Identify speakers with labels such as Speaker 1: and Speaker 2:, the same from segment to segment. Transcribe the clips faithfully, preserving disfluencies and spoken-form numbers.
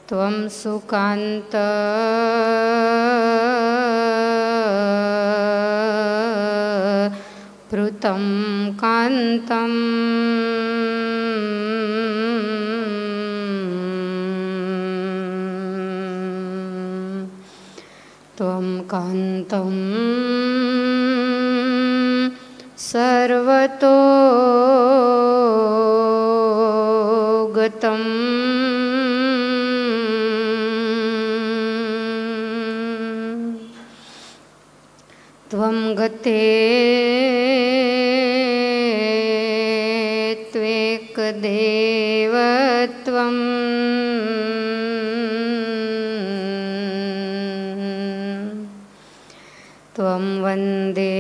Speaker 1: त्वं सुकान्त पृतं कान्तं त्वं कान्तं सर्वतो गतम् त्वं गते त्वेकदेव त्वं त्वं वन्दे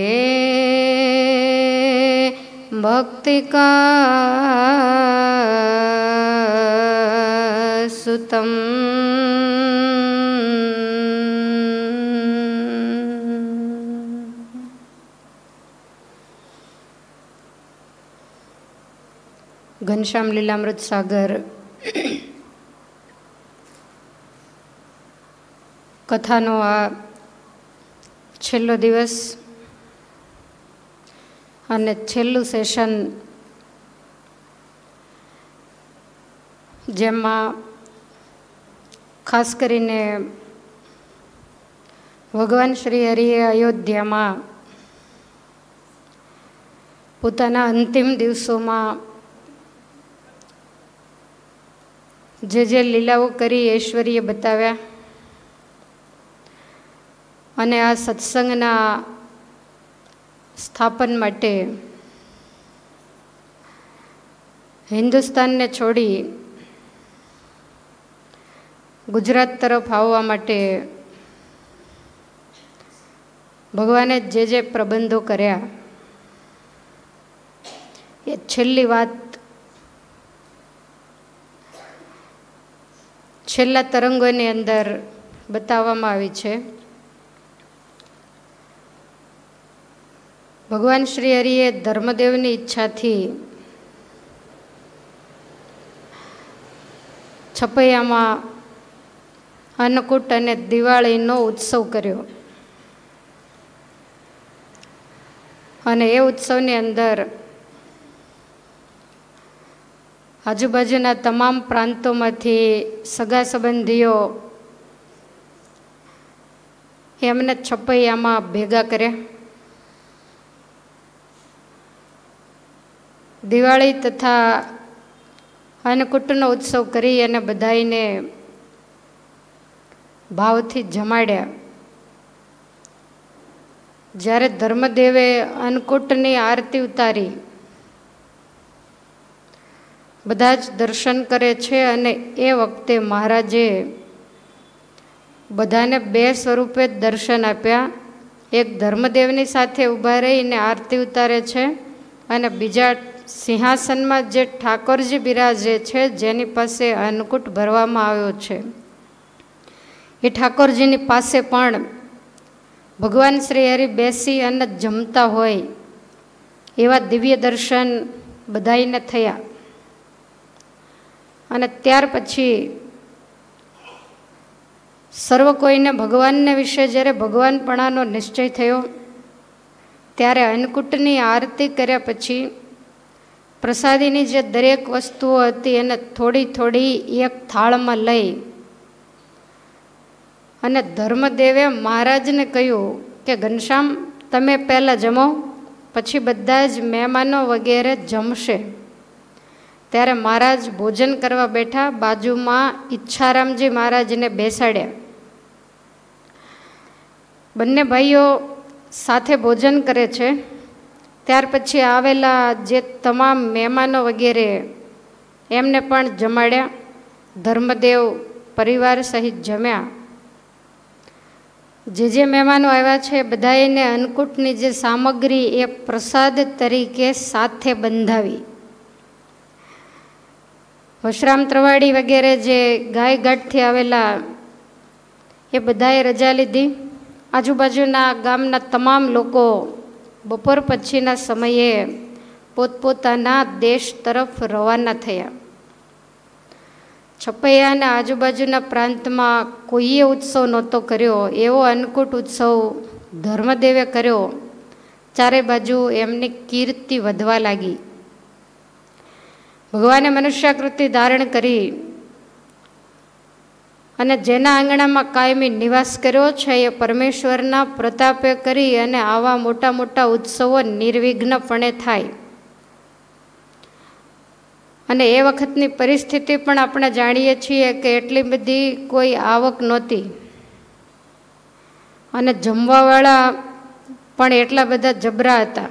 Speaker 1: भक्तिकासुतम् घनश्याम लीलामृत सागर कथानो आ छेल्लो दिवस अने छेल्लू सेशन जेमां खास करीने भगवान श्री हरिए अयोध्या में पोताना अंतिम दिवसों में जे जे लीलाओ करी ऐश्वर्य बताव्या अने आ सत्संगना स्थापन माटे हिंदुस्तान ने छोड़ी गुजरात तरफ आववा माटे भगवाने जे जे प्रबंधों कर्या ए छेल्ली वात छेल्ला तरंगोनी अंदर बताववामां आवी छे। भगवान श्री हरिए धर्मदेवनी इच्छा थी छपैयामां अन्नकूट अने दिवाळीनो उत्सव कर्यो अने ए उत्सवनी अंदर आजुबाजुना तमाम प्रांतों में सगा संबंधीओ एमने छपैया में भेगा कर्या। दिवाળી तथा अन्नकूटनो उत्सव करी अने बधाईने भावथी जमाड्या। ज्यारे धर्मदेवे अन्नकूटनी आरती उतारी बधाज दर्शन करे छे अने ए वखते महाराजे बधाने बे स्वरूपे दर्शन आप्या। एक धर्मदेवनी साथे उभा रहीने आरती उतारे छे अने बीजा सिंहासन में जे ठाकोरजी बिराजे छे जेनी पासे अन्नकूट भरवामां आव्यो छे ए ठाकोरजीनी पासे पण भगवान श्री हरि बेसी अने जमता होय एवा दिव्य दर्शन बधाईने थया। अने त्यार पछी सर्व कोईने भगवान ने विषे ज्यारे भगवानपणानो निश्चय थयो त्यारे अन्नकूटनी आरती कर्या पछी प्रसादीनी जे दरेक वस्तुओ हती एने थोड़ी थोड़ी एक थाळमां लई अने धर्मदेवे महाराजने कह्युं के घनश्याम तमे पहेला जमो पछी बधा ज मेहमानो वगैरे जमशे। त्यारे महाराज भोजन करवा बैठा। बाजू में इच्छारामजी महाराज ने बेसाड्या। बंने भाईओ साथे भोजन करे छे। त्यार पछी आवेला जे तमाम मेहमानो वगैरे एमने पण जमाड्या। धर्मदेव परिवार सहित जम्या। जे जे मेहमानो आव्या छे बधाईने अन्नकूटनी जे सामग्री ए प्रसाद तरीके साथे बंधावी। वशराम त्रिवाड़ी वगैरह जे गाय घाट थी आवेला ए बधाए रजा लीधी। आजुबाजुना गामना तमाम लोको बपोर पछीना समये पोतपोताना देश तरफ रवाना थया। છપૈયાના આજુબાજુના પ્રાંતમાં કોઈએ ઉત્સવ નહોતો કર્યો, એવો અન્નકૂટ ઉત્સવ ધર્મદેવે કર્યો. ચારે બાજુ એમની કીર્તિ વધવા લાગી. ભગવાને મનુષ્યાકૃતિ ધારણ કરી અને જેના આંગણામાં કાયમી નિવાસ કર્યો છે એ પરમેશ્વરના પ્રતાપે કરી અને આવા મોટા મોટા ઉત્સવો નિર્વિઘ્નપણે થાય. અને એ વખતની પરિસ્થિતિ પણ આપણે જાણીએ છીએ કે એટલી બધી કોઈ આવક નહોતી અને જમવાવાળા પણ એટલા બધા જબરા હતા.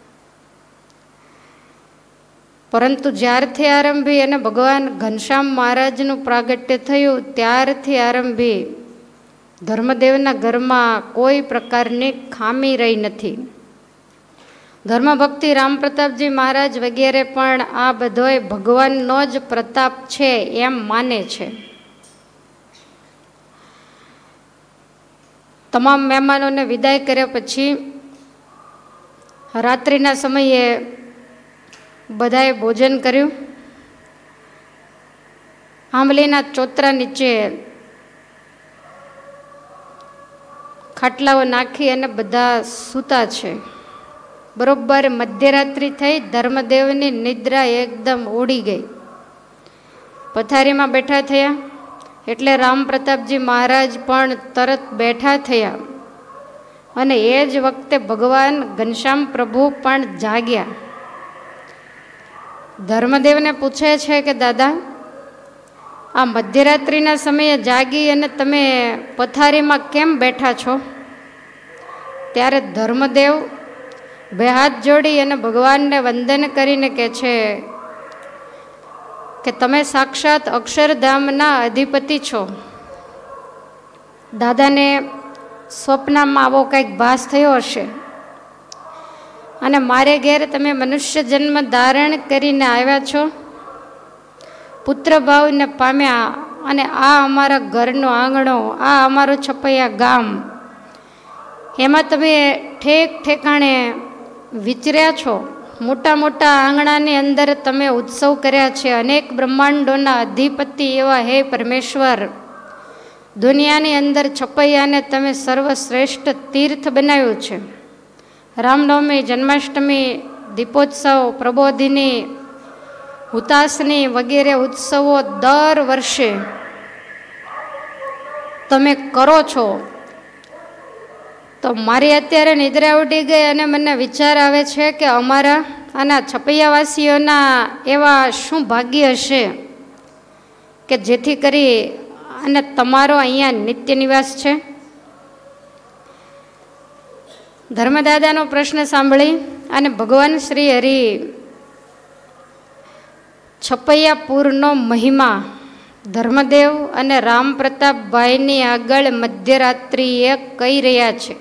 Speaker 1: પરંતુ જ્યારથી આરંભી અને ભગવાન ઘનશ્યામ મહારાજનું પ્રાગટ્ય થયું ત્યારથી આરંભી ધર્મદેવના ઘરમાં કોઈ પ્રકારની ખામી રહી નથી. ધર્મભક્તિ રામ પ્રતાપજી મહારાજ વગેરે પણ આ બધોય ભગવાનનો જ પ્રતાપ છે એમ માને છે. તમામ મહેમાનોને વિદાય કર્યા પછી રાત્રિના સમયે બધાએ ભોજન કર્યું. આંબલીના ચોતરા નીચે ખાટલાઓ નાખી અને બધા સૂતા છે. બરોબર મધ્યરાત્રિ થઈ, ધર્મદેવની નિદ્રા એકદમ ઉડી ગઈ. પથારીમાં બેઠા થયા એટલે રામ પ્રતાપજી મહારાજ પણ તરત બેઠા થયા અને એ જ વખતે ભગવાન ઘનશ્યામ પ્રભુ પણ જાગ્યા. ધર્મદેવને પૂછે છે કે દાદા, આ મધ્યરાત્રિના સમયે જાગી અને તમે પથારીમાં કેમ બેઠા છો? ત્યારે ધર્મદેવ બે હાથ જોડી અને ભગવાનને વંદન કરીને કહે છે કે તમે સાક્ષાત અક્ષરધામના અધિપતિ છો. દાદાને સ્વપ્નમાં આવો કંઈક ભાસ થયો હશે અને મારે ઘેર તમે મનુષ્ય જન્મ ધારણ કરીને આવ્યા છો, પુત્ર ભાવને પામ્યા અને આ અમારા ઘરનો આંગણો, આ અમારું છપૈયા ગામ, એમાં તમે ઠેક ઠેકાણે વિચર્યા છો. મોટા મોટા આંગણાની અંદર તમે ઉત્સવ કર્યા છે. અનેક બ્રહ્માંડોના અધિપતિ એવા હે પરમેશ્વર, દુનિયાની અંદર છપૈયાને તમે સર્વશ્રેષ્ઠ તીર્થ બનાવ્યું છે. રામનવમી, જન્માષ્ટમી, દીપોત્સવ, પ્રબોધિની, હુતાસની વગેરે ઉત્સવો દર વર્ષે તમે કરો છો. તો મારી અત્યારે નિદ્રા ઉડી ગઈ અને મને વિચાર આવે છે કે અમારા આના છપૈયાવાસીઓના એવા શું ભાગ્ય હશે કે જેથી કરી અને તમારો અહીંયા નિત્ય નિવાસ છે. ધર્મદાદાનો પ્રશ્ન સાંભળી અને ભગવાન શ્રી હરિ છપૈયાપુરનો મહિમા ધર્મદેવ અને રામ પ્રતાપભાઈની આગળ મધ્યરાત્રિએ કહી રહ્યા છે.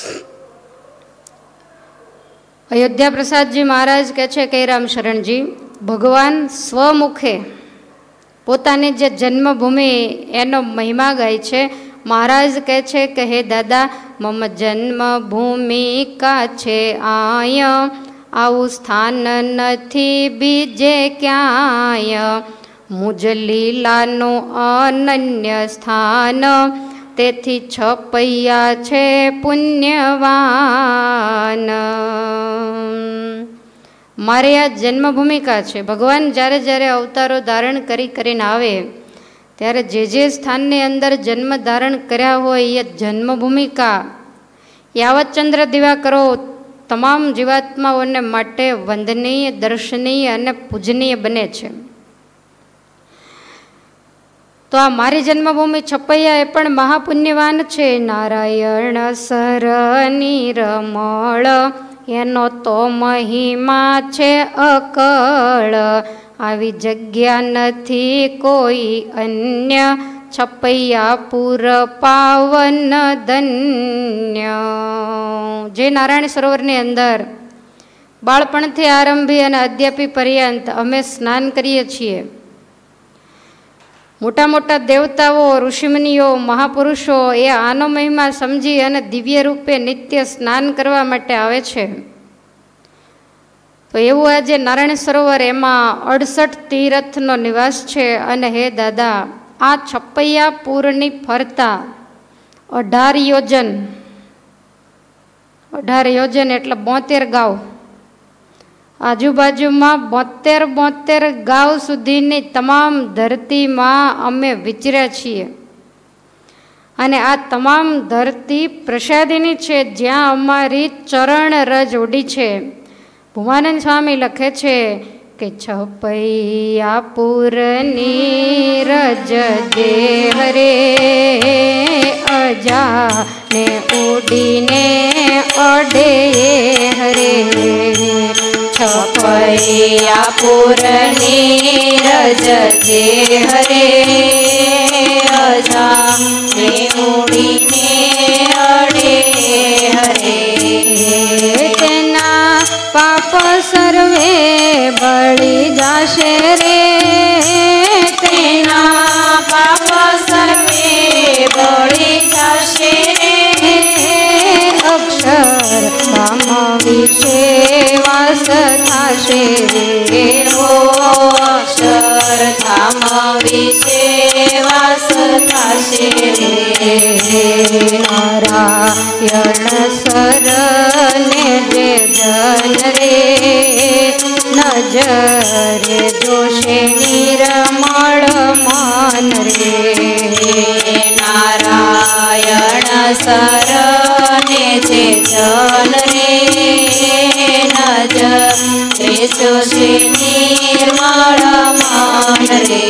Speaker 1: અયોધ્યા પ્રસાદજી મહારાજ કહે છે કે રામ શરણજી, ભગવાન સ્વમુખે પોતાની જે જન્મભૂમિ એનો મહિમા ગાય છે. મહારાજ કહે છે કે હે દાદા, મમ જન્મભૂમિ કા છે આય, આવું સ્થાન નથી બીજે ક્યાંય, મુજ લીલાનું અનન્ય સ્થાન, તેથી છપૈયા છે પુણ્યવાન. મારે આ જન્મભૂમિકા છે. ભગવાન જ્યારે જ્યારે અવતારો ધારણ કરી કરીને આવે ત્યારે જે જે સ્થાનની અંદર જન્મ ધારણ કર્યા હોય એ જન્મભૂમિકા યાવત ચંદ્ર દીવા કરો તમામ જીવાત્માઓને માટે વંદનીય, દર્શનીય અને પૂજનીય બને છે. તો આ મારી જન્મભૂમિ છપૈયા એ પણ મહાપુણ્યવાન છે. નારાયણ સર નિરમળ, એનો તો મહિમા છે અકળ, આવી જગ્યા નથી કોઈ અન્ય, છપૈયાપુર પાવન ધન્ય. જે નારાયણ સરોવરની અંદર બાળપણથી આરંભી અને અદ્યાપી પર્યંત અમે સ્નાન કરીએ છીએ. મોટા મોટા દેવતાઓ, ઋષિમુનિઓ, મહાપુરુષો એ આનો મહિમા સમજી અને દિવ્ય રૂપે નિત્ય સ્નાન કરવા માટે આવે છે. તો એવું આજે નારાયણ સરોવર એમાં અડસઠ તીર્થનો નિવાસ છે. અને હે દાદા, આ છપૈયા પૂરની ફરતા અઢાર યોજન અઢાર યોજન એટલે બોતેર ગાંવ, આજુબાજુમાં બોતેર બોતેર ગાંવ સુધીની તમામ ધરતીમાં અમે વિચર્યા છીએ. અને આ તમામ ધરતી પ્રસાદીની છે, જ્યાં અમારી ચરણ રજ ઉડી છે. ભુવાનંદ સ્વામી લખે છે કે છપૈયા પૂરની રજ દેવ રે અજા ને ઉડીને અડે હરે.
Speaker 2: છપૈયા પૂરની રજ દેવ રે અજા ને ઉડીને અડે હરે.
Speaker 1: તેના પાપ સર્વે બળી જાશે રે,
Speaker 2: તેના પાપ સર્વે બળી જશે રે.
Speaker 1: અક્ષર ધામ વિશે વાસ થાશે રે.
Speaker 2: ઓ અક્ષર ધામ વિશે વાસ થશે રે.
Speaker 1: નારાયણ સરને જે જન રે નજરે જોશે નિર્મળ મન રે.
Speaker 2: નારાયણ સરને જે જન રે નજરે જોશે નિર્મળ મન રે.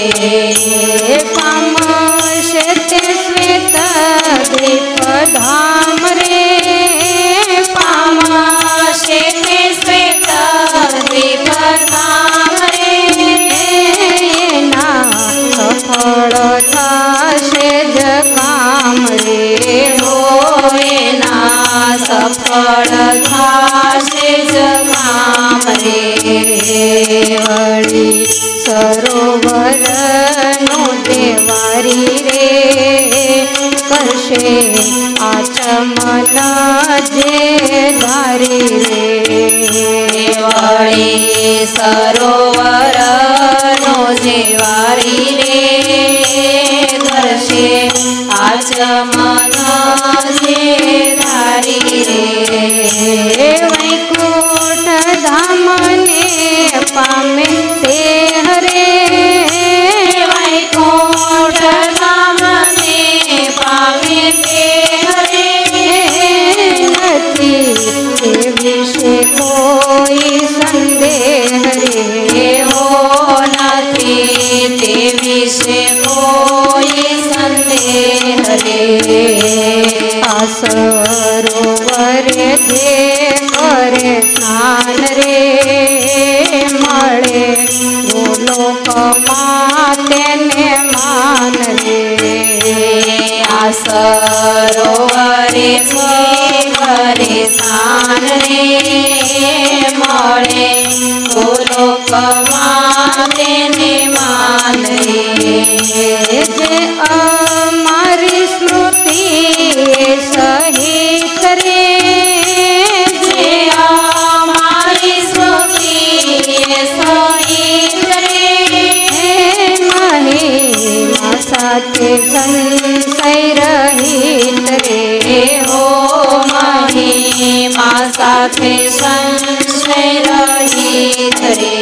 Speaker 1: પામશે તે શ્વેત દ્વીપ ધામ રે,
Speaker 2: પામશે તે શ્વેત દ્વીપ ધામ રે.
Speaker 1: એના સફળ થશે જ કામ રે.
Speaker 2: હો એના સફળ થશે જ કામ રે.
Speaker 1: વળી સરોવરનું દેવારી રે કરશે આચમન જે ધારી રે.
Speaker 2: વળી સરોવરનો જેવારી રે કરશે આચમન જે ધારી રે.
Speaker 1: વૈકુંઠ ધામને પામે તે હરે,
Speaker 2: વૈકુંઠ ધામને પામે તે હરે.
Speaker 1: નથી તે વિશે કોઈ સંદેહ રે.
Speaker 2: હો નથી તે વિશે કોઈ સંદેહ રે.
Speaker 1: આ સરોવરે જે કરે સ્નાન રે મળે ગોલોકમાં તેને માન રે.
Speaker 2: આ સરોવરે કરે સ્નાન રે મળે ગોલોકમાં તેને માન રે.
Speaker 1: જે અમારી સ્મૃતિ સહિત રે,
Speaker 2: જે અમારી સ્મૃતિ સહિત રે.
Speaker 1: મહિમા સાથે સંશય રહિત રે.
Speaker 2: હો મહિમા સાથે સંશય રહિત રે.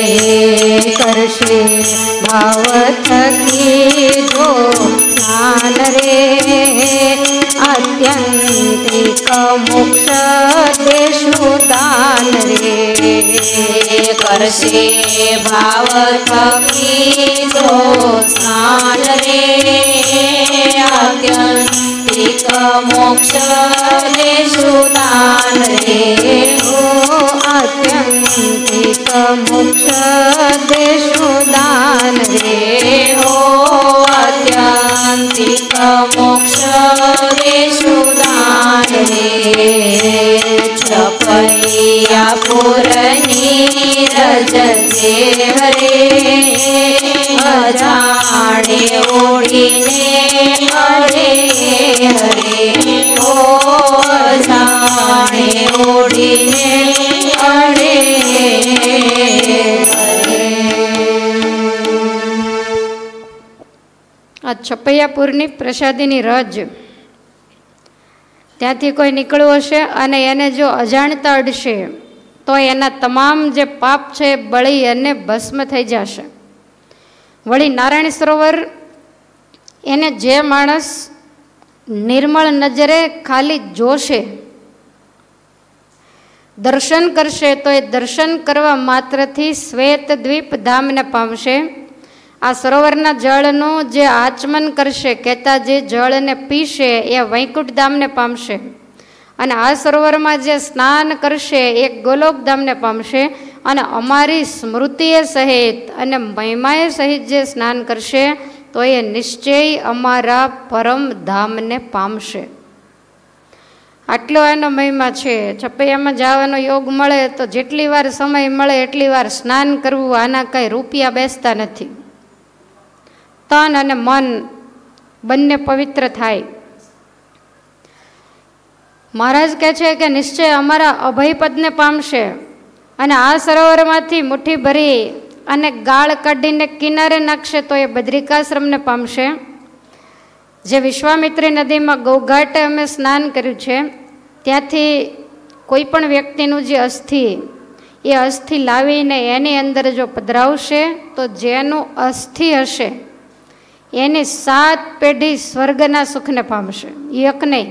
Speaker 1: કરશે ભાવ થકી જો સ્નાન રે આત્યંતિક મોક્ષ દેશું દાન રે.
Speaker 2: કરશે ભાવ થકી જો સ્નાન રે આત્યંતિક મોક્ષ દેશું દાન રે.
Speaker 1: ઓ આત્યંતિક મોક્ષ દેશું દાન રે.
Speaker 2: હો આત્યંતિક મોક્ષ દેશું દાન રે. છપૈયા પૂરની રજ દેવ રે અજાણે ઓળીને અડે હરે. ઓ અજાણે ઓળીને અડે
Speaker 1: છપૈયાપુરની પ્રસાદીની રજ ત્યાંથી કોઈ નીકળવું હશે અને એને જો અજાણતા અડશે તો એના તમામ જે પાપ છે બળી અને ભસ્મ થઈ જશે. વળી નારાયણ સરોવર એને જે માણસ નિર્મળ નજરે ખાલી જોશે, દર્શન કરશે, તો એ દર્શન કરવા માત્રથી શ્વેત દ્વીપ ધામને પામશે. આ સરોવરના જળનું જે આચમન કરશે, કહેતા જે જળને પીશે એ વૈકુંઠ ધામને પામશે. અને આ સરોવરમાં જે સ્નાન કરશે એ ગોલોક ધામને પામશે. અને અમારી સ્મૃતિએ સહિત અને મહિમાએ સહિત જે સ્નાન કરશે તો એ નિશ્ચય અમારા પરમ ધામને પામશે. આટલો એનો મહિમા છે. છપૈયામાં જવાનો યોગ મળે તો જેટલી વાર સમય મળે એટલી વાર સ્નાન કરવું. આના કંઈ રૂપિયા બેસતા નથી. તન અને મન બંને પવિત્ર થાય. મહારાજ કહે છે કે નિશ્ચય અમારા અભયપદને પામશે. અને આ સરોવરમાંથી મુઠ્ઠી ભરી અને ગાળ કાઢીને કિનારે નાખશે તો એ બદ્રિકાશ્રમને પામશે. જે વિશ્વામિત્રી નદીમાં ગૌઘાટે અમે સ્નાન કર્યું છે ત્યાંથી કોઈ પણ વ્યક્તિનું જે અસ્થિ એ અસ્થિ લાવીને એની અંદર જો પધરાવશે તો જેનું અસ્થિ હશે એની સાત પેઢી સ્વર્ગના સુખને પામશે, એક નહીં.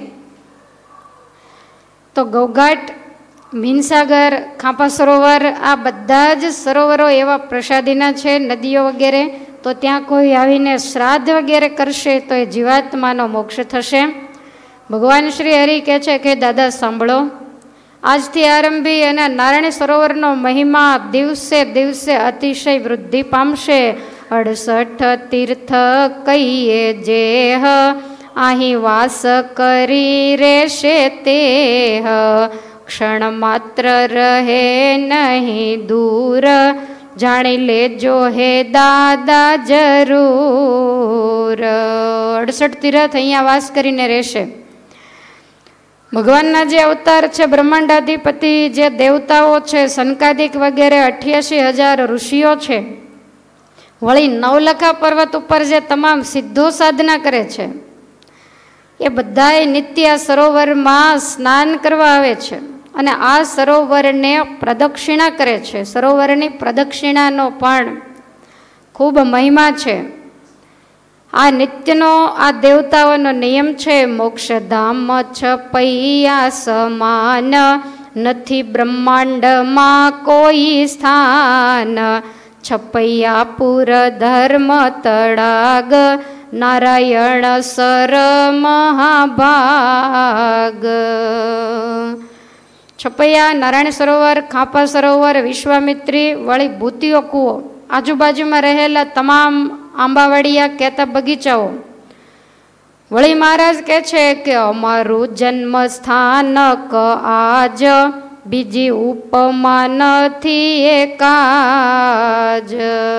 Speaker 1: તો ગૌઘાટ, મીનસાગર, ખાંપા સરોવર આ બધા જ સરોવરો એવા પ્રસાદીના છે, નદીઓ વગેરે. તો ત્યાં કોઈ આવીને શ્રાદ્ધ વગેરે કરશે તો એ જીવાત્માનો મોક્ષ થશે. ભગવાન શ્રી હરિ કહે છે કે દાદા સાંભળો, આજથી આરંભી અને નારાયણ સરોવરનો મહિમા દિવસે દિવસે અતિશય વૃદ્ધિ પામશે. અડસઠ તીર્થ કહીએ જેહ, અહીં વાસ કરી રહેશે તેહ, ક્ષણ માત્ર રહે નહીં દૂર, જાણી લેજો હે દાદા જરૂર. અડસઠ તીર્થ અહીંયા વાસ કરીને રહેશે. ભગવાનના જે અવતાર છે, બ્રહ્માંડાધિપતિ જે દેવતાઓ છે, સનકાદિક વગેરે અઠ્યાસી હજાર ઋષિઓ છે. વળી નવલખા પર્વત ઉપર જે તમામ સિદ્ધો સાધના કરે છે એ બધાએ નિત્ય સરોવરમાં સ્નાન કરવા આવે છે અને આ સરોવરને પ્રદક્ષિણા કરે છે. સરોવરની પ્રદક્ષિણાનો પણ ખૂબ મહિમા છે. આ નિત્યનો આ દેવતાઓનો નિયમ છે. મોક્ષધામ છપૈયા સમાન, નથી બ્રહ્માંડમાં કોઈ સ્થાન, છપૈયાપુર ધર્મ તળાગ, નારાયણ સર મહાભાગ. છપૈયા, નારાયણ સરોવર, ખાંપા સરોવર, વિશ્વામિત્રી, વળી ભૂતિયો કૂવો, આજુબાજુમાં રહેલા તમામ આંબાવાડિયા કહેતા બગીચાઓ. વળી મહારાજ કહે છે કે અમારું જન્મ સ્થાનક આજ, બીજી ઉપમા નથી એકાજ.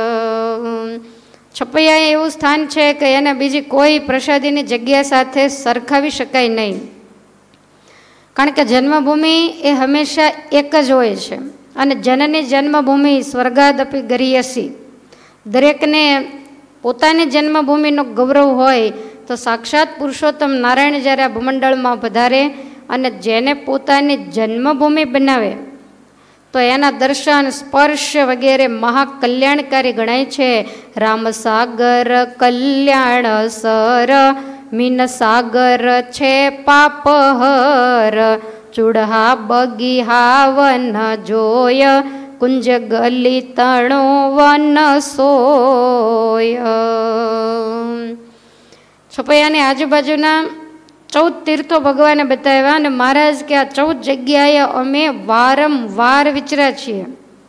Speaker 1: છપૈયા એવું સ્થાન છે કે એને બીજી કોઈ પ્રસાદીની જગ્યા સાથે સરખાવી શકાય નહીં. કારણ કે જન્મભૂમિ એ હંમેશા એક જ હોય છે અને જનની જન્મભૂમિ સ્વર્ગાદપી ગરીયસી. દરેકને પોતાની જન્મભૂમિનો ગૌરવ હોય તો સાક્ષાત પુરુષોત્તમ નારાયણ જ્યારે આ ભૂમંડળમાં પધારે અને જેને પોતાની જન્મભૂમિ બનાવે તો એના દર્શન, સ્પર્શ વગેરે મહાકલ્યાણકારી ગણાય છે. રામસાગર કલ્યાણ સર, મીન સાગર છે પાપહર, ચૂડહા બગીહાવન જોય, કુંજ ગલી તણો વન સોય. છપૈયાની આજુબાજુના ચૌદ તીર્થો ભગવાને બતાવ્યા અને મહારાજ કે આ ચૌદ જગ્યાએ અમે વારંવાર વિચર્યા છીએ.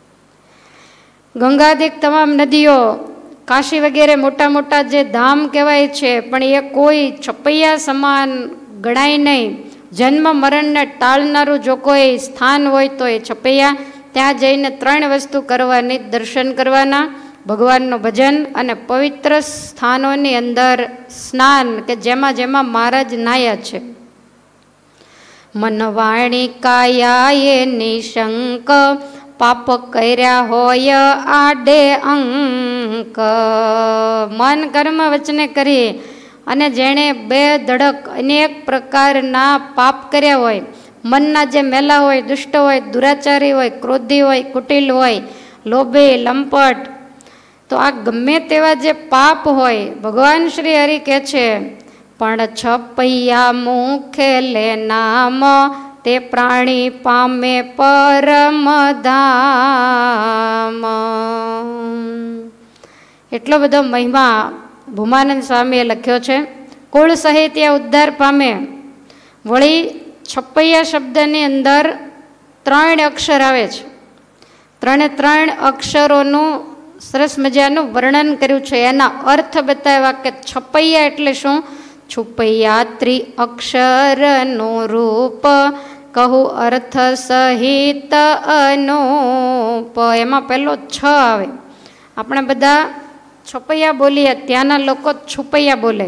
Speaker 1: ગંગાદિક તમામ નદીઓ, કાશી વગેરે મોટા મોટા જે ધામ કહેવાય છે પણ એ કોઈ છપૈયા સમાન ગણાય નહીં. જન્મ મરણને ટાળનારું જો કોઈ સ્થાન હોય તો એ છપૈયા. ત્યાં જઈને ત્રણ વસ્તુ કરવાની: દર્શન કરવાના, ભગવાનનું ભજન અને પવિત્ર સ્થાનોની અંદર સ્નાન કે જેમાં જેમાં મહારાજ નાયા છે. મન વાણી કાયા એ નિશંક, પાપ કર્યા હોય આડે અંક. મન કર્મ વચને કરી અને જેણે બે ધડક અનેક પ્રકારના પાપ કર્યા હોય, મનના જે મેલા હોય, દુષ્ટ હોય, દુરાચારી હોય, ક્રોધી હોય, કુટિલ હોય, લોભી, લંપટ, તો આ ગમે તેવા જે પાપ હોય, ભગવાન શ્રી હરિ કહે છે પણ છપૈયા મુખે લે નામ, તે પ્રાણી પામે પરમ ધામ. એટલો બધો મહિમા ભૂમાનંદ સ્વામીએ લખ્યો છે. કુળ સાહિત્ય ઉદ્ધાર પામે. વળી છપૈયા શબ્દની અંદર ત્રણ અક્ષર આવે છે. ત્રણે ત્રણ અક્ષરોનું સરસ મજાનું વર્ણન કર્યું છે. એના અર્થ બતાવ્યા કે છપૈયા એટલે શું? છુપૈયા ત્રિ અક્ષરનું રૂપ, કહું અર્થ સહિત અનુપ. એમાં પહેલો છ આવે. આપણે બધા છપૈયા બોલીએ, ત્યાંના લોકો છુપૈયા બોલે.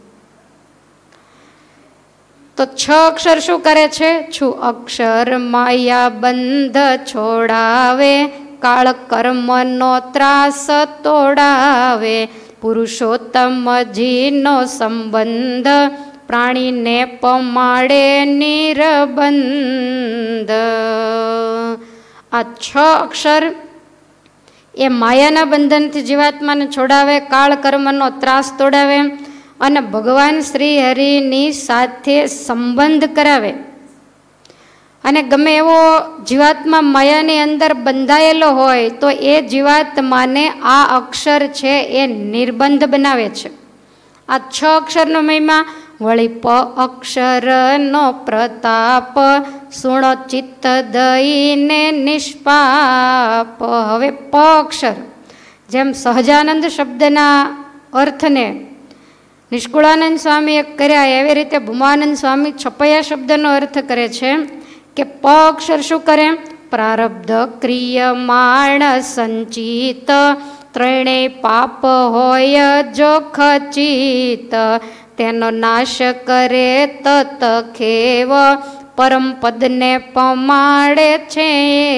Speaker 1: તો છ અક્ષર શું કરે છે? છું અક્ષર માયા બંધ છોડાવે, કાળ કર્મનો ત્રાસ તોડાવે, પુરુષોત્તમજીનો સંબંધ, પ્રાણીને પમાડે નિરબંધ. આ છ અક્ષર એ માયાના બંધનથી જીવાત્માને છોડાવે, કાળ કર્મનો ત્રાસ તોડાવે અને ભગવાન શ્રી હરિની સાથે સંબંધ કરાવે. અને ગમે એવો જીવાત્મા માયાની અંદર બંધાયેલો હોય તો એ જીવાત્માને આ અક્ષર છે એ નિર્બંધ બનાવે છે. આ છ અક્ષરનો મહિમા. વળી પ અક્ષરનો પ્રતાપ, સુણો ચિત્ત દઈને નિષ્પાપ. હવે પ અક્ષર જેમ સહજાનંદ શબ્દના અર્થને નિષ્કુળાનંદ સ્વામીએ કર્યા, એવી રીતે ભૂમાનંદ સ્વામી છપૈયા શબ્દનો અર્થ કરે છે કે પ અક્ષર શું કરે? પ્રારબ્ધ ક્રિયમાણ સંચિત, ત્રણેય પાપ હોય જો ખચિત, તેનો નાશ કરે તત ખેવ, પરમ પદને પમાડે છે.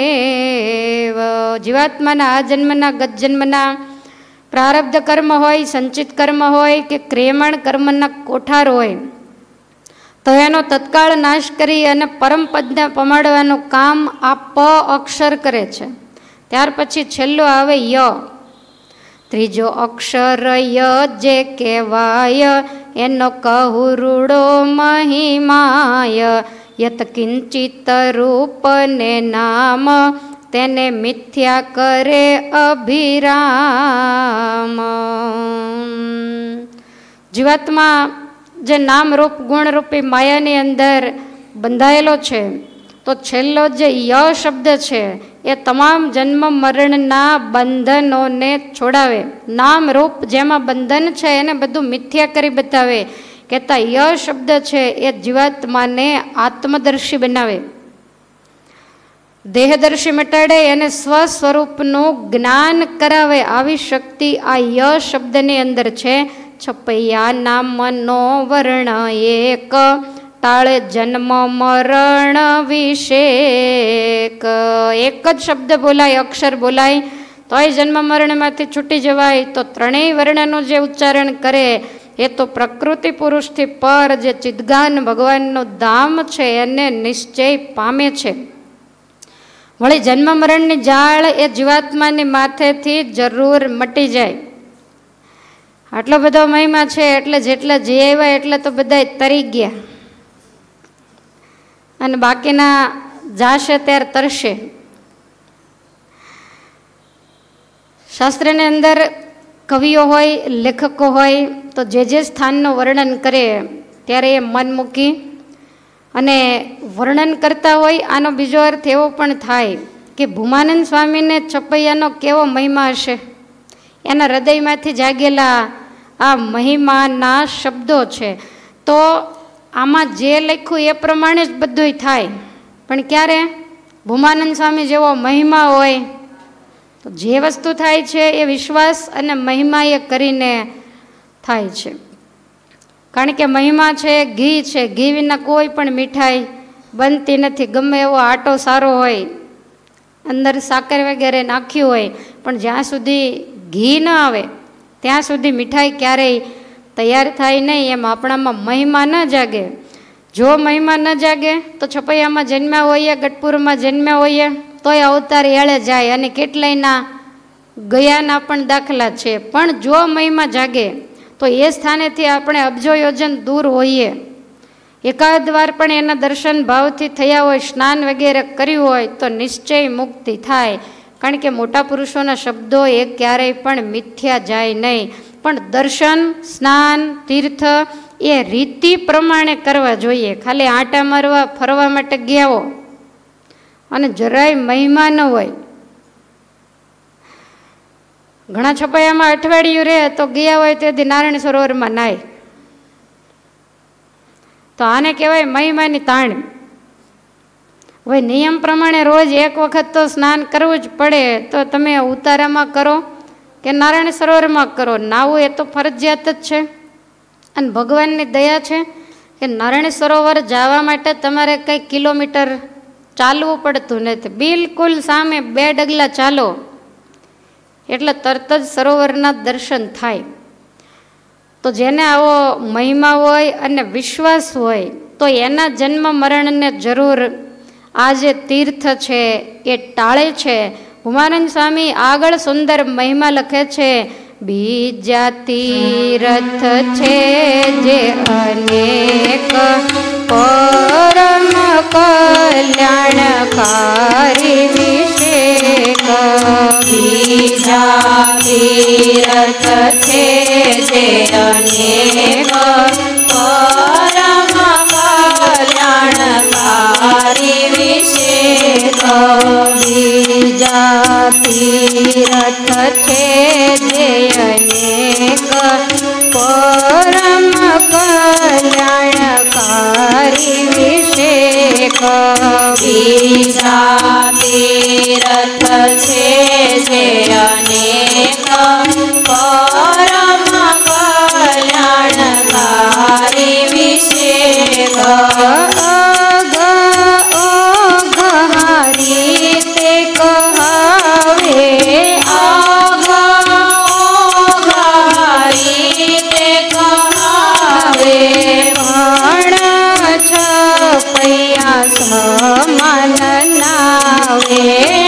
Speaker 1: જીવાત્માના આ જન્મના ગત જન્મના પ્રારબ્ધ કર્મ હોય, સંચિત કર્મ હોય કે ક્રિયમાણ કર્મના કોઠાર હોય, તો એનો તત્કાળ નાશ કરી અને પરમપદને પમાડવાનું કામ આ પ અક્ષર કરે છે. ત્યાર પછી છેલ્લો આવે ય. ત્રીજો અક્ષર ય જે કહેવાય, એનો કહુરુડો મહિમાય, યત કિંચિત રૂપને નામ, તેને મિથ્યા કરે અભિરામ. જીવાત્મા જે નામ રૂપ ગુણ રૂપી માયાની અંદર બંધાયેલો છે, તો છેલ્લો જે ય શબ્દ છે એ તમામ જન્મ મરણના બંધનોને છોડાવે. નામ રૂપ જેમાં બંધન છે એને બધું મિથ્યા કરી બતાવે. કહેતા ય શબ્દ છે એ જીવાત્માને આત્મદર્શી બનાવે, દેહદર્શી મટાડે અને સ્વ સ્વરૂપનું જ્ઞાન કરાવે. આવી શક્તિ આ ય શબ્દની અંદર છે. છપૈયા નામનો વર્ણ એક, ટાળે જન્મ મરણ વિષેક. એક જ શબ્દ બોલાય, અક્ષર બોલાય તોય જન્મ મરણમાંથી છૂટી જવાય. તો ત્રણેય વર્ણનું જે ઉચ્ચારણ કરે એ તો પ્રકૃતિ પુરુષથી પર જે ચિદગાન ભગવાનનું ધામ છે એને નિશ્ચય પામે છે. વળી જન્મ મરણની જાળ એ જીવાત્માની માથેથી જરૂર મટી જાય. આટલો બધો મહિમા છે એટલે જેટલા જે આવ્યા એટલે તો બધા તરી ગયા અને બાકીના જાશે ત્યારે તરશે. શાસ્ત્રની અંદર કવિઓ હોય, લેખકો હોય તો જે જે સ્થાનનું વર્ણન કરે ત્યારે એ મન મૂકી અને વર્ણન કરતા હોય. આનો બીજો અર્થ એવો પણ થાય કે ભૂમાનંદ સ્વામીને છપૈયાનો કેવો મહિમા હશે. એના હૃદયમાંથી જાગેલા આ મહિમાના શબ્દો છે. તો આમાં જે લખ્યું એ પ્રમાણે જ બધું થાય. પણ ક્યારે ભૂમાનંદ સ્વામી જેવો મહિમા હોય તો જે વસ્તુ થાય છે એ વિશ્વાસ અને મહિમા એ કરીને થાય છે. કારણ કે મહિમા છે ઘી છે, ઘી વિના કોઈ પણ મીઠાઈ બનતી નથી. ગમે એવો આટો સારો હોય, અંદર સાકર વગેરે નાખ્યું હોય, પણ જ્યાં સુધી ઘી ન આવે ત્યાં સુધી મીઠાઈ ક્યારેય તૈયાર થાય નહીં એમ આપણામાં મહિમા ન જાગે. જો મહિમા ન જાગે તો છપૈયામાં જન્મ્યા હોઈએ, ગઢપુરમાં જન્મ્યા હોઈએ તોય અવતાર એળે જાય, અને કેટલાયના ગયાના પણ દાખલા છે. પણ જો મહિમા જાગે તો એ સ્થાનેથી આપણે અબજો યોજન દૂર હોઈએ. એકાદ વાર પણ એના દર્શન ભાવથી થયા હોય, સ્નાન વગેરે કર્યું હોય તો નિશ્ચય મુક્તિ થાય. કારણ કે મોટા પુરુષોના શબ્દો એ ક્યારેય પણ મિથ્યા જાય નહીં. પણ દર્શન, સ્નાન, તીર્થ એ રીતિ પ્રમાણે કરવા જોઈએ. ખાલી આંટા મારવા ફરવા માટે ગયા હો અને જરાય મહિમા ન હોય. ઘણા છપાયામાં અઠવાડિયું રહે તો ગયા હોય તેથી નારાયણ સરોવરમાં નાય, તો આને કહેવાય મહિમાની તાણ. હવે નિયમ પ્રમાણે રોજ એક વખત તો સ્નાન કરવું જ પડે. તો તમે ઉતારામાં કરો કે નારાયણ સરોવરમાં કરો, નાવું એ તો ફરજિયાત જ છે. અને ભગવાનની દયા છે કે નારાયણ સરોવર જવા માટે તમારે કંઈ કિલોમીટર ચાલવું પડતું નથી. બિલકુલ સામે બે ડગલા ચાલો એટલે તરત જ સરોવરના દર્શન થાય. તો જેને આવો મહિમા હોય અને વિશ્વાસ હોય તો એના જન્મ મરણને જરૂર આ જે તીર્થ છે એ ટાળે છે. ઉમાનંદ સ્વામી આગળ સુંદર મહિમા લખે છે. બીજા તીર્થ છે જે અનેક પરમ કલ્યાણકારી વિશેષ.
Speaker 2: બીજા તીર્થ છે જે અનેક પરમ કલ્યાણકારી વિશેષ.
Speaker 1: બીજા તીર્થ છે જે અનેક પરમ કલ્યાણકારી વિશેષ.
Speaker 2: બીજા તીર્થ છે જે અનેક પરમ કલ્યાણકારી વિશેષ.
Speaker 1: સમાન નાવે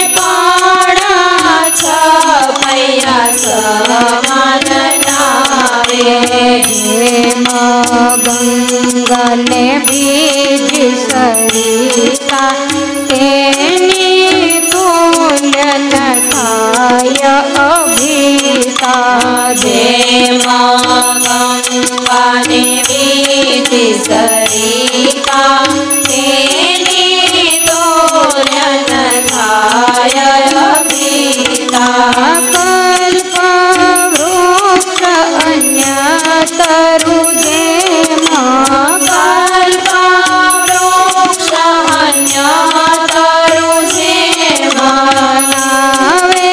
Speaker 2: પાણા છપૈયા સમાન નાવે.
Speaker 1: જેમ ગંગાને બીજ સરિતા તેની તુલ્ય ન થાય અભિતા.
Speaker 2: જેમ ગંગાને બીજ સરિતા તેની તુલ્ય ન થાય અભિતા.
Speaker 1: કલ્પ વૃક્ષ અન્ય તરુ જેમ
Speaker 2: કલ્પ વૃક્ષ અન્ય તરુ જેમ
Speaker 1: નાવે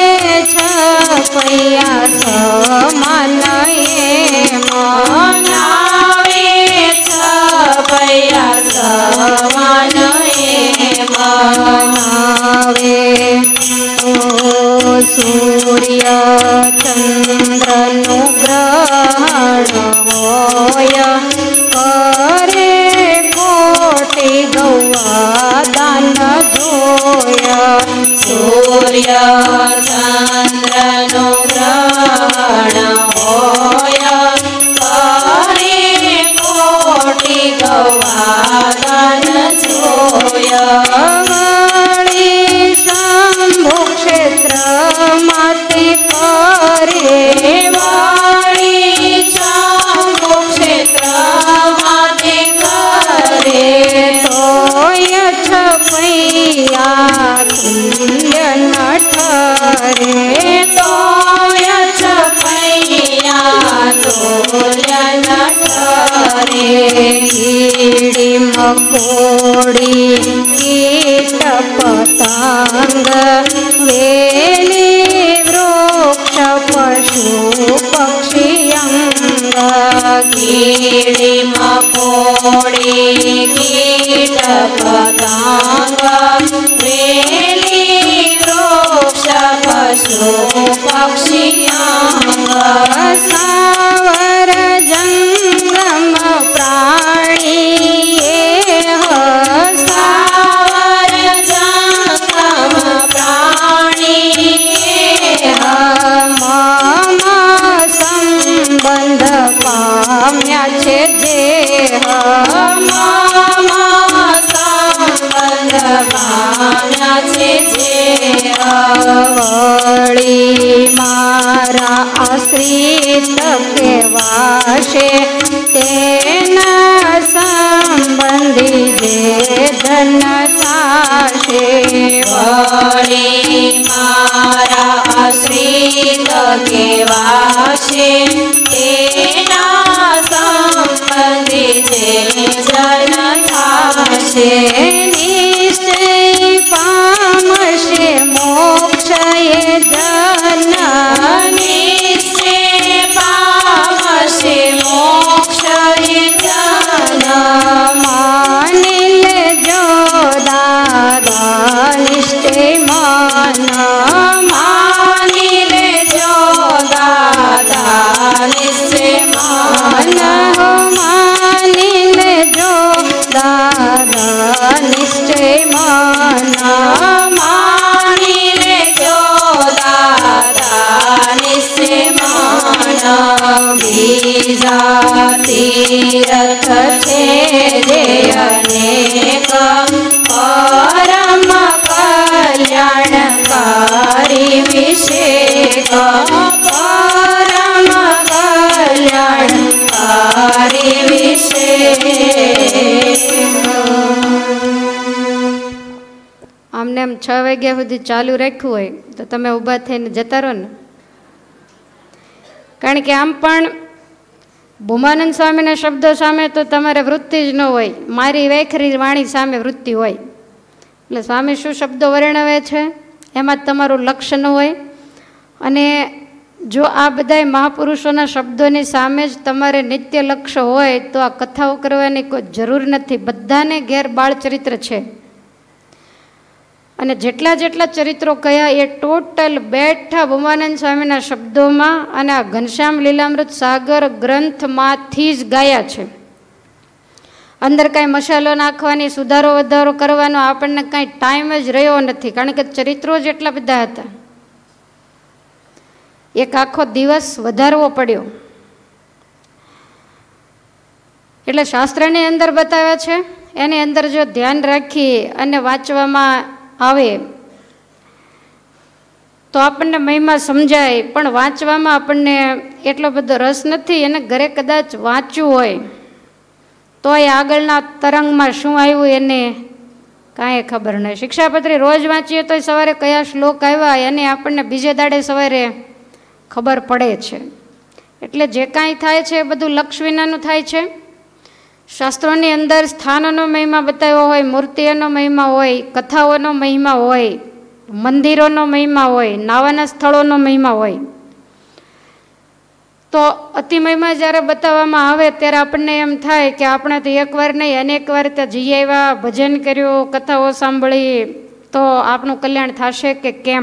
Speaker 1: છપૈયા સમાન એમ
Speaker 2: નાવે છપૈયા સમાન એમ
Speaker 1: નાવે. ઓ સૂર્ય ચંદ્રનું ગ્રહણ હોય કરે કોટી ગૌવા દાન જોય.
Speaker 2: સૂર્ય ચંદ્રનું ગ્રહણ હોય કરે કોટી ગૌવા દાન જોય.
Speaker 1: વળી શંભુ ક્ષેત્ર માંથી કરે
Speaker 2: વાળી શંભુ ક્ષેત્રમાંથી કરે
Speaker 1: તોય છપૈયા તુલ્ય ન ઠરે.
Speaker 2: તોય છપૈયા તુલ્ય ન ઠરે.
Speaker 1: કીડી મકોડી કીટ પતંગ વેલી વૃક્ષ પશુ પક્ષી અંગ.
Speaker 2: કીડી મકોડી કીટ પતંગ વેલી વૃક્ષ પશુ પક્ષી અંગ.
Speaker 1: સાવર જંગ જંગમ પ્રાણી
Speaker 2: સ્થાવર જંગમ પ્રાણી
Speaker 1: મમ સંબંધ પામ્યા છે જે વળી મારા આશ્રિત કેવાશે તેના સંબંધી જે ધન થાશે
Speaker 2: વળી મારા આશ્રિત કેવાશે તેના સંબંધી જે જન થાશે
Speaker 1: પામશે મોક્ષ એ જન
Speaker 2: નિશ્ચય પામશે મોક્ષ એ જન
Speaker 1: માની લેજો દાદા નિશ્ચય મન
Speaker 2: માની લેજો દાદા નિશ્ચય મન
Speaker 1: માની લેજો દાદા નિશ્ચય મન
Speaker 2: માની લેજો દાદા નિશ્ચય મન બીજા તીર્થ છે જે અનેક પરમ કલ્યાણકારી વિષેક પરમ કલ્યાણકારી વિષેક
Speaker 1: આમને એમ છ વાગ્યા સુધી ચાલુ રાખ્યું હોય તો તમે ઊભા થઈને જતા રહો ને. કારણ કે આમ પણ ભૂમાનંદ સ્વામીના શબ્દો સામે તો તમારે વૃત્તિ જ ન હોય, મારી વેખરી વાણી સામે વૃત્તિ હોય. એટલે સ્વામી શું શબ્દો વર્ણવે છે એમાં તમારું લક્ષ્ય ન હોય. અને જો આ બધા મહાપુરુષોના શબ્દોની સામે જ તમારે નિત્ય લક્ષ્ય હોય તો આ કથાઓ કરવાની કોઈ જરૂર નથી. બધાને ઘેર બાળ ચરિત્ર છે અને જેટલા જેટલા ચરિત્રો કયા એ ટોટલ બેઠા ભૂમાનંદ સ્વામીના શબ્દોમાં અને આ ઘનશ્યામ લીલામૃત સાગર ગ્રંથમાંથી જ ગાયા છે. અંદર કાંઈ મસાલો નાખવાની સુધારો વધારો કરવાનો આપણને કાંઈ ટાઈમ જ રહ્યો નથી, કારણ કે ચરિત્રો જ એટલા બધા હતા. એક આખો દિવસ વધારવો પડ્યો. એટલે શાસ્ત્રની અંદર બતાવ્યા છે એની અંદર જો ધ્યાન રાખી અને વાંચવામાં આવે તો આપણને મહિમા સમજાય. પણ વાંચવામાં આપણને એટલો બધો રસ નથી. એને ઘરે કદાચ વાંચ્યું હોય તો એ આગળના તરંગમાં શું આવ્યું એને કાંઈ ખબર નહીં. શિક્ષાપત્રી રોજ વાંચીએ તો સવારે કયા શ્લોક આવ્યા એને આપણને બીજે દાડે સવારે ખબર પડે છે. એટલે જે કાંઈ થાય છે એ બધું લક્ષ વિનાનું થાય છે. શાસ્ત્રોની અંદર સ્થાનોનો મહિમા બતાવ્યો હોય, મૂર્તિઓનો મહિમા હોય, કથાઓનો મહિમા હોય, મંદિરોનો મહિમા હોય, નાવાના સ્થળોનો મહિમા હોય. તો અતિ મહિમા જ્યારે બતાવવામાં આવે ત્યારે આપણને એમ થાય કે આપણે તો એકવાર નહીં અનેક વાર ત્યાં જઈ આવ્યા, ભજન કર્યું, કથાઓ સાંભળી તો આપણું કલ્યાણ થશે કે કેમ.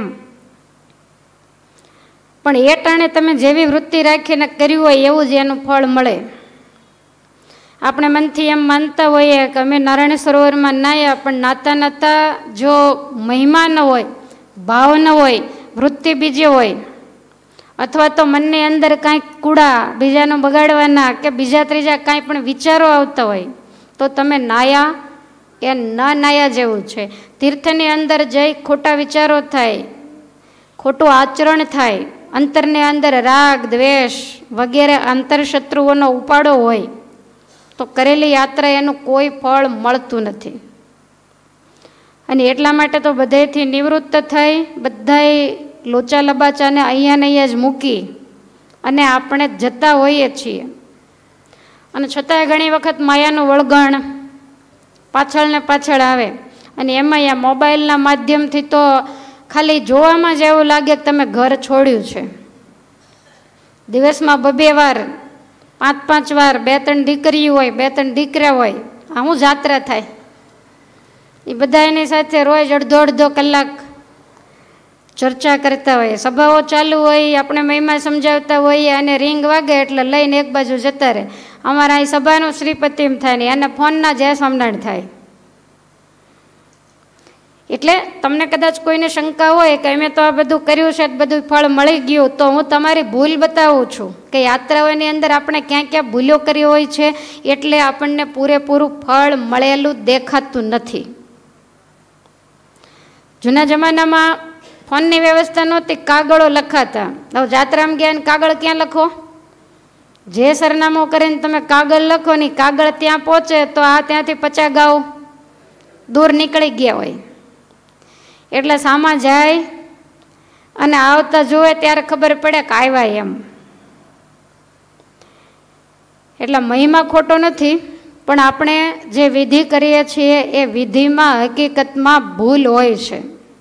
Speaker 1: પણ એ ટાણે તમે જેવી વૃત્તિ રાખીને કર્યું હોય એવું જ એનું ફળ મળે. આપણે મનથી એમ માનતા હોઈએ કે અમે નારાયણ સરોવરમાં નાહ્યા, પણ નાતા નાતા જો મહિમા ન હોય, ભાવ ન હોય, વૃત્તિ બીજી હોય, અથવા તો મનની અંદર કાંઈક કૂડા બીજાનો બગાડવાના કે બીજા ત્રીજા કાંઈ પણ વિચારો આવતા હોય તો તમે નાયા એ ન નાયા જેવું છે. તીર્થની અંદર જઈ ખોટા વિચારો થાય, ખોટું આચરણ થાય, અંતરની અંદર રાગ દ્વેષ વગેરે આંતરશત્રુઓનો ઉપાડો હોય તો કરેલી યાત્રા એનું કોઈ ફળ મળતું નથી. અને એટલા માટે તો બધેથી નિવૃત્ત થઈ બધાય લોચા લબાચાને અહીંયા ને અહીંયા જ મૂકી અને આપણે જતા હોઈએ છીએ. અને છતાંય ઘણી વખત માયાનું વળગણ પાછળ ને પાછળ આવે. અને એમાં આ મોબાઈલના માધ્યમથી તો ખાલી જોવામાં જ એવું લાગે કે તમે ઘર છોડ્યું છે. દિવસમાં બબે વાર, પાંચ પાંચ વાર, બે ત્રણ દીકરીઓ હોય, બે ત્રણ દીકરા હોય, આવું જાત્રા થાય. એ બધા એની સાથે રોજ અડધો અડધો કલાક ચર્ચા કરતા હોઈએ, સભાઓ ચાલુ હોય, આપણે મહિમા સમજાવતા હોઈએ અને રિંગ વાગે એટલે લઈને એક બાજુ જતા રહે. અમારા અહીં સભાનું શ્રીપતિમ થાય ને અને ફોનના જય સ્વામિનારાયણ થાય. એટલે તમને કદાચ કોઈને શંકા હોય કે અમે તો આ બધું કર્યું છે, બધું ફળ મળી ગયું, તો હું તમારી ભૂલ બતાવું છું કે યાત્રાઓની અંદર આપણે ક્યાં ક્યાં ભૂલો કરી હોય છે, એટલે આપણને પૂરેપૂરું ફળ મળેલું દેખાતું નથી. જૂના જમાનામાં ફોનની વ્યવસ્થા નહોતી, કાગળો લખાતા. હવે જાત્રામાં ગયા ને કાગળ ક્યાં લખો? જે સરનામું કરીને તમે કાગળ લખો ને કાગળ ત્યાં પહોંચે તો આ ત્યાંથી પચાસ ગાઉ દૂર નીકળી ગયા હોય. એટલે સામા જાય અને આવતા જુએ ત્યારે ખબર પડે કે આવ્યા એમ. એટલે મહિમા ખોટો નથી, પણ આપણે જે વિધિ કરીએ છીએ એ વિધિમાં હકીકતમાં ભૂલ હોય છે.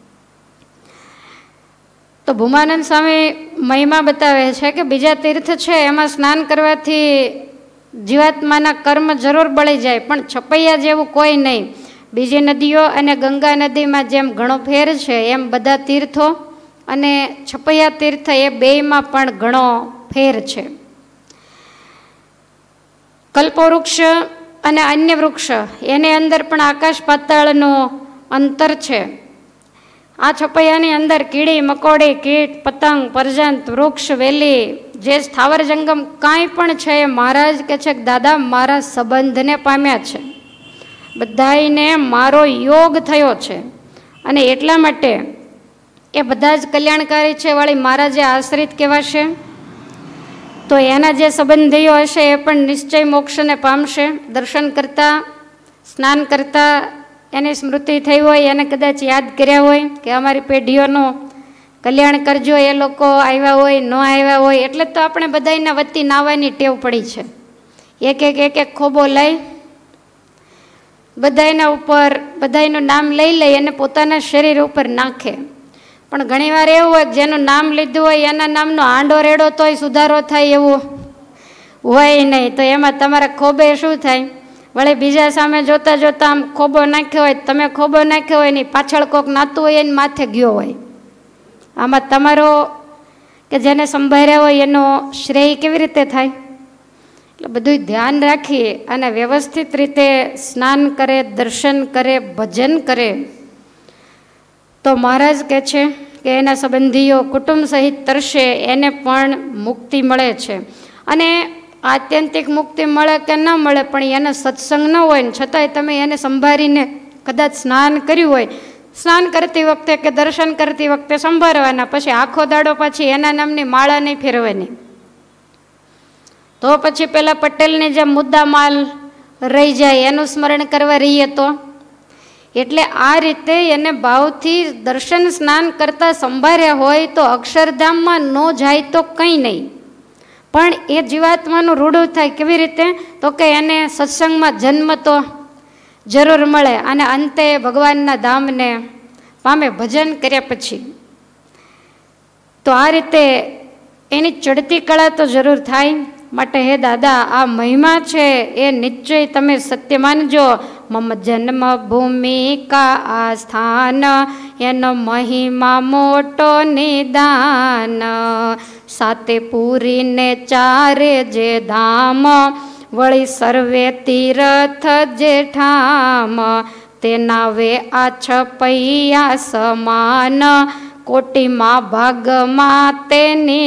Speaker 1: તો ભૂમાનંદ સ્વામી મહિમા બતાવે છે કે બીજા તીર્થ છે એમાં સ્નાન કરવાથી જીવાત્માના કર્મ જરૂર બળી જાય, પણ છપૈયા જેવું કોઈ નહીં. બીજી નદીઓ અને ગંગા નદીમાં જેમ ઘણો ફેર છે એમ બધા તીર્થો અને છપૈયા તીર્થ એ બેયમાં પણ ઘણો ફેર છે. કલ્પવૃક્ષ અને અન્ય વૃક્ષ એની અંદર પણ આકાશ પાતાળનું અંતર છે. આ છપૈયાની અંદર કીડી મકોડી કીટ પતંગ પરજંત વૃક્ષ વેલી જે સ્થાવર જંગમ કાંઈ પણ છે એ મહારાજ કહે છે કે દાદા મારા સંબંધને પામ્યા છે, બધાને મારો યોગ થયો છે, અને એટલા માટે એ બધા જ કલ્યાણકારી છે. વાળી મારા જે આશ્રિત કહેવાશે તો એના જે સંબંધીઓ હશે એ પણ નિશ્ચય મોક્ષને પામશે. દર્શન કરતા સ્નાન કરતા એની સ્મૃતિ થઈ હોય, એને કદાચ યાદ કર્યા હોય કે અમારી પેઢીઓનું કલ્યાણ કરજો, એ લોકો આવ્યા હોય ન આવ્યા હોય, એટલે તો આપણે બધાના વતી નાવાની ટેવ પડી છે. એક એક એક એક ખોબો લઈ બધાના ઉપર બધાનું નામ લઈ લઈ અને પોતાના શરીર ઉપર નાખે. પણ ઘણીવાર એવું હોય કે જેનું નામ લીધું હોય એના નામનો આંડો રેડો તોય સુધારો થાય એવું હોય નહીં. તો એમાં તમારા ખોબે શું થાય? વળી બીજા સામે જોતા જોતા આમ ખોબો નાખ્યો હોય, તમે ખોબો નાખ્યો હોય ને પાછળ કોક નાતું હોય એને માથે ગયો હોય. આમાં તમારો કે જેને સંભાળ્યા હોય એનો શ્રેય કેવી રીતે થાય? એટલે બધું ધ્યાન રાખી અને વ્યવસ્થિત રીતે સ્નાન કરે, દર્શન કરે, ભજન કરે તો મહારાજ કહે છે કે એના સંબંધીઓ કુટુંબ સહિત તરશે, એને પણ મુક્તિ મળે છે. અને આત્યંતિક મુક્તિ મળે કે ન મળે, પણ એને સત્સંગ ન હોય ને છતાંય તમે એને સંભાળીને કદાચ સ્નાન કર્યું હોય, સ્નાન કરતી વખતે કે દર્શન કરતી વખતે સંભાળવાના, પછી આખો દાડો પછી એના નામની માળા નહીં ફેરવાની. તો પછી પેલા પટેલની જે મુદ્દા માલ રહી જાય એનું સ્મરણ કરવા રહીએ તો. એટલે આ રીતે એને ભાવથી દર્શન સ્નાન કરતા સંભાળ્યા હોય તો અક્ષરધામમાં ન જાય તો કંઈ નહીં, પણ એ જીવાત્માનું રૂડું થાય. કેવી રીતે? તો કે એને સત્સંગમાં જન્મ તો જરૂર મળે અને અંતે ભગવાનના ધામને પામે ભજન કર્યા પછી. તો આ રીતે એની ચડતી કળા તો જરૂર થાય. માટે હે દાદા, આ મહિમા છે એ નિશ્ચય તમે સત્ય માનજો. મમ જન્મ ભૂમિ કા આ સ્થાન, એનો મહિમા મોટો નિદાન. સાતે પૂરીને ચારે જે ધામ, વળી સર્વે તીર્થ જેઠામ. તેના વે આ છપૈયા સમાન, કોટીમાં ભાગમાં તે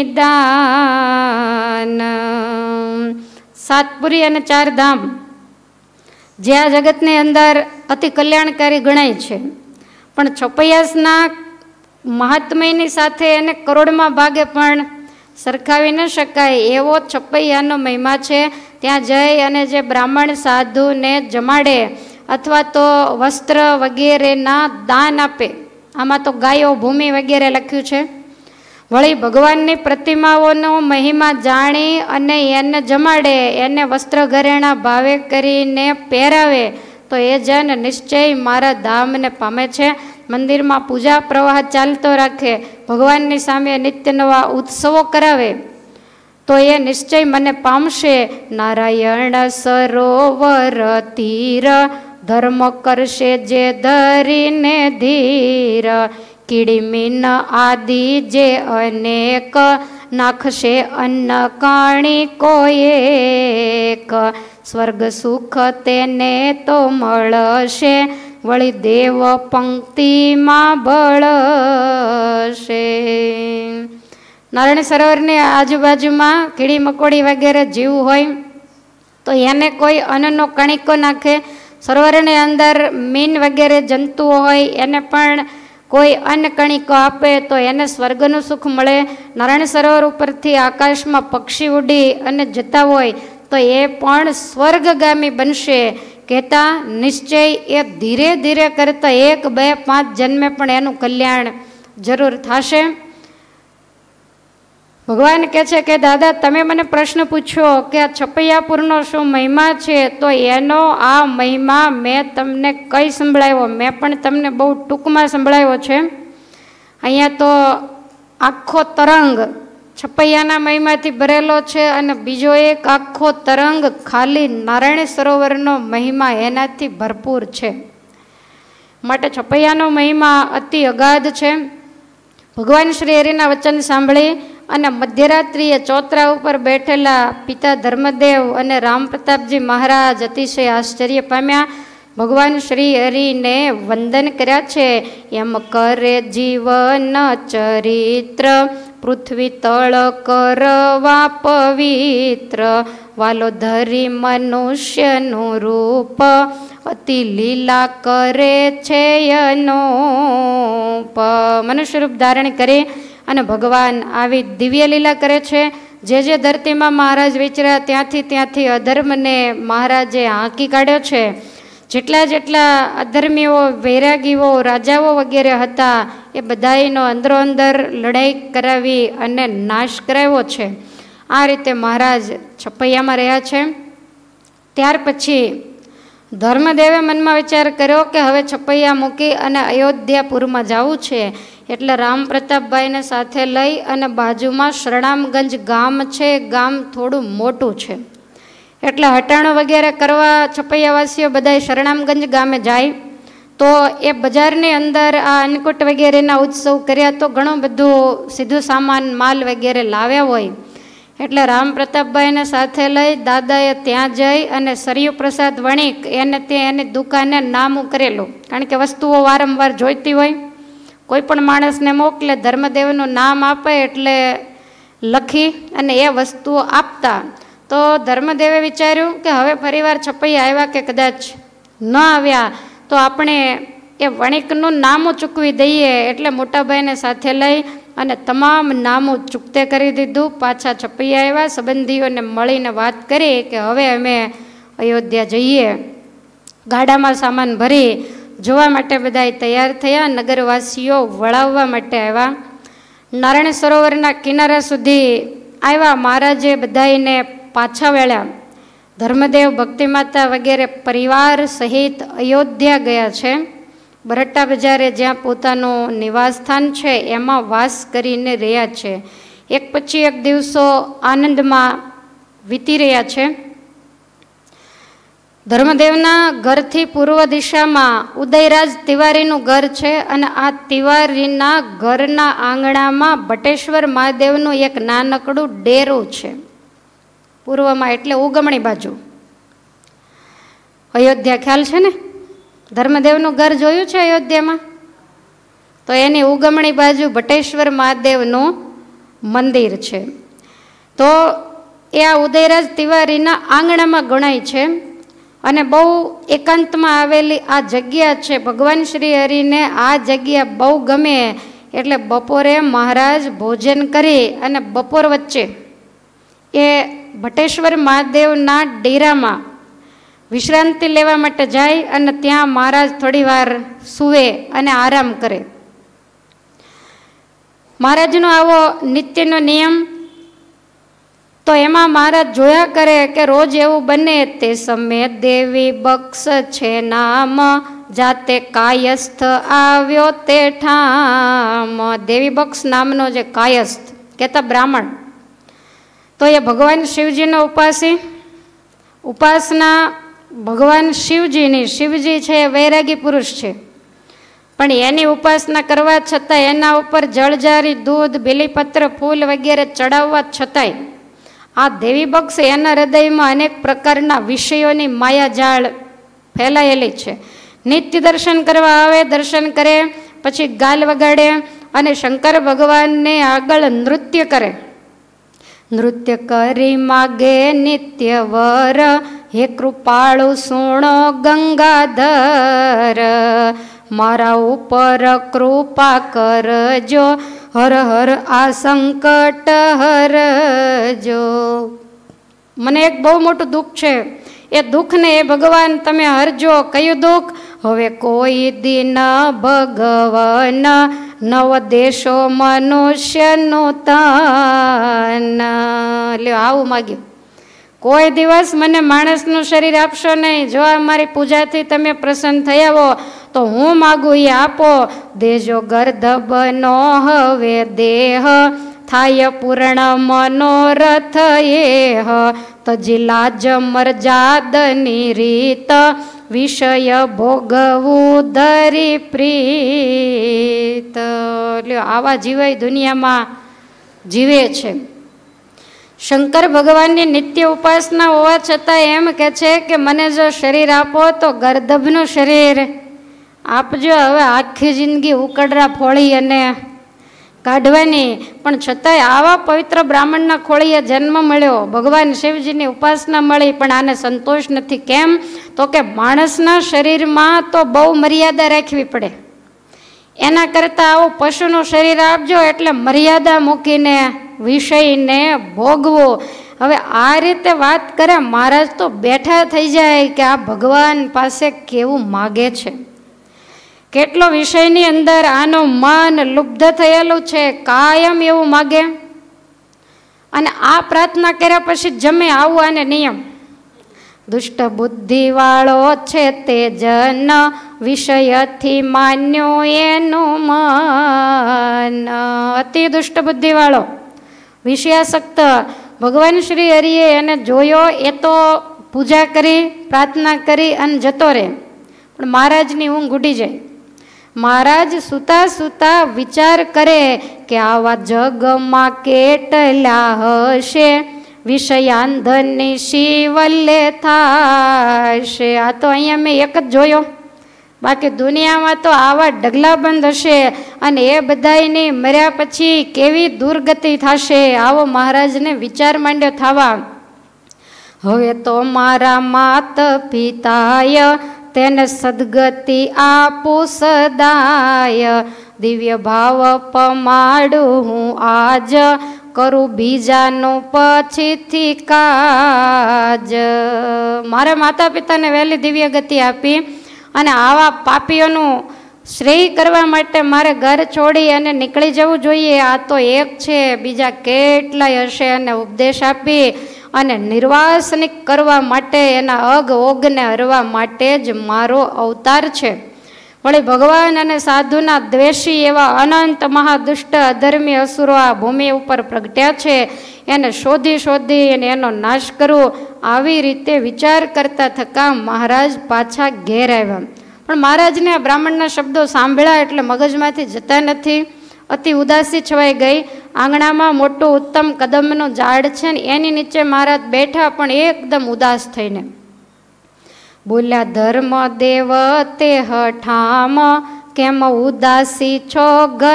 Speaker 1: નિદાન. સાતપુરી અને ચાર ધામ જે આ જગતની અંદર અતિ કલ્યાણકારી ગણાય છે, પણ છપૈયાસના મહાત્મ્યની સાથે એને કરોડમાં ભાગે પણ સરખાવી ન શકાય એવો છપૈયાનો મહિમા છે. ત્યાં જઈ અને જે બ્રાહ્મણ સાધુને જમાડે અથવા તો વસ્ત્ર વગેરેના દાન આપે, આમાં તો ગાયો ભૂમિ વગેરે લખ્યું છે. વળી ભગવાનની પ્રતિમાઓનો મહિમા જાણી અને એને જમાડે, એને વસ્ત્ર ઘરેણા ભાવે કરીને પહેરાવે તો એ જન નિશ્ચય મારા ધામને પામે છે. મંદિરમાં પૂજા પ્રવાહ ચાલતો રાખે, ભગવાનની સામે નિત્ય નવા ઉત્સવો કરાવે તો એ નિશ્ચય મને પામશે. નારાયણ સરોવર તીર, ધર્મ કરશે જે ધરીને ધીર. કીડીમીન આદિ જે અનેક નાખશે અન્ન કાણી કોયેક સ્વર્ગ સુખ તેને તો મળશે વળી દેવ પંક્તિમાં બળશે. નારાયણ સરોવરની આજુબાજુમાં કીડી મકોડી વગેરે જીવ હોય તો એને કોઈ અન્નનો કણિકો નાખે, સરોવરની અંદર મીન વગેરે જંતુઓ હોય એને પણ કોઈ અન્ન કણિકો આપે તો એને સ્વર્ગનું સુખ મળે. નારાયણ સરોવર ઉપરથી આકાશમાં પક્ષી ઉડી અને જતા હોય તો એ પણ સ્વર્ગગામી બનશે. કહેતા નિશ્ચય એ ધીરે ધીરે કરતા એક બે પાંચ જન્મે પણ એનું કલ્યાણ જરૂર થશે. ભગવાન કહે છે કે દાદા તમે મને પ્રશ્ન પૂછ્યો કે આ છપૈયાપુરનો શું મહિમા છે, તો એનો આ મહિમા મેં તમને કઈ સંભળાવ્યો, મેં પણ તમને બહુ ટૂંકમાં સંભળાવ્યો છે. અહીંયા તો આખો તરંગ છપૈયાના મહિમાથી ભરેલો છે અને બીજો એક આખો તરંગ ખાલી નારાયણ સરોવરનો મહિમા એનાથી ભરપૂર છે. માટે છપૈયાનો મહિમા અતિ અગાધ છે. ભગવાન શ્રી હરિના વચન સાંભળી અને મધ્યરાત્રિએ ચોતરા ઉપર બેઠેલા પિતા ધર્મદેવ અને રામ પ્રતાપજી મહારાજ અતિશય આશ્ચર્ય પામ્યા. ભગવાન શ્રી હરિને વંદન કર્યા છે. એમ કરે જીવન ચરિત્ર પૃથ્વી તળ કરવા પવિત્ર વાલો ધરી મનુષ્યનું રૂપ અતિ લીલા કરે છે અનુપ. મનુષ્ય રૂપ ધારણ કરી અને ભગવાન આવી દિવ્ય લીલા કરે છે. જે જે ધરતીમાં મહારાજ વિચર્યા ત્યાંથી ત્યાંથી અધર્મને મહારાજે હાંકી કાઢ્યો છે. જેટલા જેટલા અધર્મીઓ વૈરાગીઓ રાજાઓ વગેરે હતા એ બધાનો અંદરો અંદર લડાઈ કરાવી અને નાશ કરાવ્યો છે. આ રીતે મહારાજ છપૈયામાં રહ્યા છે. ત્યાર પછી ધર્મદેવે મનમાં વિચાર કર્યો કે હવે છપૈયા મૂકી અને અયોધ્યાપુરમાં જવું છે. એટલે રામ પ્રતાપભાઈને સાથે લઈ અને બાજુમાં શરણામગંજ ગામ છે. ગામ થોડું મોટું છે એટલે હટાણો વગેરે કરવા છપૈયાવાસીઓ બધા શરણામગંજ ગામે જાય. તો એ બજારની અંદર આ અન્નકૂટ વગેરેના ઉત્સવ કર્યા તો ઘણું બધું સીધું સામાન માલ વગેરે લાવ્યા હોય. એટલે રામ પ્રતાપભાઈને સાથે લઈ દાદાએ ત્યાં જઈ અને સરયુ પ્રસાદ વણિક એને ત્યાં એની દુકાને નામું કરેલું. કારણ કે વસ્તુઓ વારંવાર જોઈતી હોય, કોઈ પણ માણસને મોકલે ધર્મદેવનું નામ આપે એટલે લખી અને એ વસ્તુઓ આપતા. તો ધર્મદેવે વિચાર્યું કે હવે ફરીવાર છપૈયા આવ્યા કે કદાચ ન આવ્યા તો આપણે એ વણિકનું નામું ચૂકવી દઈએ. એટલે મોટાભાઈને સાથે લઈ અને તમામ નામું ચૂકતે કરી દીધું. પાછા છપૈયા આવ્યા, સંબંધીઓને મળીને વાત કરી કે હવે અમે અયોધ્યા જઈએ. ગાડામાં સામાન ભરી જોવા માટે બધા તૈયાર થયા. નગરવાસીઓ વળાવવા માટે આવ્યા. નારાયણ સરોવરના કિનારા સુધી આવ્યા. મહારાજે બધાને પાછા વળ્યા. ધર્મદેવ ભક્તિમાતા વગેરે પરિવાર સહિત અયોધ્યા ગયા છે. બરટ્ટા બજારે જ્યાં પોતાનું નિવાસસ્થાન છે એમાં વાસ કરીને રહ્યા છે. એક પછી એક દિવસો આનંદમાં વીતી રહ્યા છે. ધર્મદેવના ઘરથી પૂર્વ દિશામાં ઉદયરાજ તિવારીનું ઘર છે અને આ તિવારીના ઘરના આંગણામાં બટેશ્વર મહાદેવનું એક નાનકડું ડેરું છે. પૂર્વમાં એટલે ઉગમણી બાજુ. અયોધ્યા ખ્યાલ છે ને, ધર્મદેવનું ઘર જોયું છે અયોધ્યામાં? તો એની ઉગમણી બાજુ બટેશ્વર મહાદેવનું મંદિર છે. તો એ આ ઉદયરાજ તિવારીના આંગણામાં ગણાય છે અને બહુ એકાંતમાં આવેલી આ જગ્યા છે. ભગવાન શ્રી હરિને આ જગ્યા બહુ ગમે એટલે બપોરે મહારાજ ભોજન કરી અને બપોર વચ્ચે એ બટેશ્વર મહાદેવના ડેરામાં વિશ્રાંતિ લેવા માટે જાય અને ત્યાં મહારાજ થોડી વાર સૂવે અને આરામ કરે. મહારાજનો આવો નિત્યનો નિયમ. તો એમાં મહારાજ જોયા કરે કે રોજ એવું બને તે સમયે દેવી બક્ષ છે નામ જાતે કાયસ્થ આવ્યો તે ઠામ. દેવી બક્ષ નામનો જે કાયસ્થ કહેતા બ્રાહ્મણ, તો એ ભગવાન શિવજીનો ઉપાસી. ઉપાસના ભગવાન શિવજીની. શિવજી છે એ વૈરાગી પુરુષ છે. પણ એની ઉપાસના કરવા છતાં એના ઉપર જળજારી, દૂધ, બીલીપત્ર, ફૂલ વગેરે ચડાવવા છતાંય આ દેવી બક્ષ એના હૃદયમાં અનેક પ્રકારના વિષયોની માયાજાળ ફેલાયેલી છે. નિત્ય દર્શન કરવા આવે, દર્શન કરે, પછી ગાલ વગાડે અને શંકર ભગવાનને આગળ નૃત્ય કરે. નૃત્ય કરી માગે નિત્ય વર, હે કૃપાળુ સુણો ગંગાધર, મારા ઉપર કૃપા કરજો, હર હર આ સંકટ હરજો. મને એક બહુ મોટું દુઃખ છે, એ દુઃખને એ ભગવાન તમે હરજો. કયું દુઃખ? હવે કોઈ દિન ભગવાન નવ દેશો મનુષ્યનું તન. લ્યો આવું માગ્યું, કોઈ દિવસ મને માણસનું શરીર આપશો નહીં. જો આ મારી પૂજાથી તમે પ્રસન્ન થયા હો તો હું માગું એ આપો. દેજો ગર્દભનો હવે દેહ, થાય પૂર્ણ મનોરથ એહ, તજી લાજ મરજાદની રીત, વિષય ભોગવું ધરી પ્રીત. લ્યો આવા જીવાય દુનિયામાં જીવે છે. શંકર ભગવાનની નિત્ય ઉપાસના હોવા છતાં એમ કે છે કે મને જો શરીર આપો તો ગર્દભનું શરીર આપજો. હવે આખી જિંદગી ઉકડરા ફોળી અને કાઢવાની, પણ છતાંય આવા પવિત્ર બ્રાહ્મણના ખોળીએ જન્મ મળ્યો, ભગવાન શિવજીની ઉપાસના મળી, પણ આને સંતોષ નથી. કેમ? તો કે માણસના શરીરમાં તો બહુ મર્યાદા રાખવી પડે. એના કરતાં આવું પશુનું શરીર આપજો એટલે મર્યાદા મૂકીને વિષયને ભોગવો. હવે આ રીતે વાત કરે મહારાજ તો બેઠા થઈ જાય કે આ ભગવાન પાસે કેવું માગે છે, કેટલો વિષયની અંદર આનું મન લુબ્ધ થયેલું છે, કાયમ એવું માગે. અને આ પ્રાર્થના કર્યા પછી જમે, આવું આને નિયમ. દુષ્ટ બુદ્ધિ વાળો છે તે જન, વિષયથી માન્યો એનું મન. અતિ દુષ્ટ બુદ્ધિ વાળો, વિષયાસક્ત. ભગવાન શ્રી હરિએ એને જોયો, એ તો પૂજા કરી, પ્રાર્થના કરી અને જતો રહે, પણ મહારાજની ઊંઘ ઉડી જાય. મહારાજ સૂતા સૂતા વિચાર કરે કે આવા જગમાં કેટલા હશે, વિષયાંધની શિવલ્લે થાશે. આ તો અહીંયા મેં એક જ જોયો, બાકી દુનિયામાં તો આવા ઢગલાબંધ હશે, અને એ બધાયની મર્યા પછી કેવી દુર્ગતિ થશે, આવો મહારાજને વિચાર માંડ્યો થવા. હવે તો મારા માત પિતાય, તેને સદગતિ આપું સદાય, દિવ્ય ભાવ પમાડું હું આજ, કરું બીજાનું પછીથી કાજ. મારા માતા પિતાને વહેલી દિવ્ય ગતિ આપી, અને આવા પાપીઓનું શ્રેય કરવા માટે મારે ઘર છોડી અને નીકળી જવું જોઈએ. આ તો એક છે, બીજા કેટલાય હશે. અને ઉપદેશ આપી અને નિર્વાસનિક કરવા માટે, એના અગ ઓગને હરવા માટે જ મારો અવતાર છે. વળી ભગવાન અને સાધુના દ્વેષી એવા અનંત મહાદુષ્ટ અધર્મી અસુરો આ ભૂમિ ઉપર પ્રગટ્યા છે, એને શોધી શોધી અને એનો નાશ કરવો. આવી રીતે વિચાર કરતા થકા મહારાજ પાછા ઘેર આવ્યા. પણ મહારાજને આ બ્રાહ્મણના શબ્દો સાંભળ્યા એટલે મગજમાંથી જતા નથી. અતિ ઉદાસી છવાઈ ગઈ. આંગણામાં મોટું ઉત્તમ કદમનું ઝાડ છે ને એની નીચે મહારાજ બેઠા, પણ એકદમ ઉદાસ થઈને બોલ્યા, ધર્મ દેવ તે હઠામ, કેમ ઉદાસી છો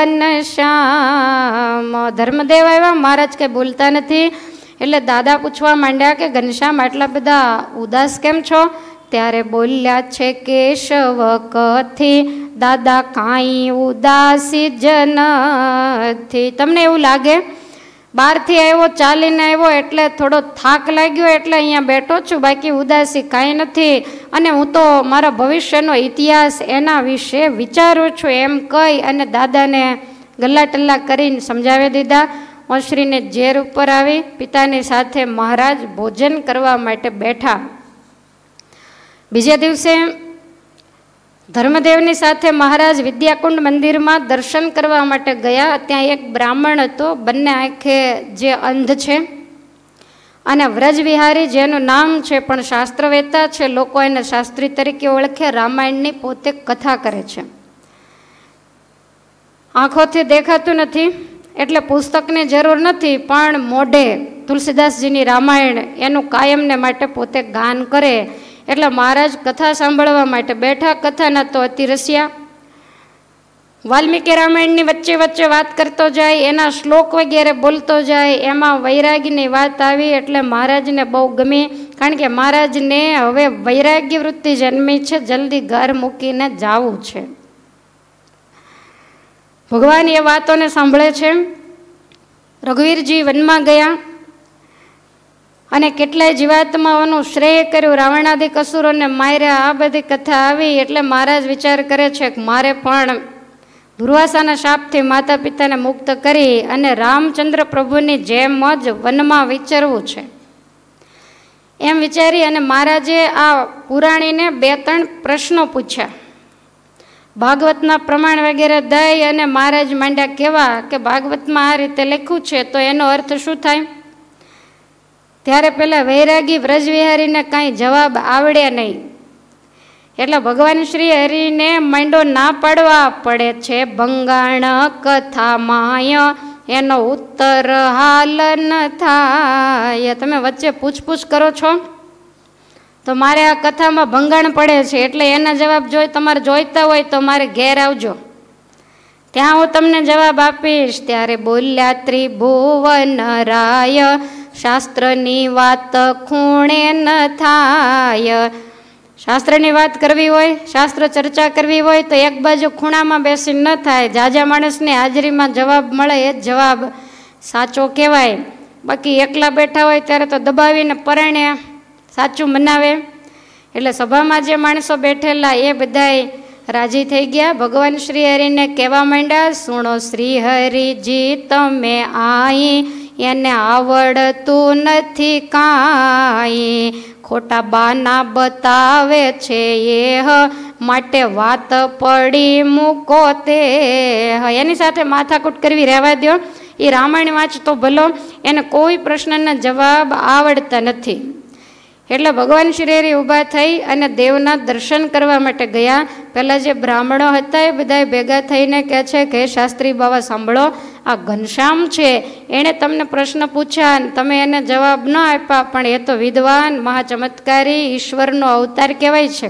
Speaker 1: ઘનશ્યામ. ધર્મદેવ આવ્યા, મહારાજ કંઈ બોલતા નથી. એટલે દાદા પૂછવા માંડ્યા કે ઘનશ્યામ આટલા બધા ઉદાસ કેમ છો? ત્યારે બોલ્યા છે કેશવ કથી, દાદા કાંઈ ઉદાસી જ નથી. તમને એવું લાગે બહારથી આવ્યો, ચાલીને આવ્યો એટલે થોડો થાક લાગ્યો એટલે અહીંયા બેઠો છું, બાકી ઉદાસી કાંઈ નથી. અને હું તો મારા ભવિષ્યનો ઇતિહાસ એના વિશે વિચારું છું, એમ કહી અને દાદાને ગલ્લા ટલ્લા કરીને સમજાવી દીધા. ઓસરીને ઝેર ઉપર આવી પિતાની સાથે મહારાજ ભોજન કરવા માટે બેઠા. બીજા દિવસે ધર્મદેવની સાથે મહારાજ વિદ્યાકુંડ મંદિરમાં દર્શન કરવા માટે ગયા. ત્યાં એક બ્રાહ્મણ હતો, બંને આંખે જે અંધ છે, અને વ્રજવિહારી જેનું નામ છે, પણ શાસ્ત્રવેતા છે, લોકો એને શાસ્ત્રી તરીકે ઓળખે, રામાયણની પોતે કથા કરે છે. આંખોથી દેખાતું નથી એટલે પુસ્તકની જરૂર નથી, પણ મોઢે તુલસીદાસજીની રામાયણ એનું કાયમને માટે પોતે ગાન કરે. એટલે મહારાજ કથા સાંભળવા માટે બેઠા. કથાના તો અતિ રસિયા. વાલ્મીકી રામાયણની વચ્ચે વચ્ચે વાત કરતો જાય, એના શ્લોક વગેરે બોલતો જાય. એમાં વૈરાગીની વાત આવી એટલે મહારાજને બહુ ગમી, કારણ કે મહારાજને હવે વૈરાગ્ય વૃત્તિ જન્મી છે, જલ્દી ઘર મૂકીને જાવું છે. ભગવાન એ વાતોને સાંભળે છે. રઘુવીરજી વનમાં ગયા અને કેટલાય જીવાત્માઓનું શ્રેય કર્યું, રાવણાદિક અસુરોને માર્યા. આ બધી કથા આવી એટલે મહારાજ વિચાર કરે છે કે મારે પણ દુર્વાસાના શાપથી માતા પિતાને મુક્ત કરી અને રામચંદ્ર પ્રભુની જેમ જ વનમાં વિચરવું છે. એમ વિચારી અને મહારાજે આ પુરાણીને બે ત્રણ પ્રશ્નો પૂછ્યા. ભાગવતના પ્રમાણ વગેરે દઈ અને મહારાજ માંડ્યા કહેવા કે ભાગવતમાં આ રીતે લખ્યું છે તો એનો અર્થ શું થાય? ત્યારે પેલા વૈરાગી વ્રજવિહારીને કાંઈ જવાબ આવડે નહીં. એટલે ભગવાન શ્રી હરિને માંડો ના પાડવા પડે છે. ભંગાણ કથા માય એનો ઉત્તર હાલ ન થાય. તમે વચ્ચે પૂછપૂછ કરો છો તો મારે આ કથામાં ભંગાણ પડે છે, એટલે એના જવાબ જોઈ તમારે જોઈતા હોય તો મારે ઘેર આવજો, ત્યાં હું તમને જવાબ આપીશ. ત્યારે બોલ્યા ત્રિભુવન રાય, શાસ્ત્રની વાત ખૂણે ન થાય. શાસ્ત્રની વાત કરવી હોય, શાસ્ત્ર ચર્ચા કરવી હોય તો એક બાજુ ખૂણામાં બેસી ન થાય. જાજા માણસની હાજરીમાં જવાબ મળે એ જ જવાબ સાચો કહેવાય. બાકી એકલા બેઠા હોય ત્યારે તો દબાવીને પરણે સાચું મનાવે. એટલે સભામાં જે માણસો બેઠેલા એ બધાય રાજી થઈ ગયા. ભગવાન શ્રી હરિને કહેવા માંડ્યા, સુણો શ્રી હરિજી તમે આઈ, એને આવડતું નથી કાંઈ. ખોટા બાના બતાવે છે એ માટે વાત પડી મૂકો તે. એની સાથે માથાકૂટ કરવી રહેવા દો. એ રામાયણ વાંચતો ભલો, એને કોઈ પ્રશ્નના જવાબ આવડતા નથી. એટલે ભગવાન શ્રી હરિ ઊભા થઈ અને દેવના દર્શન કરવા માટે ગયા. પહેલાં જે બ્રાહ્મણો હતા એ બધા ભેગા થઈને કહે છે કે શાસ્ત્રી બાવા સાંભળો, આ ઘનશ્યામ છે એણે તમને પ્રશ્ન પૂછ્યા અને તમે એને જવાબ ન આપ્યા, પણ એ તો વિદ્વાન મહાચમત્કારી ઈશ્વરનો અવતાર કહેવાય છે.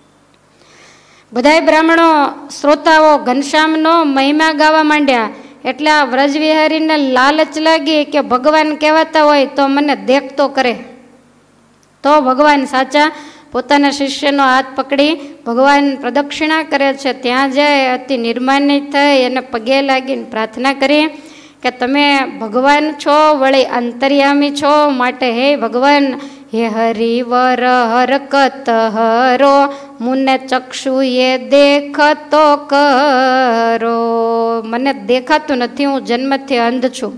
Speaker 1: બધાય બ્રાહ્મણો શ્રોતાઓ ઘનશ્યામનો મહિમા ગાવા માંડ્યા. એટલે આ વ્રજવિહારીને લાલચ લાગી કે ભગવાન કહેવાતા હોય તો મને દેખતો કરે. તો ભગવાન સાચા પોતાના શિષ્યનો હાથ પકડી ભગવાન પ્રદક્ષિણા કરે છે. ત્યાં જાય અતિ નિર્માનિત થઈ અને પગે લાગીને પ્રાર્થના કરી કે તમે ભગવાન છો, વળી અંતર્યામી છો, માટે હે ભગવાન, હે હરિવર હરકત હરો, મુને ચક્ષુએ દેખતો કરો. મને દેખાતું નથી, હું જન્મથી અંધ છું,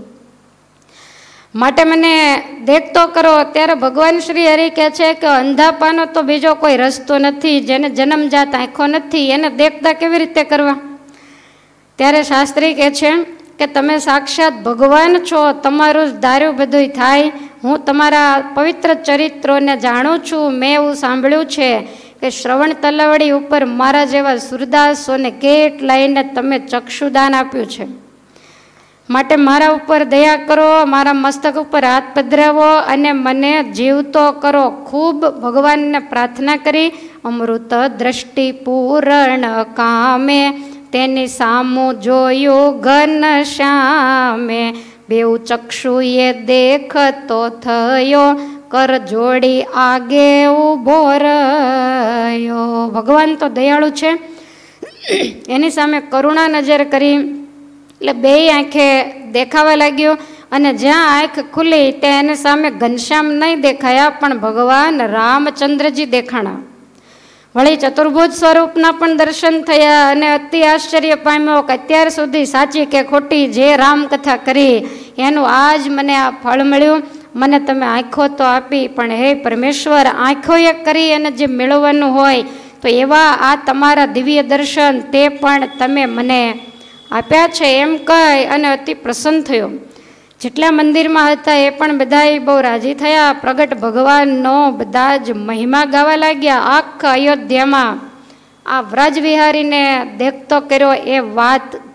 Speaker 1: માટે મને દેખતો કરો. ત્યારે ભગવાન શ્રી હરિ કહે છે કે અંધાપાનો તો બીજો કોઈ રસ્તો નથી, જેને જન્મજાત આંખો નથી એને દેખતા કેવી રીતે કરવા? ત્યારે શાસ્ત્રી કહે છે કે તમે સાક્ષાત ભગવાન છો, તમારું જ ધાર્યું બધું થાય. હું તમારા પવિત્ર ચરિત્રોને જાણું છું. મેં એવું સાંભળ્યું છે કે શ્રવણ તલવડી ઉપર મારા જેવા સુરદાસોને કેટલાયને તમે ચક્ષુદાન આપ્યું છે, માટે મારા ઉપર દયા કરો, મારા મસ્તક ઉપર હાથ પધરાવો અને મને જીવતો કરો. ખૂબ ભગવાનને પ્રાર્થના કરી. અમૃત દ્રષ્ટિ પૂરણ કામે, તેની સામું જોયું ઘનશ્યામે. બેઉ ચક્ષુએ દેખતો થયો, કર જોડી આગે ઉભો રહ્યો. ભગવાન તો દયાળુ છે, એની સામે કરુણા નજર કરી એટલે બે આંખે દેખાવા લાગ્યો. અને જ્યાં આંખ ખુલી ત્યાં એની સામે ઘનશ્યામ નહીં દેખાયા, પણ ભગવાન રામચંદ્રજી દેખાણા. વળી ચતુર્ભુજ સ્વરૂપના પણ દર્શન થયા અને અતિ આશ્ચર્ય પામ્યો કે અત્યાર સુધી સાચી કે ખોટી જે રામકથા કરી એનું આજ મને આ ફળ મળ્યું. મને તમે આંખો તો આપી, પણ હે પરમેશ્વર, આંખોએ કરી અને જે મેળવવાનું હોય તો એવા આ તમારા દિવ્ય દર્શન તે પણ તમે મને આપ્યા છે એમ કહી અને અતિ પ્રસન્ન થયો. જેટલા મંદિરમાં હતા એ પણ બધા બહુ રાજી થયા. પ્રગટ ભગવાનનો બધા જ મહિમા ગાવા લાગ્યા. આખા અયોધ્યામાં આ વ્રજવિહારીને દેખતો કર્યો એ વાત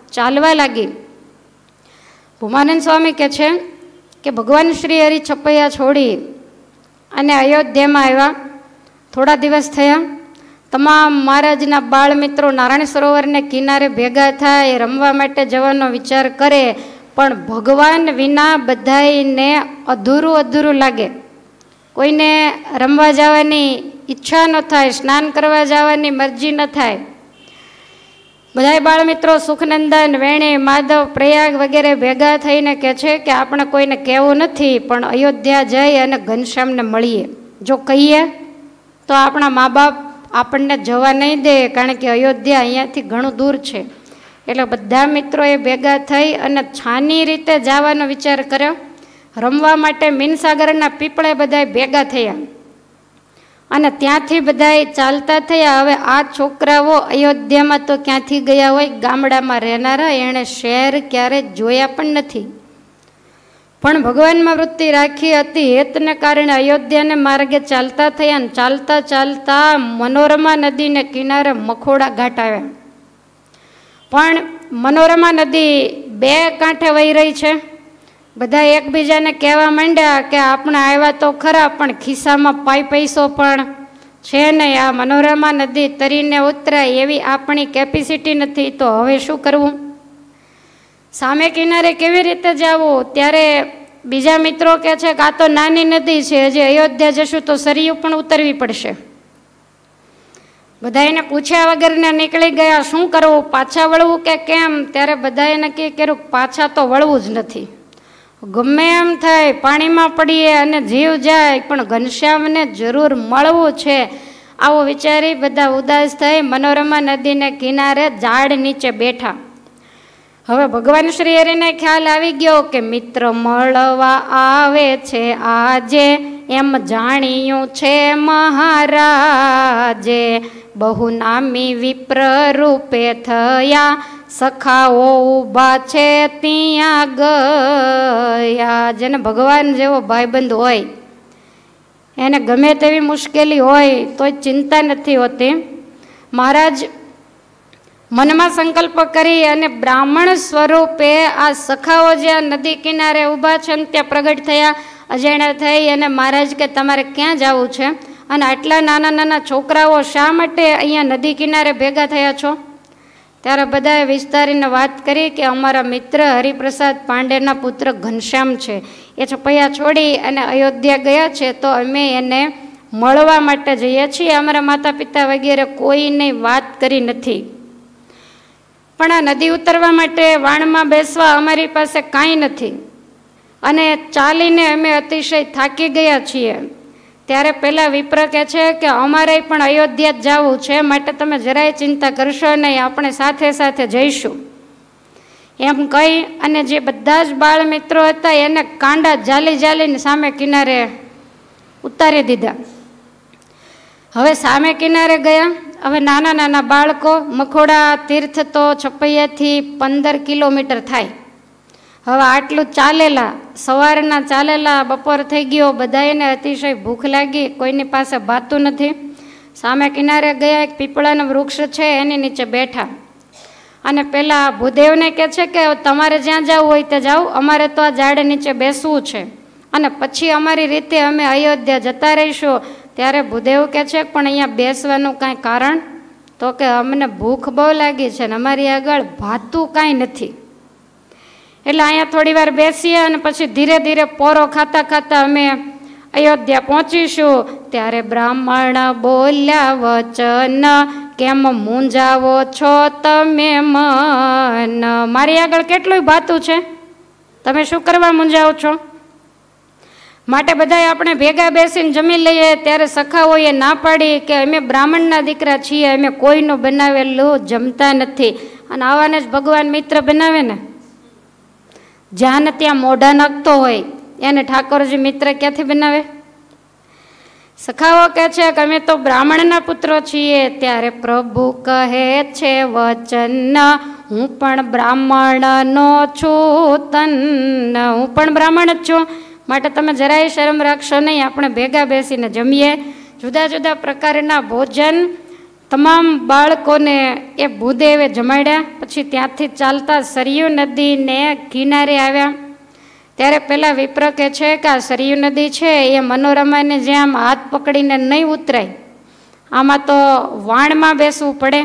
Speaker 1: ચાલવા લાગી. ભૂમાનંદ સ્વામી કહે છે કે ભગવાન શ્રી હરિ છપૈયા છોડી અને અયોધ્યામાં આવ્યા. થોડા દિવસ થયા, તમામ મહારાજના બાળ મિત્રો નારાયણ સરોવરને કિનારે ભેગા થાય, રમવા માટે જવાનો વિચાર કરે, પણ ભગવાન વિના બધાને અધૂરું અધૂરું લાગે. કોઈને રમવા જવાની ઈચ્છા ન થાય, સ્નાન કરવા જવાની મરજી ન થાય. બધાય બાળ મિત્રો સુખનંદન, વેણી, માધવ, પ્રયાગ વગેરે ભેગા થઈને કહે છે કે આપણે કોઈને કહેવું નથી, પણ અયોધ્યા જઈ અને ઘનશ્યામને મળીએ. જો કહીએ તો આપણા મા બાપ આપણને જવા નહીં દે, કારણ કે અયોધ્યા અહીંયાથી ઘણું દૂર છે. એટલે બધા મિત્રોએ ભેગા થઈ અને છાની રીતે જવાનો વિચાર કર્યો. રમવા માટે મીનસાગરના પીપળે બધા ભેગા થયા અને ત્યાંથી બધા ચાલતા થયા. હવે આ છોકરાઓ અયોધ્યામાં તો ક્યાંથી ગયા હોય, ગામડામાં રહેનારા, એણે શહેર ક્યારે જોયા પણ નથી, પણ ભગવાનમાં વૃત્તિ રાખી હતી. હેતને કારણે અયોધ્યાને માર્ગે ચાલતા થયા અને ચાલતા ચાલતા મનોરમા નદીને કિનારે મખોડા ઘાટ આવ્યા. પણ મનોરમા નદી બે કાંઠે વહી રહી છે. બધા એકબીજાને કહેવા માંડ્યા કે આપણે આવ્યા તો ખરા, પણ ખિસ્સામાં પાઈ પૈસો પણ છે નહીં. આ મનોરમા નદી તરીને ઉતરાય એવી આપણી કેપેસિટી નથી, તો હવે શું કરવું? સામે કિનારે કેવી રીતે જવું? ત્યારે બીજા મિત્રો કહે છે કે આ તો નાની નદી છે, હજી અયોધ્યા જશું તો સરયું પણ ઉતરવી પડશે. બધા એને પૂછ્યા વગરને નીકળી ગયા. શું કરવું, પાછા વળવું કે કેમ? ત્યારે બધાએ નક્કી કર્યું પાછા તો વળવું જ નથી. ગમે એમ થાય, પાણીમાં પડીએ અને જીવ જાય, પણ ઘનશ્યામને જરૂર મળવું છે. આવું વિચારી બધા ઉદાસ થઈ મનોરમા નદીને કિનારે ઝાડ નીચે બેઠા. હવે ભગવાન શ્રી હરિને ખ્યાલ આવી ગયો કે મિત્ર મળવા આવે છે આજે, એમ જાણ્યું છે મહારાજે. બહુ નામી વિપ્ર રૂપે થયા, સખાઓ ઊભા છે ત્યાં ગયા. જેને ભગવાન જેવો ભાઈબંધ હોય, એને ગમે તેવી મુશ્કેલી હોય તોય ચિંતા નથી હોતી. મહારાજ મનમાં સંકલ્પ કરી અને બ્રાહ્મણ સ્વરૂપે આ સખાઓ જ્યાં નદી કિનારે ઊભા છે ત્યાં પ્રગટ થયા. અજાણ્યા થઈ અને મહારાજ કે તમારે ક્યાં જવું છે, અને આટલા નાના નાના છોકરાઓ શા માટે અહીંયા નદી કિનારે ભેગા થયા છો? ત્યારે બધાએ વિસ્તારીને વાત કરી કે અમારા મિત્ર હરિપ્રસાદ પાંડેના પુત્ર ઘનશ્યામ છે, એ છપૈયા છોડી અને અયોધ્યા ગયા છે, તો અમે એને મળવા માટે જઈએ છીએ. અમારા માતા પિતા વગેરે કોઈને વાત કરી નથી, પણ આ નદી ઉતરવા માટે વાણમાં બેસવા અમારી પાસે કાંઈ નથી અને ચાલીને અમે અતિશય થાકી ગયા છીએ. ત્યારે પેલા વિપ્ર કહે છે કે અમારે પણ અયોધ્યા જ જવું છે, માટે તમે જરાય ચિંતા કરશો નહીં, આપણે સાથે સાથે જઈશું. એમ કહી અને જે બધા જ બાળ મિત્રો હતા એને કાંડા જાલી જાલીને સામે કિનારે ઉતારી દીધા. હવે સામે કિનારે ગયા. હવે નાના નાના બાળકો, મખોડા તીર્થ તો છપૈયાથી પંદર કિલોમીટર થાય. હવે આટલું ચાલેલા, સવારના ચાલેલા, બપોર થઈ ગયો, બધાને અતિશય ભૂખ લાગી, કોઈની પાસે ભાતું નથી. સામે કિનારે ગયા, એક પીપળાનું વૃક્ષ છે એની નીચે બેઠા અને પેલા ભૂદેવને કહે છે કે તમારે જ્યાં જવું હોય તે જાઓ, અમારે તો આ ઝાડ નીચે બેસવું છે અને પછી અમારી રીતે અમે અયોધ્યા જતા રહીશું. ત્યારે ભૂદેવ કહે છે પણ અહીંયા બેસવાનું કાંઈ કારણ? તો કે અમને ભૂખ બહુ લાગી છે ને અમારી આગળ ભાતું કાંઈ નથી, એટલે અહીંયા થોડી વાર બેસીએ અને પછી ધીરે ધીરે પોરો ખાતા ખાતા અમે અયોધ્યા પહોંચીશું. ત્યારે બ્રાહ્મણ બોલ્યા વચન, કેમ મૂંઝાવો છો તમે મન? મારી આગળ કેટલું ભાતું છે, તમે શું કરવા મૂંઝાવો છો? માટે બધાએ આપણે ભેગા બેસીને જમી લઈએ. ત્યારે સખાઓએ ના પાડી કે અમે બ્રાહ્મણના દીકરા છીએ, અમે કોઈનું બનાવેલું જમતા નથી. અને આવાને જ ભગવાન મિત્ર બનાવે ને, જ્યાં ને ત્યાં મોઢા નાખતો હોય એને ઠાકોરજી મિત્ર ક્યાંથી બનાવે? સખાઓ કહે છે કે અમે તો બ્રાહ્મણના પુત્રો છીએ. ત્યારે પ્રભુ કહે છે વચન, હું પણ બ્રાહ્મણનો છું તન, હું પણ બ્રાહ્મણ જ છું, માટે તમે જરાય શરમ રાખશો નહીં, આપણે ભેગા બેસીને જમીએ. જુદા જુદા પ્રકારના ભોજન તમામ બાળકોને એ ભૂદેવે જમાડ્યા. પછી ત્યાંથી ચાલતા સરયુ નદીને કિનારે આવ્યા. ત્યારે પેલા વિપ્ર કહે છે કે આ સરયુ નદી છે એ મનોરમાને જેમ હાથ પકડીને નહીં ઉતરાય, આમાં તો વાણમાં બેસવું પડે.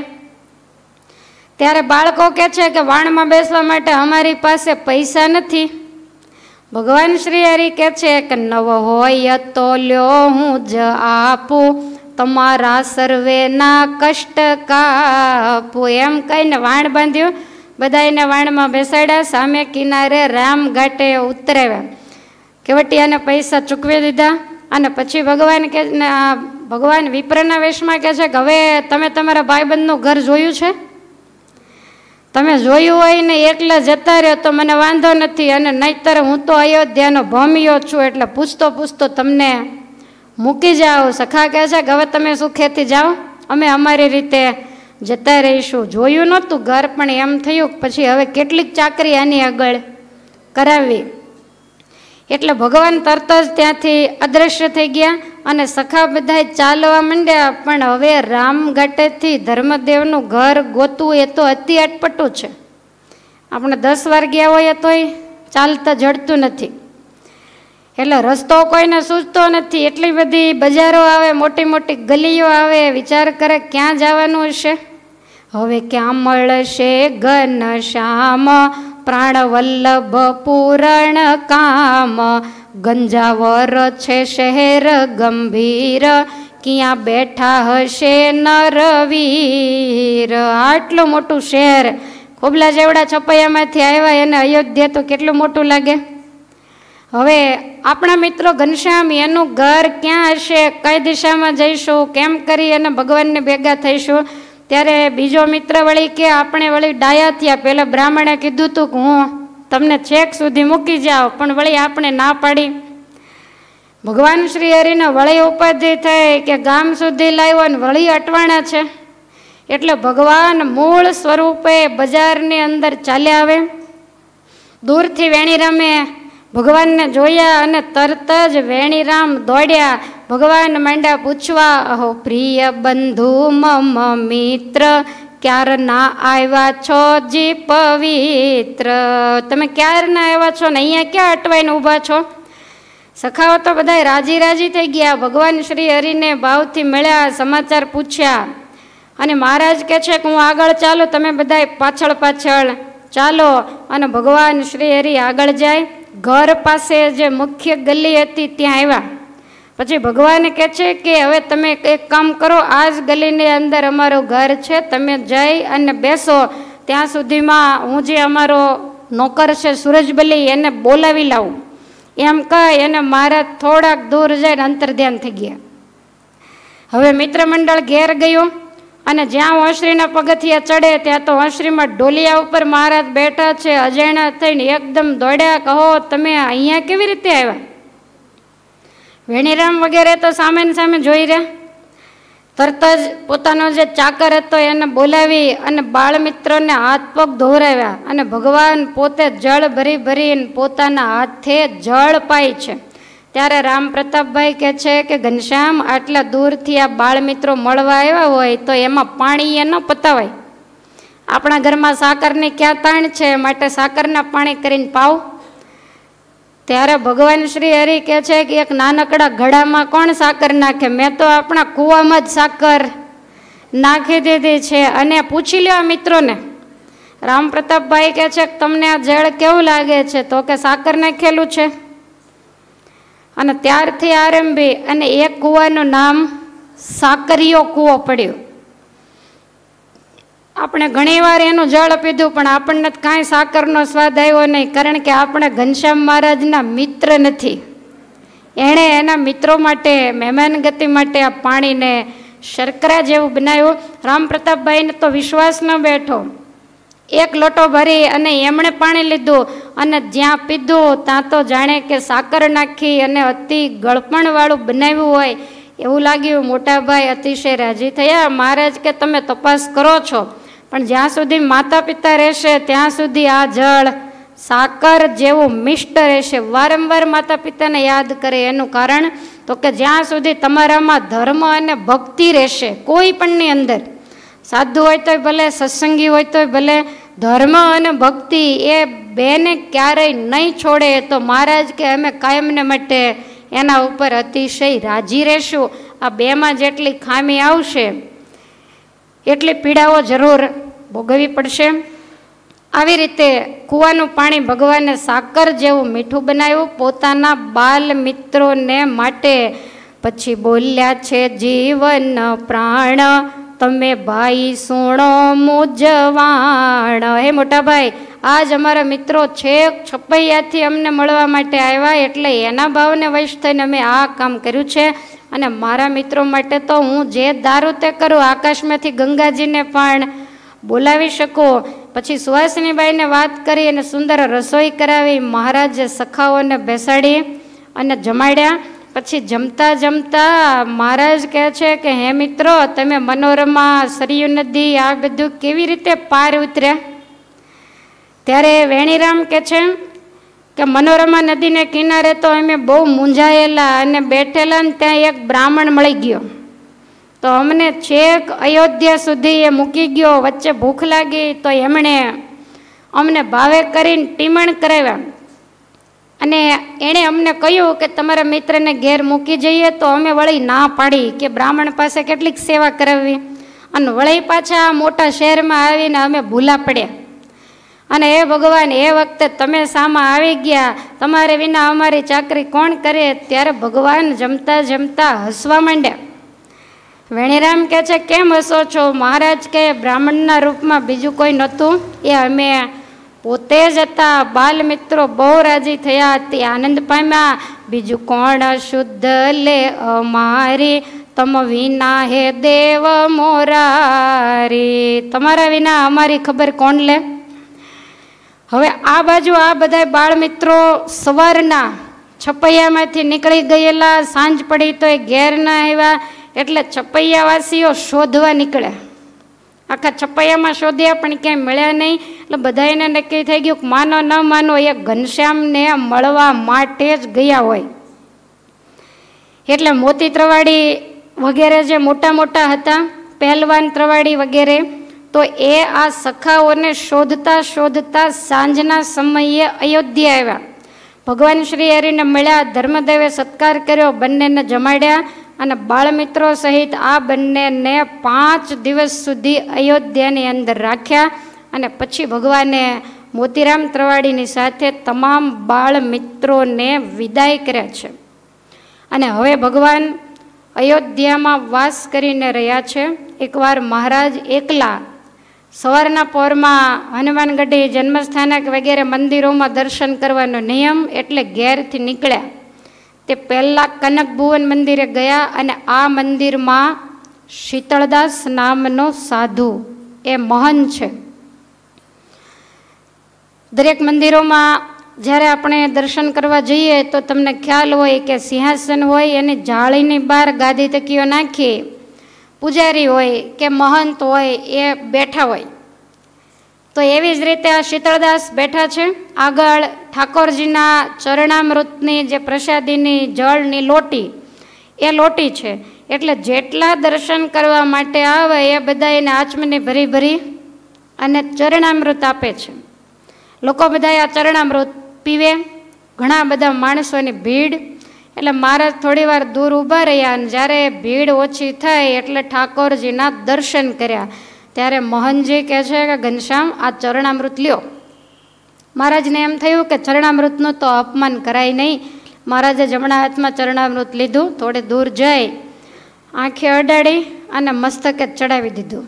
Speaker 1: ત્યારે બાળકો કહે છે કે વાણમાં બેસવા માટે અમારી પાસે પૈસા નથી. ભગવાન શ્રી હરિ કહે છે કે નવ હોય તો લ્યો હું જ આપું, તમારા સર્વેના કષ્ટ કાપું. એમ કહીને વાણ બાંધ્યું, બધાને વાણમાં બેસાડ્યા, સામે કિનારે રામ ઘાટે ઉતરાવ્યા. કેવટિયાને પૈસા ચૂકવી દીધા. અને પછી ભગવાન કે ભગવાન વિપ્રના વેશમાં કહે છે કે હવે તમે તમારા ભાઈબંધનું ઘર જોયું છે? તમે જોયું હોય ને એકલા જતા રહ્યો તો મને વાંધો નથી, અને નહીંતર હું તો અયોધ્યાનો ભમ્યો છું, એટલે પૂછતો પૂછતો તમને મૂકી જાઓ. સખા કહે છે કે હવે તમે સુખેથી જાઓ, અમે અમારી રીતે જતા રહીશું. જોયું નહોતું ઘર, પણ એમ થયું પછી હવે કેટલીક ચાકરી આની આગળ કરાવી. એટલે ભગવાન તરત જ ત્યાંથી અદૃશ્ય થઈ ગયા અને સખા બધા ચાલવા માંડ્યા. પણ હવે રામઘાટેથી ધર્મદેવનું ઘર ગોતવું એ તો અતિ અટપટું છે. આપણે દસ વાર ગયા હોય તોય ચાલતા જડતું નથી. એટલે રસ્તો કોઈને સૂઝતો નથી. એટલી બધી બજારો આવે, મોટી મોટી ગલીઓ આવે, વિચાર કરે ક્યાં જવાનું હશે. હવે ક્યાં મળશે ઘનશ્યામ, પ્રાણવલ્લભ પૂરણ કામ, ગંજાવર છે શહેર ગંભીર, ક્યાં બેઠા હશે નરવીર. આટલું મોટું શહેર, ખોબલા જેવડા છપૈયામાંથી આવ્યા, એને અયોધ્યા તો કેટલું મોટું લાગે. હવે આપણા મિત્રો ઘનશ્યામ એનું ઘર ક્યાં હશે, કઈ દિશામાં જઈશું, કેમ કરી અને ભગવાનને ભેગા થઈશું. ત્યારે બીજો મિત્ર વળી કે આપણે વળી ડાયા થયા. પહેલાં બ્રાહ્મણે કીધું હતું કે હું તમને છેક સુધી મૂકી જાઓ, પણ વળી આપણે ના પાડી. ભગવાન શ્રી હરિને વળી ઉપાધિ થઈ કે ગામ સુધી લાવ્યો ને વળી અટવાણા છે. એટલે ભગવાન મૂળ સ્વરૂપે બજારની અંદર ચાલ્યા આવે. દૂરથી વેણીરામે ભગવાનને જોયા અને તરત જ વેણીરામ દોડ્યા. ભગવાન માંડ્યા પૂછવા, અહો પ્રિય બંધુ મમ મિત્ર, ક્યારના આવ્યા છો જી પવિત્ર. તમે ક્યારના આવ્યા છો ને અહીંયા ક્યાં અટવાઈને ઊભા છો? સખાઓ તો બધા રાજી રાજી થઈ ગયા. ભગવાન શ્રી હરિને ભાવથી મળ્યા, સમાચાર પૂછ્યા. અને મહારાજ કહે છે કે હું આગળ ચાલું, તમે બધા પાછળ પાછળ ચાલો. અને ભગવાન શ્રી હરિ આગળ જાય. ઘર પાસે જે મુખ્ય ગલી હતી ત્યાં આવ્યા. પછી ભગવાન કહે છે કે હવે તમે એક કામ કરો, આ જ ગલીની અંદર અમારું ઘર છે, તમે જઈ અને બેસો. ત્યાં સુધીમાં હું જે અમારો નોકર છે સૂરજબલી એને બોલાવી લાવું. એમ કહી અને મહારાજ થોડાક દૂર જઈને અંતર્ધ્યાન થઈ ગયા. હવે મિત્ર મંડળ ઘેર ગયું અને જ્યાં હોંશરીના પગથિયા ચડે ત્યાં તો હોંશરીમાં ડોલિયા ઉપર મહારાજ બેઠા છે. અજાણ્યા થઈને એકદમ દોડ્યા, કહો તમે અહીંયા કેવી રીતે આવ્યા? વેણીરામ વગેરે તો સામે સામે જોઈ રહ્યા. તરત જ પોતાનો જે ચાકર હતો એને બોલાવી અને બાળમિત્રોને હાથ પગ ધોવરાવ્યા. અને ભગવાન પોતે જળ ભરી ભરીને પોતાના હાથે જળ પાય છે. ત્યારે રામ પ્રતાપભાઈ કહે છે કે ઘનશ્યામ આટલા દૂરથી આ બાળમિત્રો મળવા આવ્યા હોય તો એમાં પાણી એ ન પતાવાય. આપણા ઘરમાં સાકરની ક્યાં તાણ છે, માટે સાકરના પાણી કરીને પાવ. ત્યારે ભગવાન શ્રી હરિ કહે છે કે એક નાનકડા ઘડામાં કોણ સાકર નાખે? મેં તો આપણા કૂવામાં જ સાકર નાખી દીધી છે. અને પૂછી લ્યો આ મિત્રોને. રામ પ્રતાપભાઈ કહે છે કે તમને આ જળ કેવું લાગે છે? તો કે સાકર નાખેલું છે. અને ત્યારથી આરંભી અને એક કૂવાનું નામ સાકરિયો કૂવો પડ્યો. આપણે ઘણીવાર એનું જળ પીધું પણ આપણને કાંઈ સાકરનો સ્વાદ આવ્યો નહીં, કારણ કે આપણે ઘનશ્યામ મહારાજના મિત્ર નથી. એણે એના મિત્રો માટે, મહેમાન ગતિ માટે આ પાણીને શર્કરા જેવું બનાવ્યું. રામ પ્રતાપભાઈને તો વિશ્વાસ ન બેઠો. એક લોટો ભરી અને એમણે પાણી લીધું અને જ્યાં પીધું ત્યાં તો જાણે કે સાકર નાખી અને અતિ ગળપણવાળું બનાવ્યું હોય એવું લાગ્યું. મોટાભાઈ અતિશય રાજી થયા. મહારાજ કે તમે તપાસ કરો છો, પણ જ્યાં સુધી માતા પિતા રહેશે ત્યાં સુધી આ જળ સાકર જેવું મિષ્ટ રહેશે. વારંવાર માતા પિતાને યાદ કરે. એનું કારણ તો કે જ્યાં સુધી તમારામાં ધર્મ અને ભક્તિ રહેશે કોઈ પણની અંદર સાધુ હોય તોય ભલે, સત્સંગી હોય તોય ભલે, ધર્મ અને ભક્તિ એ બેને ક્યારેય નહીં છોડે. તો મહારાજ કે અમે કાયમને માટે એના ઉપર અતિશય રાજી રહેશું. આ બેમાં જેટલી ખામી આવશે એટલી પીડાઓ જરૂર ભોગવવી પડશે. આવી રીતે કૂવાનું પાણી ભગવાને સાકર જેવું મીઠું બનાવ્યું પોતાના બાલ મિત્રોને માટે. પછી બોલ્યા છે જીવન પ્રાણ તમે ભાઈ સુણો મુજવાણ. હે મોટા ભાઈ, આજ અમારા મિત્રો છેક છપૈયાથી અમને મળવા માટે આવ્યા, એટલે એના ભાવને વશ થઈને અમે આ કામ કર્યું છે. અને મારા મિત્રો માટે તો હું જે દારૂ તે કરું, આકાશમાંથી ગંગાજીને પણ બોલાવી શકું. પછી સુહાસિનીબાઈને વાત કરી અને સુંદર રસોઈ કરાવી. મહારાજે સખાઓને બેસાડી અને જમાડ્યા. પછી જમતા જમતા મહારાજ કહે છે કે હે મિત્રો, તમે મનોરમા, સરયુ નદી આ બધું કેવી રીતે પાર ઉતર્યા? ત્યારે વેણીરામ કહે છે કે મનોરમા નદીને કિનારે તો અમે બહુ મૂંઝાયેલા અને બેઠેલા ને ત્યાં એક બ્રાહ્મણ મળી ગયો. તો અમને છેક અયોધ્યા સુધી એ મૂકી ગયો. વચ્ચે ભૂખ લાગી તો એમણે અમને ભાવે કરીને ટીમણ કરાવ્યા અને એણે અમને કહ્યું કે તમારા મિત્રને ઘેર મૂકી જઈએ. તો અમે વળી ના પાડી કે બ્રાહ્મણ પાસે કેટલીક સેવા કરાવવી. અને વળી પાછા મોટા શહેરમાં આવીને અમે ભૂલા પડ્યા. અને એ ભગવાન, એ વખતે તમે સામા આવી ગયા, તમારે વિના અમારી ચાકરી કોણ કરે? ત્યારે ભગવાન જમતા જમતા હસવા માંડ્યા. વેણીરામ કહે છે કેમ હસો છો? મહારાજ કે બ્રાહ્મણના રૂપમાં બીજું કોઈ નહોતું, એ અમે પોતે જ હતા. બાલ મિત્રો બહુ રાજી થયા, તે આનંદ પામ્યા. બીજું કોણ શુદ્ધ લે અમારી તમ વિના હે દેવ મોરારી. તમારા વિના અમારી ખબર કોણ લે? હવે આ બાજુ આ બધા બાળ મિત્રો સવારના છપૈયામાંથી નીકળી ગયેલા, સાંજ પડી તો એ ઘેર ના આવ્યા. એટલે છપૈયાવાસીઓ શોધવા નીકળ્યા. આખા છપૈયામાં શોધ્યા પણ ક્યાંય મળ્યા નહીં. એટલે બધા એને નક્કી થઈ ગયું કે માનો ન માનો એ ઘનશ્યામને મળવા માટે જ ગયા હોય. એટલે મોતી ત્રવાડી વગેરે જે મોટા મોટા હતા, પહેલવાન ત્રવાડી વગેરે, તો એ આ સખાઓને શોધતા શોધતા સાંજના સમયે અયોધ્યા આવ્યા. ભગવાન શ્રી હરિને મળ્યા, ધર્મદેવે સત્કાર કર્યો, બંનેને જમાડ્યા અને બાળમિત્રો સહિત આ બંનેને પાંચ દિવસ સુધી અયોધ્યાની અંદર રાખ્યા. અને પછી ભગવાને મોતીરામ ત્રવાડીની સાથે તમામ બાળ મિત્રોને વિદાય કર્યા છે. અને હવે ભગવાન અયોધ્યામાં વાસ કરીને રહ્યા છે. એકવાર મહારાજ એકલા સવારના પહોરમાં હનુમાનગઢી, જન્મસ્થાનક વગેરે મંદિરોમાં દર્શન કરવાનો નિયમ, એટલે ઘેરથી નીકળ્યા. તે પહેલાં કનક ભુવન મંદિરે ગયા અને આ મંદિરમાં શીતળદાસ નામનો સાધુ એ મહન છે. દરેક મંદિરોમાં જ્યારે આપણે દર્શન કરવા જઈએ તો તમને ખ્યાલ હોય કે સિંહાસન હોય એની જાળીની બહાર ગાદી તકીઓ નાખી પૂજારી હોય કે મહંત હોય એ બેઠા હોય. તો એવી જ રીતે આ શીતળદાસ બેઠા છે. આગળ ઠાકોરજીના ચરણામૃતની જે પ્રસાદીની જળની લોટી, એ લોટી છે. એટલે જેટલા દર્શન કરવા માટે આવે એ બધા એને આચમની ભરી ભરી અને ચરણામૃત આપે છે. લોકો બધા આ ચરણામૃત પીવે. ઘણા બધા માણસોની ભીડ. એટલે મહારાજ થોડી વાર દૂર ઊભા રહ્યા અને જ્યારે ભીડ ઓછી થઈ એટલે ઠાકોરજીના દર્શન કર્યા. ત્યારે મોહનજી કહે છે કે ઘનશ્યામ, આ ચરણામૃત લ્યો. મહારાજને એમ થયું કે ચરણામૃતનું તો અપમાન કરાય નહીં. મહારાજે જમણા હાથમાં ચરણામૃત લીધું, થોડે દૂર જઈ આંખે અડાડી અને મસ્તકે ચડાવી દીધું.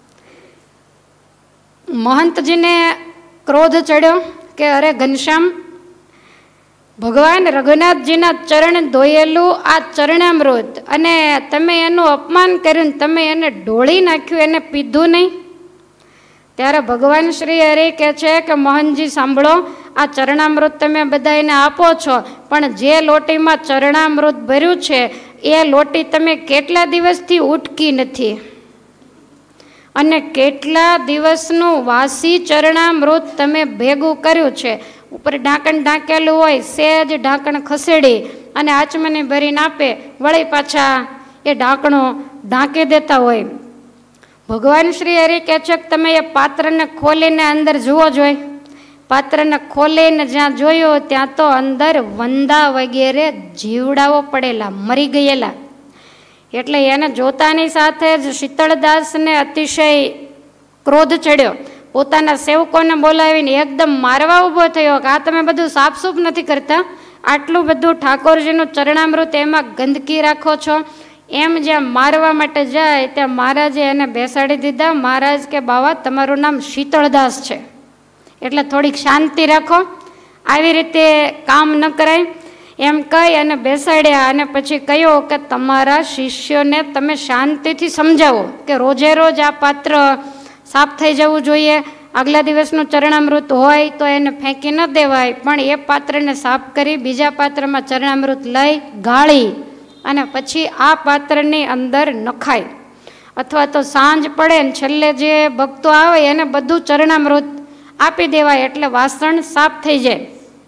Speaker 1: મહંતજીને ક્રોધ ચડ્યો કે અરે ઘનશ્યામ, ભગવાન રઘુનાથજીના ચરણ ધોયેલું આ ચરણામૃત અને તમે એનું અપમાન કર્યું, તમે એને ઢોળી નાખ્યું, એને પીધું નહીં. ત્યારે ભગવાન શ્રી હરિ કહે છે કે મોહનજી સાંભળો, આ ચરણામૃત તમે બધા એને આપો છો, પણ જે લોટીમાં ચરણામૃત ભર્યું છે એ લોટી તમે કેટલા દિવસથી ઉટકી નથી અને કેટલા દિવસનું વાસી ચરણામૃત તમે ભેગું કર્યું છે. ઉપર ઢાંકણ ઢાંકેલું હોય, સહેજ ઢાંકણ ખસેડી અને આચમની ભરીને આપે, વળી પાછા એ ઢાંકણો ઢાંકી દેતા હોય. ભગવાન શ્રી હરિ કહે છે કે તમે એ પાત્રને ખોલીને અંદર જુઓ જોઈ. પાત્રને ખોલીને જ્યાં જોયો ત્યાં તો અંદર વંદા વગેરે જીવડાઓ પડેલા, મરી ગયેલા. એટલે એને જોતાની સાથે જ શીતળદાસને અતિશય ક્રોધ ચડ્યો. પોતાના સેવકોને બોલાવીને એકદમ મારવા ઊભો થયો કે આ તમે બધું સાફસૂફ નથી કરતા, આટલું બધું ઠાકોરજીનું ચરણામૃત એમાં ગંદકી રાખો છો. એમ જ્યાં મારવા માટે જાય ત્યાં મહારાજે એને બેસાડી દીધા. મહારાજ કે બાવા તમારું નામ શીતળદાસ છે એટલે થોડીક શાંતિ રાખો, આવી રીતે કામ ન કરાય એમ કહી અને બેસાડ્યા. અને પછી કહ્યું કે તમારા શિષ્યોને તમે શાંતિથી સમજાવો કે રોજે રોજ આ પાત્ર સાફ થઈ જવું જોઈએ. આગલા દિવસનું ચરણામૃત હોય તો એને ફેંકી ન દેવાય, પણ એ પાત્રને સાફ કરી બીજા પાત્રમાં ચરણામૃત લઈ ગાળી અને પછી આ પાત્રની અંદર નખાય. અથવા તો સાંજ પડે ને છેલ્લે જે ભક્તો આવે એને બધું ચરણામૃત આપી દેવાય એટલે વાસણ સાફ થઈ જાય.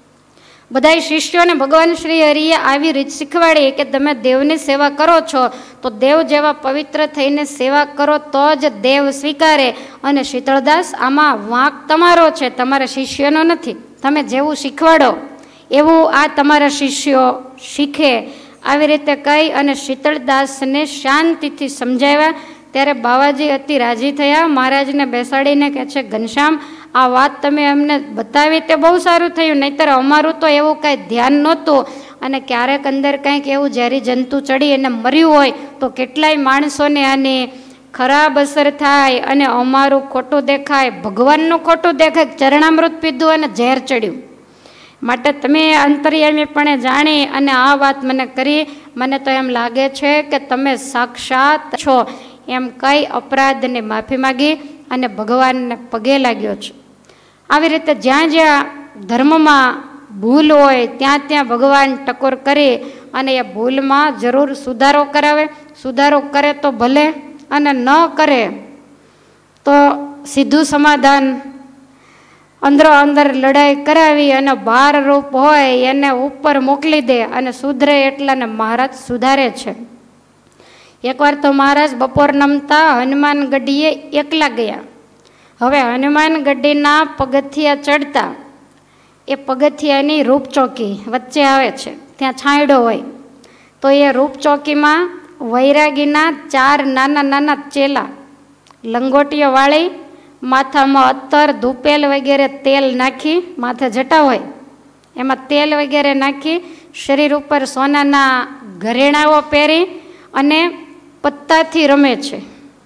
Speaker 1: બધા શિષ્યોને ભગવાન શ્રી હરિએ આવી રીત શીખવાડી કે તમે દેવની સેવા કરો છો તો દેવ જેવા પવિત્ર થઈને સેવા કરો તો જ દેવ સ્વીકારે. અને શીતળદાસ આમાં વાંક તમારો છે, તમારા શિષ્યનો નથી. તમે જેવું શીખવાડો એવું આ તમારા શિષ્યો શીખે. આવી રીતે કહી અને શીતળદાસને શાંતિથી સમજાવ્યા. ત્યારે બાવાજી અતિ રાજી થયા. મહારાજને બેસાડીને કહે છે ઘનશ્યામ આ વાત તમે અમને બતાવી તે બહુ સારું થયું, નહીંતર અમારું તો એવું કાંઈ ધ્યાન નહોતું. અને ક્યારેક અંદર કંઈક એવું ઝેરી જંતુ ચડી અને મર્યું હોય તો કેટલાય માણસોને આની ખરાબ અસર થાય અને અમારું ખોટું દેખાય, ભગવાનનું ખોટું દેખાય, ચરણામૃત પીધું અને ઝેર ચડ્યું. માટે તમે અંતર્યામીપણે જાણી અને આ વાત મને કરી, મને તો એમ લાગે છે કે તમે સાક્ષાત છો એમ કહી અપરાધની માફી માગી અને ભગવાનને પગે લાગ્યો છે. આવી રીતે જ્યાં જ્યાં ધર્મમાં ભૂલ હોય ત્યાં ત્યાં ભગવાન ટકોર કરી અને એ ભૂલમાં જરૂર સુધારો કરાવે. સુધારો કરે તો ભલે અને ન કરે તો સીધું સમાધાન, અંદરો અંદર લડાઈ કરાવી અને બાર રૂપ હોય એને ઉપર મોકલી દે અને સુધરે એટલાને મહારાજ સુધારે છે. એકવાર તો મહારાજ બપોર નમતા હનુમાન ગઢીએ એકલા ગયા. હવે હનુમાન ગઢીના પગથિયા ચડતા એ પગથિયાની રૂપચોકી વચ્ચે આવે છે, ત્યાં છાંયડો હોય તો એ રૂપચોકીમાં વૈરાગીના ચાર નાના નાના ચેલા લંગોટીઓ વાળી, માથામાં અત્તર ધૂપેલ વગેરે તેલ નાખી, માથે જટા હોય એમાં તેલ વગેરે નાખી, શરીર ઉપર સોનાના ઘરેણાઓ પહેરી અને પત્તાથી રમે છે.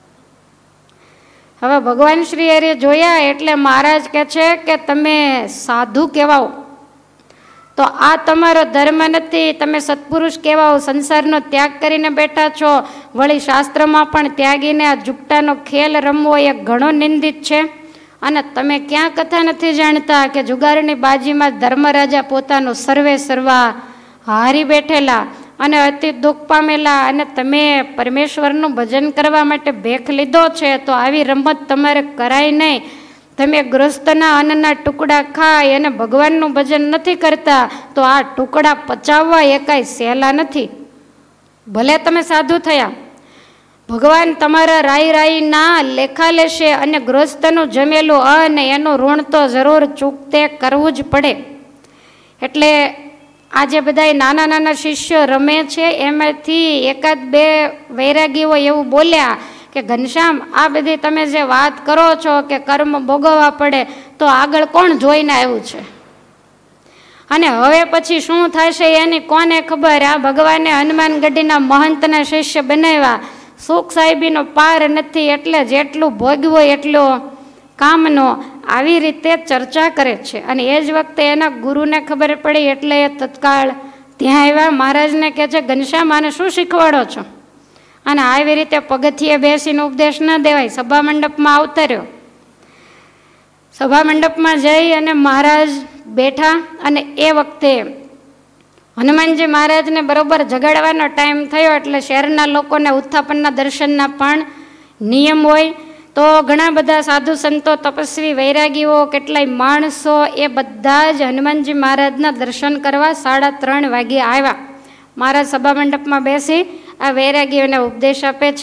Speaker 1: હવે ભગવાન શ્રી હરિએ જોયા એટલે મહારાજ કહે છે કે તમે સાધુ કહેવાઓ તો આ તમારો ધર્મ નથી, તમે સત્પુરુષ કહેવાઓ, સંસારનો ત્યાગ કરીને બેઠા છો. વળી શાસ્ત્રમાં પણ ત્યાગીને આ જુગટાનો ખેલ રમવો એ ઘણો નિંદિત છે. અને તમે ક્યાં કથા નથી જાણતા કે જુગારની બાજીમાં ધર્મરાજા પોતાનું સર્વે સર્વા હારી બેઠેલા અને અતિ દુઃખ પામેલા અને તમે પરમેશ્વરનું ભજન કરવા માટે ભેખ લીધો છે તો આવી રમત તમારે કરાય નહીં. તમે ગૃહસ્થના અન્નના ટુકડા ખાય અને ભગવાનનું ભજન નથી કરતા તો આ ટુકડા પચાવવા એ કાંઈ સહેલા નથી. ભલે તમે સાધુ થયા, ભગવાન તમારા રાઈ રાઈના લેખા લેશે અને ગૃહસ્થનું જમેલું અને એનું ઋણ તો જરૂર ચૂકતે કરવું જ પડે. એટલે આજે બધા નાના નાના શિષ્યો રમે છે એમાંથી એકાદ બે વૈરાગીઓ એવું બોલ્યા કે ઘનશ્યામ આ બધી તમે જે વાત કરો છો કે કર્મ ભોગવવા પડે તો આગળ કોણ જોઈને આવ્યું છે અને હવે પછી શું થશે એની કોને ખબર. આ ભગવાને હનુમાન ગઢીના મહંતના શિષ્ય બનાવ્યા. સુખ સાહેબીનો પાર નથી એટલે જેટલું ભોગવો એટલો કામનો, આવી રીતે ચર્ચા કરે છે. અને એ જ વખતે એના ગુરુને ખબર પડી એટલે એ તત્કાળ ત્યાં આવ્યા. મહારાજને કહે છે ઘનશ્યામ આને શું શીખવાડો છો? અને આવી રીતે પગથિયે બેસીને ઉપદેશ ન દેવાય. સભા મંડપમાં અવતર્યો. સભા મંડપમાં જઈ અને મહારાજ બેઠા અને એ વખતે હનુમાનજી મહારાજને બરોબર જગાડવાનો ટાઈમ થયો એટલે શહેરના લોકોને ઉત્થાપનના દર્શનના પણ નિયમ હોય. તો ઘણા બધા સાધુ સંતો, તપસ્વી, વૈરાગીઓ, કેટલાય માણસો એ બધા જ હનુમાનજી મહારાજના દર્શન કરવા સાડા ત્રણ વાગે આવ્યા. મહારાજ સભા મંડપમાં બેસી આ વૈરાગીઓને ઉપદેશ આપે છે.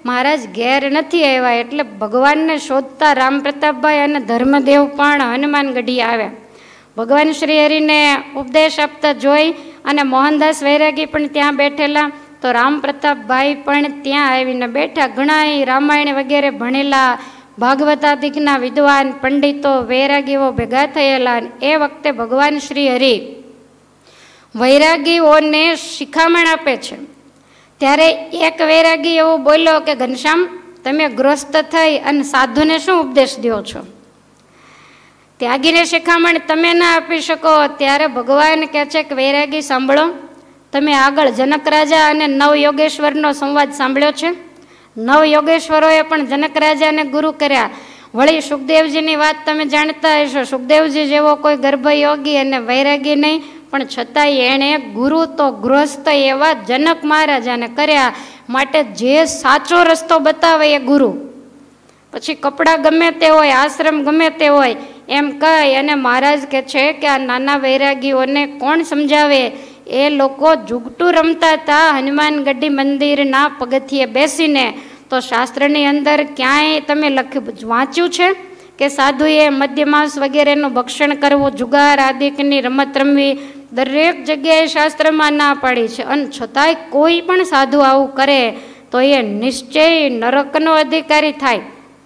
Speaker 1: મહારાજ ઘેર નથી આવ્યા, એટલે ભગવાનને શોધતા રામ પ્રતાપભાઈ અને ધર્મદેવ પણ હનુમાનગઢી આવ્યા. ભગવાન શ્રી હરિને ઉપદેશ આપતા જોઈ અને મોહનદાસ વૈરાગી પણ ત્યાં બેઠેલા, તો રામ પ્રતાપભાઈ પણ ત્યાં આવીને બેઠા. ઘણા રામાયણ વગેરે ભણેલા ભાગવતાદિકના વિદ્વાન પંડિતો વૈરાગીઓ ભેગા થયેલા. એ વખતે ભગવાન શ્રી હરિ વૈરાગીઓને શિખામણ આપે છે. ત્યારે એક વૈરાગી એવું બોલ્યો કે ઘનશ્યામ, તમે ગ્રસ્ત થઈ અને સાધુને શું ઉપદેશ દો છો? ત્યાગીને શિખામણ તમે ના આપી શકો. ત્યારે ભગવાન કહે છે કે વૈરાગી સાંભળો, તમે આગળ જનક રાજા અને નવ યોગેશ્વરનો સંવાદ સાંભળ્યો છે. નવ યોગેશ્વરોએ પણ જનક રાજાને ગુરુ કર્યા. વળી સુખદેવજીની વાત તમે જાણતા હશો. સુખદેવજી જેવો કોઈ ગર્ભયોગી અને વૈરાગી નહીં, પણ છતાંય એણે ગુરુ તો ગૃહસ્થ એવા જનક મહારાજાને કર્યા. માટે જે સાચો રસ્તો બતાવે એ ગુરુ. પછી કપડાં ગમે તે હોય, આશ્રમ ગમે તે હોય, એમ કહી અને મહારાજ કહે છે કે આ નાના વૈરાગીઓને કોણ સમજાવે? એ લોકો જુગટું રમતા હતા હનુમાનગઢી મંદિરના પગથિયે બેસીને. તો શાસ્ત્રની અંદર ક્યાંય તમે લખ્યું વાંચ્યું છે કે સાધુએ મદ્યમાંસ વગેરેનું ભક્ષણ કરવું, જુગાર આદિકની રમત રમવી? દરેક જગ્યાએ શાસ્ત્રમાં ના પાડી છે. અને છતાંય કોઈ પણ સાધુ આવું કરે તો એ નિશ્ચય નરકનો અધિકારી થાય.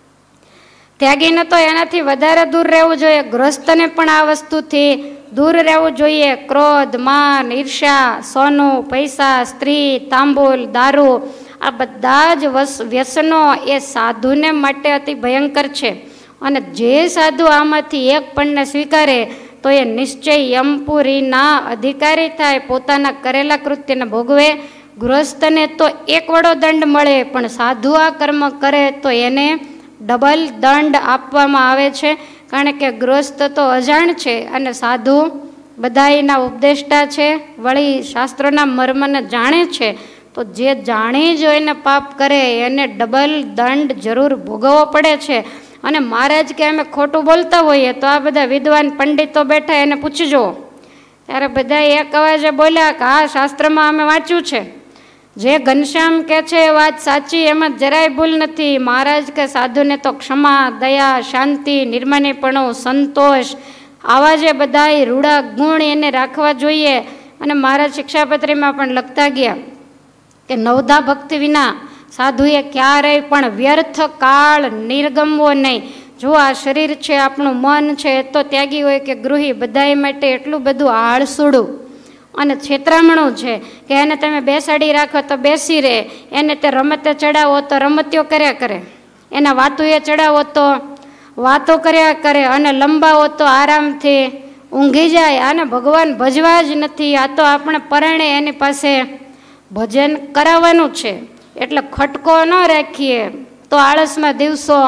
Speaker 1: ત્યાગીને તો એનાથી વધારે દૂર રહેવું જોઈએ. ગ્રસ્તને પણ આ વસ્તુથી દૂર રહેવું જોઈએ. ક્રોધ, માન, ઈર્ષ્યા, સોનું, પૈસા, સ્ત્રી, તાંબુલ, દારૂ, આ બધા જ વ્યસનો એ સાધુને માટે અતિ ભયંકર છે. અને જે સાધુ આમાંથી એક પણને સ્વીકારે તો એ નિશ્ચય યમપુરીના અધિકારી થાય, પોતાના કરેલા કૃત્યને ભોગવે. ગૃહસ્થને તો એક વડો દંડ મળે, પણ સાધુ આ કર્મ કરે તો એને ડબલ દંડ આપવામાં આવે છે. કારણ કે ગૃહસ્થ તો અજાણ છે અને સાધુ બધાયના ઉપદેષ્ટા છે, વળી શાસ્ત્રોના મર્મને જાણે છે. તો જે જાણી જો એને પાપ કરે એને ડબલ દંડ જરૂર ભોગવવો પડે છે. અને મહારાજ કે અમે ખોટું બોલતા હોઈએ તો આ બધા વિદ્વાન પંડિતો બેઠા એને પૂછજો. ત્યારે બધા એક અવાજે બોલ્યા કે આ શાસ્ત્રમાં અમે વાંચ્યું છે, જે ઘનશ્યામ કે છે એ વાત સાચી, એમાં જરાય ભૂલ નથી. મહારાજ કે સાધુને તો ક્ષમા, દયા, શાંતિ, નિર્માનીપણું, સંતોષ, આવા જે બધા રૂડા ગુણ એને રાખવા જોઈએ. અને મહારાજ શિક્ષાપત્રીમાં પણ લખતા ગયા કે નવધા ભક્તિ વિના સાધુએ ક્યારેય પણ વ્યર્થ કાળ નિર્ગમવો નહીં. જો આ શરીર છે, આપણું મન છે, તો ત્યાગી હોય કે ગૃહી, બધાય માટે એટલું બધું આળસુડું અને છેતરામણું છે કે એને તમે બેસાડી રાખો તો બેસી રહે, એને તે રમતે ચડાવો તો રમતીઓ કર્યા કરે, એના વાતુએ ચડાવો તો વાતો કર્યા કરે, અને લંબાવો તો આરામથી ઊંઘી જાય. આને ભગવાન ભજવા જ નથી. આ તો આપણે પરણે એની પાસે ભજન કરાવવાનું છે. એટલે ખટકો ન રાખીએ તો આળસમાં દિવસો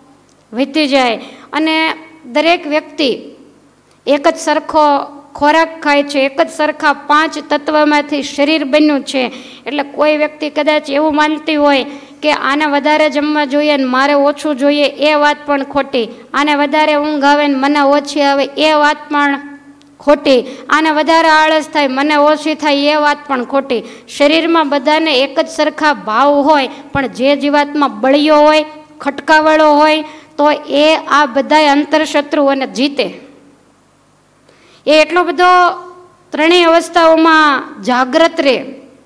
Speaker 1: વીતી જાય. અને દરેક વ્યક્તિ એક જ સરખો ખોરાક ખાય છે, એક જ સરખા પાંચ તત્વમાંથી શરીર બન્યું છે. એટલે કોઈ વ્યક્તિ કદાચ એવું માનતી હોય કે આને વધારે જમવા જોઈએ ને મારે ઓછું જોઈએ, એ વાત પણ ખોટી. આને વધારે ઊંઘ આવે ને મને ઓછી આવે, એ વાત પણ ખોટી. આને વધારે આળસ થાય, મને ઓછી થાય, એ વાત પણ ખોટી. શરીરમાં બધાને એક જ સરખા ભાવ હોય, પણ જે જીવાતમાં બળિયો હોય, ખટકાવાળો હોય, તો એ આ બધા અંતરશત્રુઓને જીતે. એ એટલો બધો ત્રણેય અવસ્થાઓમાં જાગ્રત રહે.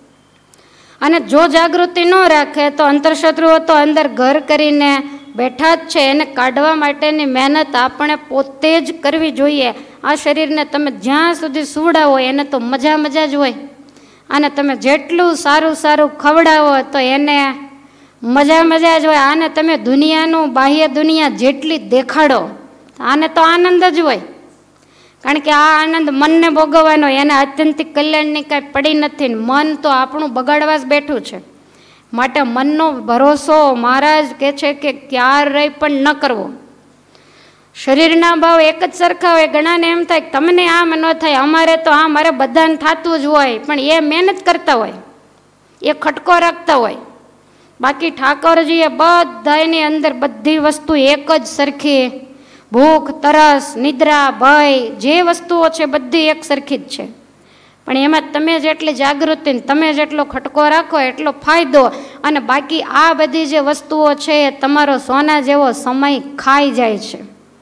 Speaker 1: અને જો જાગૃતિ ન રાખે તો અંતરશત્રુઓ તો અંદર ઘર કરીને બેઠા જ છે. એને કાઢવા માટેની મહેનત આપણે પોતે જ કરવી જોઈએ. આ શરીરને તમે જ્યાં સુધી સુવડાવો એને તો મજા મજા જ હોય. અને તમે જેટલું સારું સારું ખવડાવો તો એને મજા મજા જ હોય. આને તમે દુનિયાનું બાહ્ય દુનિયા જેટલી દેખાડો આને તો આનંદ જ હોય. કારણ કે આ આનંદ મનને ભોગવવાનો, એને આત્યંતિક કલ્યાણની કાંઈ પડી નથી. મન તો આપણું બગાડવા જ બેઠું છે. માટે મનનો ભરોસો મહારાજ કહે છે કે ક્યારેય પણ ન કરવો. શરીરના ભાવ એક જ સરખા હોય. ઘણાને એમ થાય કે તમને આમ ન થાય, અમારે તો આમ, મારે બધાને થતું જ હોય. પણ એ મહેનત કરતા હોય, એ ખટકો રાખતા હોય. બાકી ઠાકોરજીએ બધાની અંદર બધી વસ્તુ એક જ સરખી, ભૂખ, તરસ, નિદ્રા, ભય, જે વસ્તુઓ છે બધી એક સરખી જ છે. પણ એમાં તમે જેટલી જાગૃતિ તમે જેટલો ખટકો રાખો એટલો ફાયદો. અને બાકી આ બધી જે વસ્તુઓ છે એ તમારો સોના જેવો સમય ખાઈ જાય છે.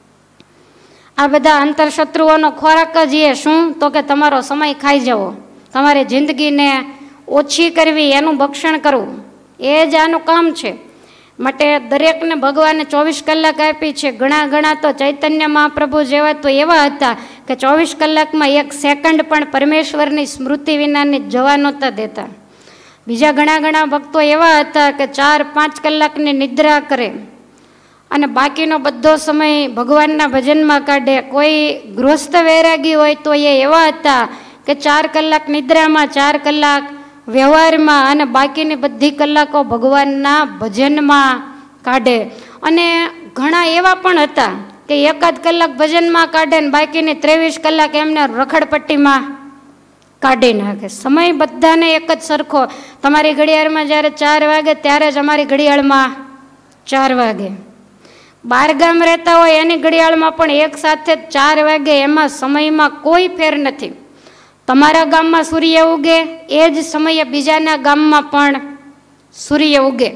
Speaker 1: આ બધા અંતરશત્રુઓનો ખોરાક જ એ શું તો કે તમારો સમય ખાઈ જવો, તમારી જિંદગીને ઓછી કરવી, એનું ભક્ષણ કરવું, એ જ આનું કામ છે. માટે દરેકને ભગવાને ચોવીસ કલાક આપી છે. ઘણા ઘણા તો ચૈતન્ય મહાપ્રભુ જેવા તો એવા હતા કે ચોવીસ કલાકમાં એક સેકન્ડ પણ પરમેશ્વરની સ્મૃતિ વિનાની જવા નહોતા દેતા. બીજા ઘણા ઘણા ભક્તો એવા હતા કે ચાર પાંચ કલાકની નિદ્રા કરે અને બાકીનો બધો સમય ભગવાનના ભજનમાં કાઢે. કોઈ ગૃહસ્થ વૈરાગી હોય તો એ એવા હતા કે ચાર કલાક નિદ્રામાં, ચાર કલાક વ્યવહારમાં અને બાકીની બધી કલાકો ભગવાનના ભજનમાં કાઢે. અને ઘણા એવા પણ હતા કે એકાદ કલાક ભજનમાં કાઢે ને બાકીની ત્રેવીસ કલાક એમને રખડપટ્ટીમાં કાઢી નાખે. સમય બધાને એક જ સરખો. તમારી ઘડિયાળમાં જ્યારે ચાર વાગે ત્યારે જ અમારી ઘડિયાળમાં ચાર વાગે. બાર ગામ રહેતા હોય એની ઘડિયાળમાં પણ એક સાથે ચાર વાગે. એમાં સમયમાં કોઈ ફેર નથી. તમારા ગામમાં સૂર્ય ઉગે એ જ સમયે બીજાના ગામમાં પણ સૂર્ય ઉગે.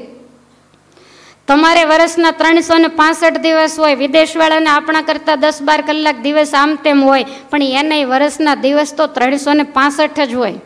Speaker 1: તમારે વર્ષના ત્રણસો ને પાસઠ દિવસ હોય, વિદેશવાળાને આપણા કરતાં દસ બાર કલાક દિવસ આમ તેમ હોય, પણ એને વર્ષના દિવસ તો ત્રણસો ને પાસઠ જ હોય.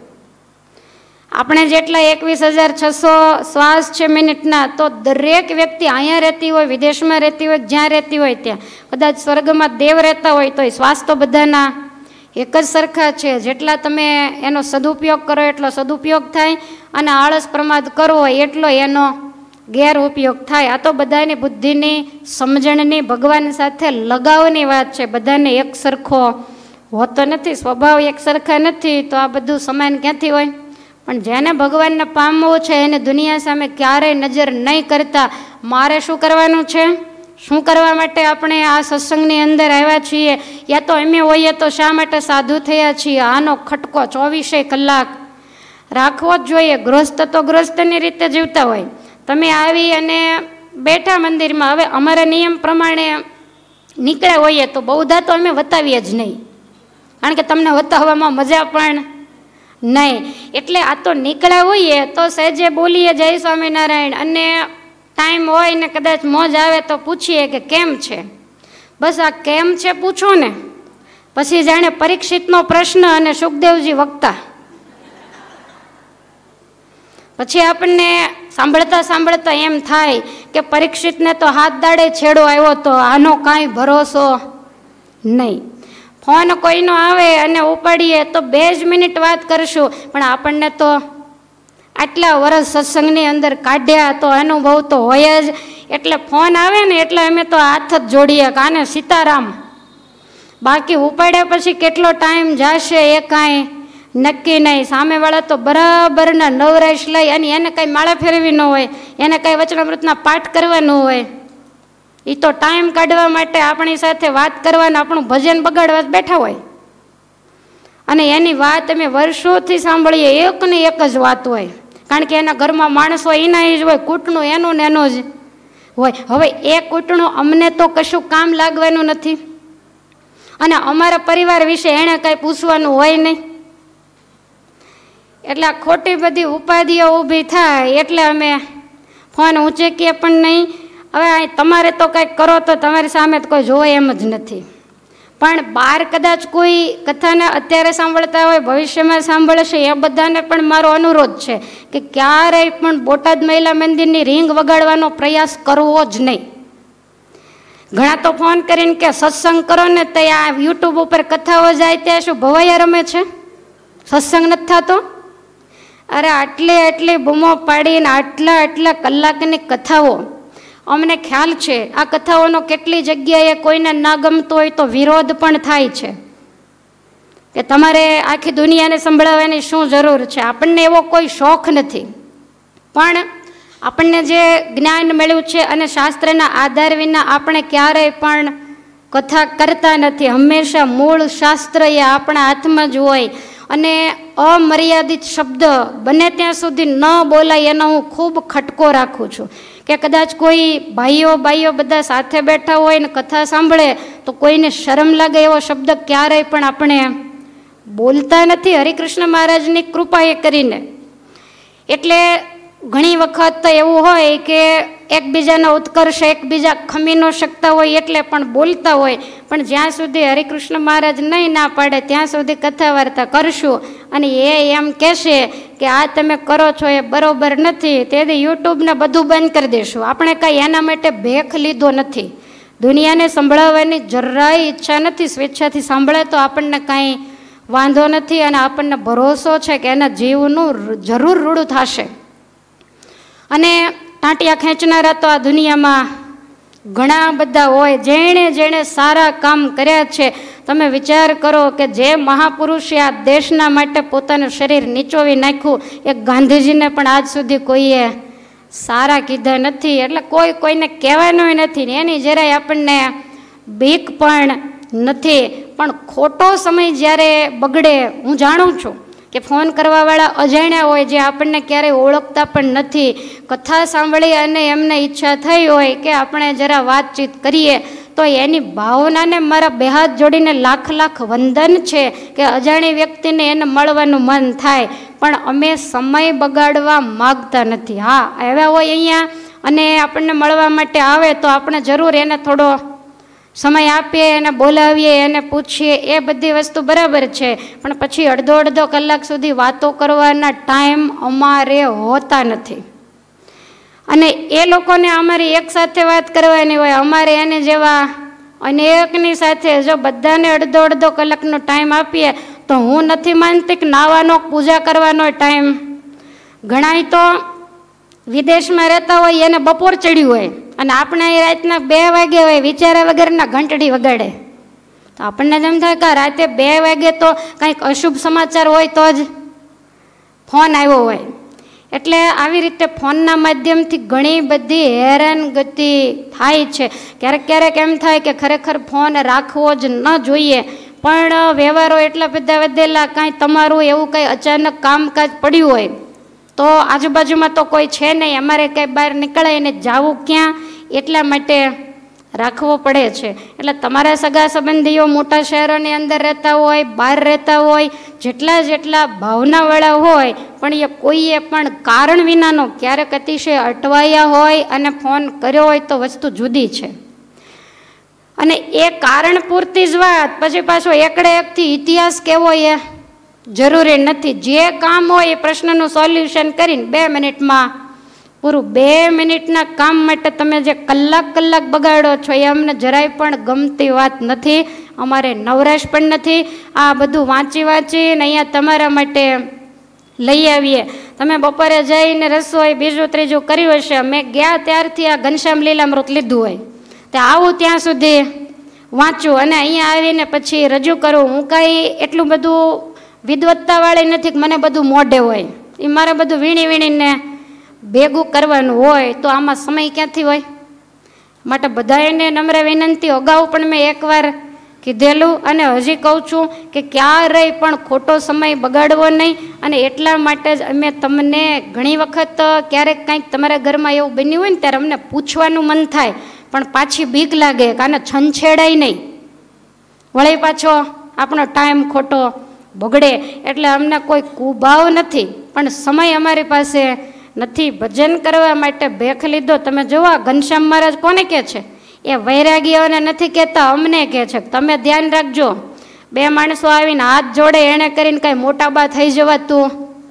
Speaker 1: આપણે જેટલા એકવીસ હજાર છસો શ્વાસ છે મિનિટના, તો દરેક વ્યક્તિ અહીંયા રહેતી હોય, વિદેશમાં રહેતી હોય, જ્યાં રહેતી હોય ત્યાં, કદાચ સ્વર્ગમાં દેવ રહેતા હોય તો શ્વાસ તો બધાના એક જ સરખા છે. જેટલા તમે એનો સદુપયોગ કરો એટલો સદુપયોગ થાય અને આળસ પ્રમાદ કરવો એટલો એનો ગેરઉપયોગ થાય. આ તો બધાની બુદ્ધિની, સમજણની, ભગવાન સાથે લગાવની વાત છે. બધાને એક સરખો હોતો નથી, સ્વભાવ એક સરખા નથી, તો આ બધું સમાન ક્યાંથી હોય? પણ જેને ભગવાનને પામવું છે એને દુનિયા સામે ક્યારેય નજર નહીં કરતા. મારે શું કરવાનું છે, શું કરવા માટે આપણે આ સત્સંગની અંદર આવ્યા છીએ, યા તો અમે હોઈએ તો શા માટે સાધુ થયા છીએ? આનો ખટકો ચોવીસે કલાક રાખવો જ જોઈએ. ગૃહસ્થ તો ગૃહસ્થની રીતે જીવતા હોય. તમે આવી અને બેઠા મંદિરમાં, હવે અમારા નિયમ પ્રમાણે નીકળ્યા હોઈએ તો બહુધા તો અમે વતાવીએ જ નહીં, કારણ કે તમને વતાવવામાં મજા પણ નહીં. એટલે આ તો નીકળ્યા હોઈએ તો સહેજે બોલીએ જય સ્વામિનારાયણ, અને ટાઈમ હોય ને કદાચ મોજ આવે તો પૂછીએ કે કેમ છે. બસ આ કેમ છે પૂછો ને, પછી જાણે પરીક્ષિતનો પ્રશ્ન અને સુખદેવજી વક્તા. પછી આપણને સાંભળતા સાંભળતા એમ થાય કે પરીક્ષિતને તો હાથ દાડે છેડો આવ્યો તો આનો કાંઈ ભરોસો નહીં. ફોન કોઈનો આવે અને ઉપાડીએ તો બે જ મિનિટ વાત કરશું, પણ આપણને તો આટલા વર્ષ સત્સંગની અંદર કાઢ્યા તો અનુભવ તો હોય જ. એટલે ફોન આવે ને એટલે અમે તો હાથ જ જોડીએ કે આને સીતારામ. બાકી ઉપાડ્યા પછી કેટલો ટાઈમ જશે એ કાંઈ નક્કી નહીં. સામેવાળા તો બરાબરના નવરાશ લઈ, અને એને કાંઈ માળા ફેરવી ન હોય, એને કાંઈ વચનામૃતના પાઠ કરવાનું હોય, એ તો ટાઈમ કાઢવા માટે આપણી સાથે વાત કરવાનું, આપણું ભજન બગાડવા જ બેઠા હોય. અને એની વાત અમે વર્ષોથી સાંભળીએ, એક ને એક જ વાત હોય, કારણ કે એના ઘરમાં માણસો એના જ હોય, કૂટનું એનું ને એનું જ હોય. હવે એ કૂટનું અમને તો કશું કામ લાગવાનું નથી, અને અમારા પરિવાર વિશે એણે કાંઈ પૂછવાનું હોય નહીં. એટલે આ ખોટી બધી ઉપાધિઓ ઊભી થાય એટલે અમે ફોન ઊંચેકીએ પણ નહીં. હવે તમારે તો કંઈક કરો તો તમારી સામે તો કોઈ જોવે એમ જ નથી. પણ બહાર કદાચ કોઈ કથાને અત્યારે સાંભળતા હોય, ભવિષ્યમાં સાંભળશે, એ બધાને પણ મારો અનુરોધ છે કે ક્યારેય પણ બોટાદ મહિલા મંદિરની રીંગ વગાડવાનો પ્રયાસ કરવો જ નહીં. ઘણા તો ફોન કરીને કે સત્સંગ કરો ને તો આ યુટ્યુબ ઉપર કથાઓ જાય ત્યાં શું ભવાયા રમે છે, સત્સંગ નથી થતો? અરે આટલી આટલી બૂમો પાડીને આટલા આટલા કલાકની કથાઓ, અમને ખ્યાલ છે આ કથાઓનો કેટલી જગ્યાએ કોઈને ના ગમતો હોય તો વિરોધ પણ થાય છે કે તમારે આખી દુનિયાને સંભળાવવાની શું જરૂર છે. આપણને એવો કોઈ શોખ નથી, પણ આપણને જે જ્ઞાન મળ્યું છે અને શાસ્ત્રના આધાર વિના આપણે ક્યારેય પણ કથા કરતા નથી. હંમેશા મૂળ શાસ્ત્ર એ આપણા હાથમાં જ હોય, અને અમર્યાદિત શબ્દ બને ત્યાં સુધી ન બોલાય એનો હું ખૂબ ખટકો રાખું છું કે કદાચ કોઈ ભાઈઓ ભાઈઓ બધા સાથે બેઠા હોય ને કથા સાંભળે તો કોઈને શરમ લાગે એવો શબ્દ ક્યારેય પણ આપણે બોલતા નથી હરિકૃષ્ણ મહારાજની કૃપા એ કરીને. એટલે ઘણી વખત તો એવું હોય કે એકબીજાનો ઉત્કર્ષ એકબીજા ખમી ન શકતા હોય એટલે પણ બોલતા હોય, પણ જ્યાં સુધી હરિકૃષ્ણ મહારાજ નહીં ના પાડે ત્યાં સુધી કથા વાર્તા કરશું. અને એ એમ કહેશે કે આ તમે કરો છો એ બરોબર નથી, તેથી યુટ્યુબને બધું બંધ કરી દઈશું. આપણે કાંઈ એના માટે ભેખ લીધો નથી. દુનિયાને સંભળાવવાની જરાય ઈચ્છા નથી. સ્વેચ્છાથી સાંભળે તો આપણને કાંઈ વાંધો નથી, અને આપણને ભરોસો છે કે એના જીવનું જરૂર રૂડું થશે. અને ટાંટિયા ખેંચનારા તો આ દુનિયામાં ઘણા બધા હોય, જેણે જેણે સારા કામ કર્યા છે. તમે વિચાર કરો કે જે મહાપુરુષે આ દેશના માટે પોતાનું શરીર નીચોવી નાખ્યું, એ ગાંધીજીને પણ આજ સુધી કોઈએ સારા કીધા નથી. એટલે કોઈ કોઈને કહેવાનું નથી ને એની જરાય આપણને બીક પણ નથી. પણ ખોટો સમય જ્યારે બગડે, હું જાણું છું કે ફોન કરવાવાળા અજાણ્યા હોય જે આપણને ક્યારેય ઓળખતા પણ નથી. કથા સાંભળી અને એમને ઈચ્છા થઈ હોય કે આપણે જરા વાતચીત કરીએ, તો એની ભાવનાને મારા બે હાથ જોડીને લાખ લાખ વંદન છે કે અજાણી વ્યક્તિને એને મળવાનું મન થાય. પણ અમે સમય બગાડવા માગતા નથી. હા, આવ્યા હોય અહીંયા અને આપણને મળવા માટે આવે તો આપણે જરૂર એને થોડો સમય આપીએ, એને બોલાવીએ, એને પૂછીએ, એ બધી વસ્તુ બરાબર છે. પણ પછી અડધો અડધો કલાક સુધી વાતો કરવાના ટાઈમ અમારે હોતા નથી. અને એ લોકોને અમારી એક સાથે વાત કરવાની હોય, અમારે એને જેવા અનેકની સાથે જો બધાને અડધો અડધો કલાકનો ટાઈમ આપીએ તો હું નથી માનતી કે નાવાનો પૂજા કરવાનો ટાઈમ. ઘણાય તો વિદેશમાં રહેતા હોય એને બપોર ચડ્યું હોય અને આપણે એ રાતના બે વાગે હોય વિચાર્યા વગરના ઘંટડી વગાડે, તો આપણને જેમ થાય કે રાતે બે વાગે તો કંઈક અશુભ સમાચાર હોય તો જ ફોન આવ્યો હોય. એટલે આવી રીતે ફોનના માધ્યમથી ઘણી બધી હેરાનગતિ થાય છે. ક્યારેક ક્યારેક એમ થાય કે ખરેખર ફોન રાખવો જ ન જોઈએ, પણ વ્યવહારો એટલા બધા વધેલા, કાંઈ તમારું એવું કંઈ અચાનક કામકાજ પડ્યું હોય તો આજુબાજુમાં તો કોઈ છે નહીં, અમારે કંઈ બહાર નીકળાય ને જાવું ક્યાં, એટલા માટે રાખવો પડે છે. એટલે તમારા સગા સંબંધીઓ મોટા શહેરોની અંદર રહેતા હોય, બહાર રહેતા હોય, જેટલા જેટલા ભાવનાવાળા હોય, પણ એ કોઈએ પણ કારણ વિનાનો ક્યારેક અતિશય અટવાયા હોય અને ફોન કર્યો હોય તો વસ્તુ જુદી છે. અને એ કારણ પૂરતી જ વાત, પછી પાછો એકડે એકથી ઇતિહાસ કેવો એ જરૂરી નથી. જે કામ હોય એ પ્રશ્નનું સોલ્યુશન કરીને બે મિનિટમાં પૂરું. બે મિનિટના કામ માટે તમે જે કલાક કલાક બગાડો છો એ અમને જરાય પણ ગમતી વાત નથી. અમારે નવરાશ પણ નથી. આ બધું વાંચી વાંચીને અહીંયા તમારા માટે લઈ આવીએ. તમે બપોરે જઈને રસોઈ બીજું ત્રીજું કર્યું હશે, મેં ગયા ત્યારથી આ ઘનશ્યામ લીલામૃત લીધું હોય, તે આવું ત્યાં સુધી વાંચું અને અહીંયા આવીને પછી રજૂ કરું. હું કાંઈ એટલું બધું વિદવત્તાવાળી નથી કે મને બધું મોઢે હોય, એ મારે બધું વીણી વીણીને ભેગું કરવાનું હોય, તો આમાં સમય ક્યાંથી હોય. માટે બધાને નમ્ર વિનંતી, અગાઉ પણ મેં એકવાર કીધેલું અને હજી કહું છું કે ક્યારેય પણ ખોટો સમય બગાડવો નહીં. અને એટલા માટે જ અમે તમને ઘણી વખત ક્યારેક કંઈક તમારા ઘરમાં એવું બન્યું હોય ને ત્યારે અમને પૂછવાનું મન થાય, પણ પાછી બીક લાગે કે આને છંછેડાય નહીં, વળી પાછો આપણો ટાઈમ ખોટો બગડે. એટલે અમને કોઈ કુભાવ નથી, પણ સમય અમારી પાસે નથી. ભજન કરવા માટે ભેખ લીધો. તમે જુઓ ઘનશ્યામ મહારાજ કોને કહે છે? એ વૈરાગીઓને નથી કહેતા, અમને કહે છે તમે ધ્યાન રાખજો. બે માણસો આવીને હાથ જોડે એણે કરીને કાંઈ મોટા બા થઈ જવાતું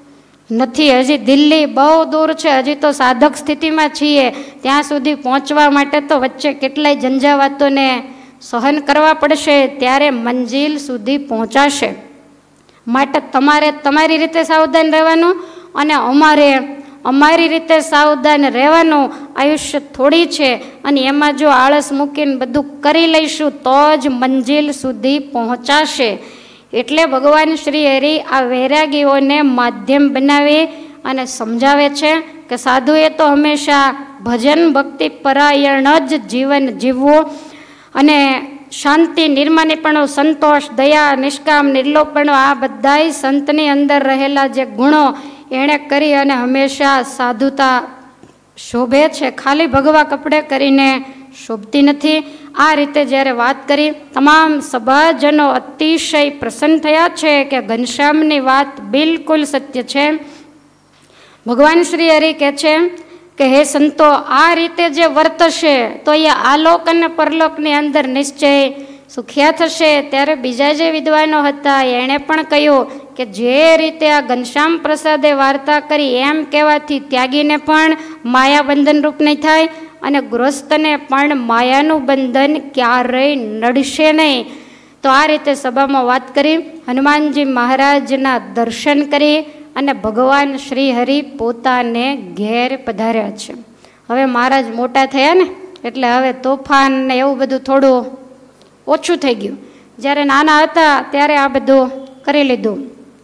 Speaker 1: નથી. હજી દિલ્હી બહુ દૂર છે, હજી તો સાધક સ્થિતિમાં છીએ. ત્યાં સુધી પહોંચવા માટે તો વચ્ચે કેટલાય ઝંઝાવાતોને સહન કરવા પડશે, ત્યારે મંજિલ સુધી પહોંચાશે. માટે તમારે તમારી રીતે સાવધાન રહેવાનું અને અમારે અમારી રીતે સાવધાન રહેવાનું. આયુષ્ય થોડી છે અને એમાં જો આળસ મૂકીને બધું કરી લઈશું તો જ મંજિલ સુધી પહોંચાશે. એટલે ભગવાન શ્રી હરિ આ વૈરાગીઓને માધ્યમ બનાવી અને સમજાવે છે કે સાધુએ તો હંમેશા ભજન ભક્તિ પરાયણ જ જીવન જીવવું, અને શાંતિ, નિર્માનીપણું, સંતોષ, દયા, નિષ્કામ, નિર્લોપણું, આ બધાય સંતની અંદર રહેલા જે ગુણો એણે કરી અને હંમેશા સાધુતા શોભે છે. ખાલી ભગવા કપડે કરીને શોભતી નથી. આ રીતે જ્યારે વાત કરી, તમામ સભાજનો અતિશય પ્રસન્ન થયા છે કે ઘનશ્યામની વાત બિલકુલ સત્ય છે. ભગવાન શ્રી હરિ કહે છે કે હે સંતો, આ રીતે જે વર્તશે તો એ આલોક અને પરલોકની અંદર નિશ્ચય સુખ્યા થશે. ત્યારે બીજા જે વિદ્વાનો હતા એણે પણ કહ્યું કે જે રીતે આ ઘનશ્યામ પ્રસાદે વાર્તા કરી એમ કહેવાથી ત્યાગીને પણ માયા બંધન રૂપ નહીં થાય અને ગૃહસ્થને પણ માયાનું બંધન ક્યારેય નડશે નહીં. તો આ રીતે સભામાં વાત કરી હનુમાનજી મહારાજના દર્શન કરી અને ભગવાન શ્રી હરિ પોતાને ઘેર પધાર્યા છે. હવે મહારાજ મોટા થયા ને એટલે હવે તોફાન ને એવું બધું થોડું ઓછું થઈ ગયું. જ્યારે નાના હતા ત્યારે આ બધું કરી લીધું.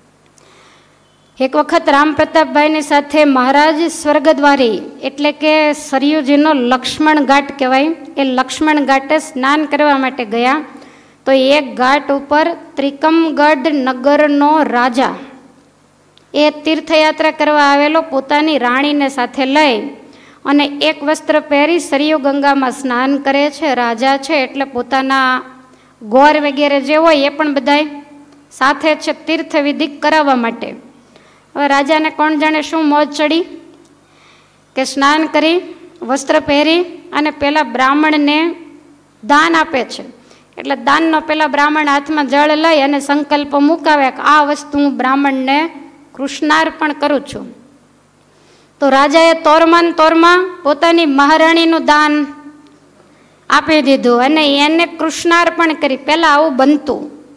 Speaker 1: એક વખત રામ પ્રતાપભાઈની સાથે મહારાજ સ્વર્ગદ્વારી એટલે કે સરયુજીનો લક્ષ્મણ ઘાટ કહેવાય, એ લક્ષ્મણ ઘાટે સ્નાન કરવા માટે ગયા. તો એક ઘાટ ઉપર ત્રિકમગઢ નગરનો રાજા એ તીર્થયાત્રા કરવા આવેલો પોતાની રાણીને સાથે લઈ અને એક વસ્ત્ર પહેરી સરયુ ગંગામાં સ્નાન કરે છે. રાજા છે એટલે પોતાના ગોર વગેરે જે હોય એ પણ બધાય સાથે છે તીર્થ વિધિ કરાવવા માટે. હવે રાજાને કોણ જાણે શું મોજ ચડી કે સ્નાન કરી વસ્ત્ર પહેરી અને પેલા બ્રાહ્મણને દાન આપે છે. એટલે દાનનો પેલા બ્રાહ્મણ હાથમાં જળ લઈ અને સંકલ્પ મુકાવે કે આ વસ્તુ હું બ્રાહ્મણને કૃષ્ણાર્પણ કરું છું. તો રાજાએ તોરમાં તોરમાં પોતાની મહારાણીનું દાન આપી દીધું અને એને કૃષ્ણાર્પણ કરી. પહેલાં આવું બનતું.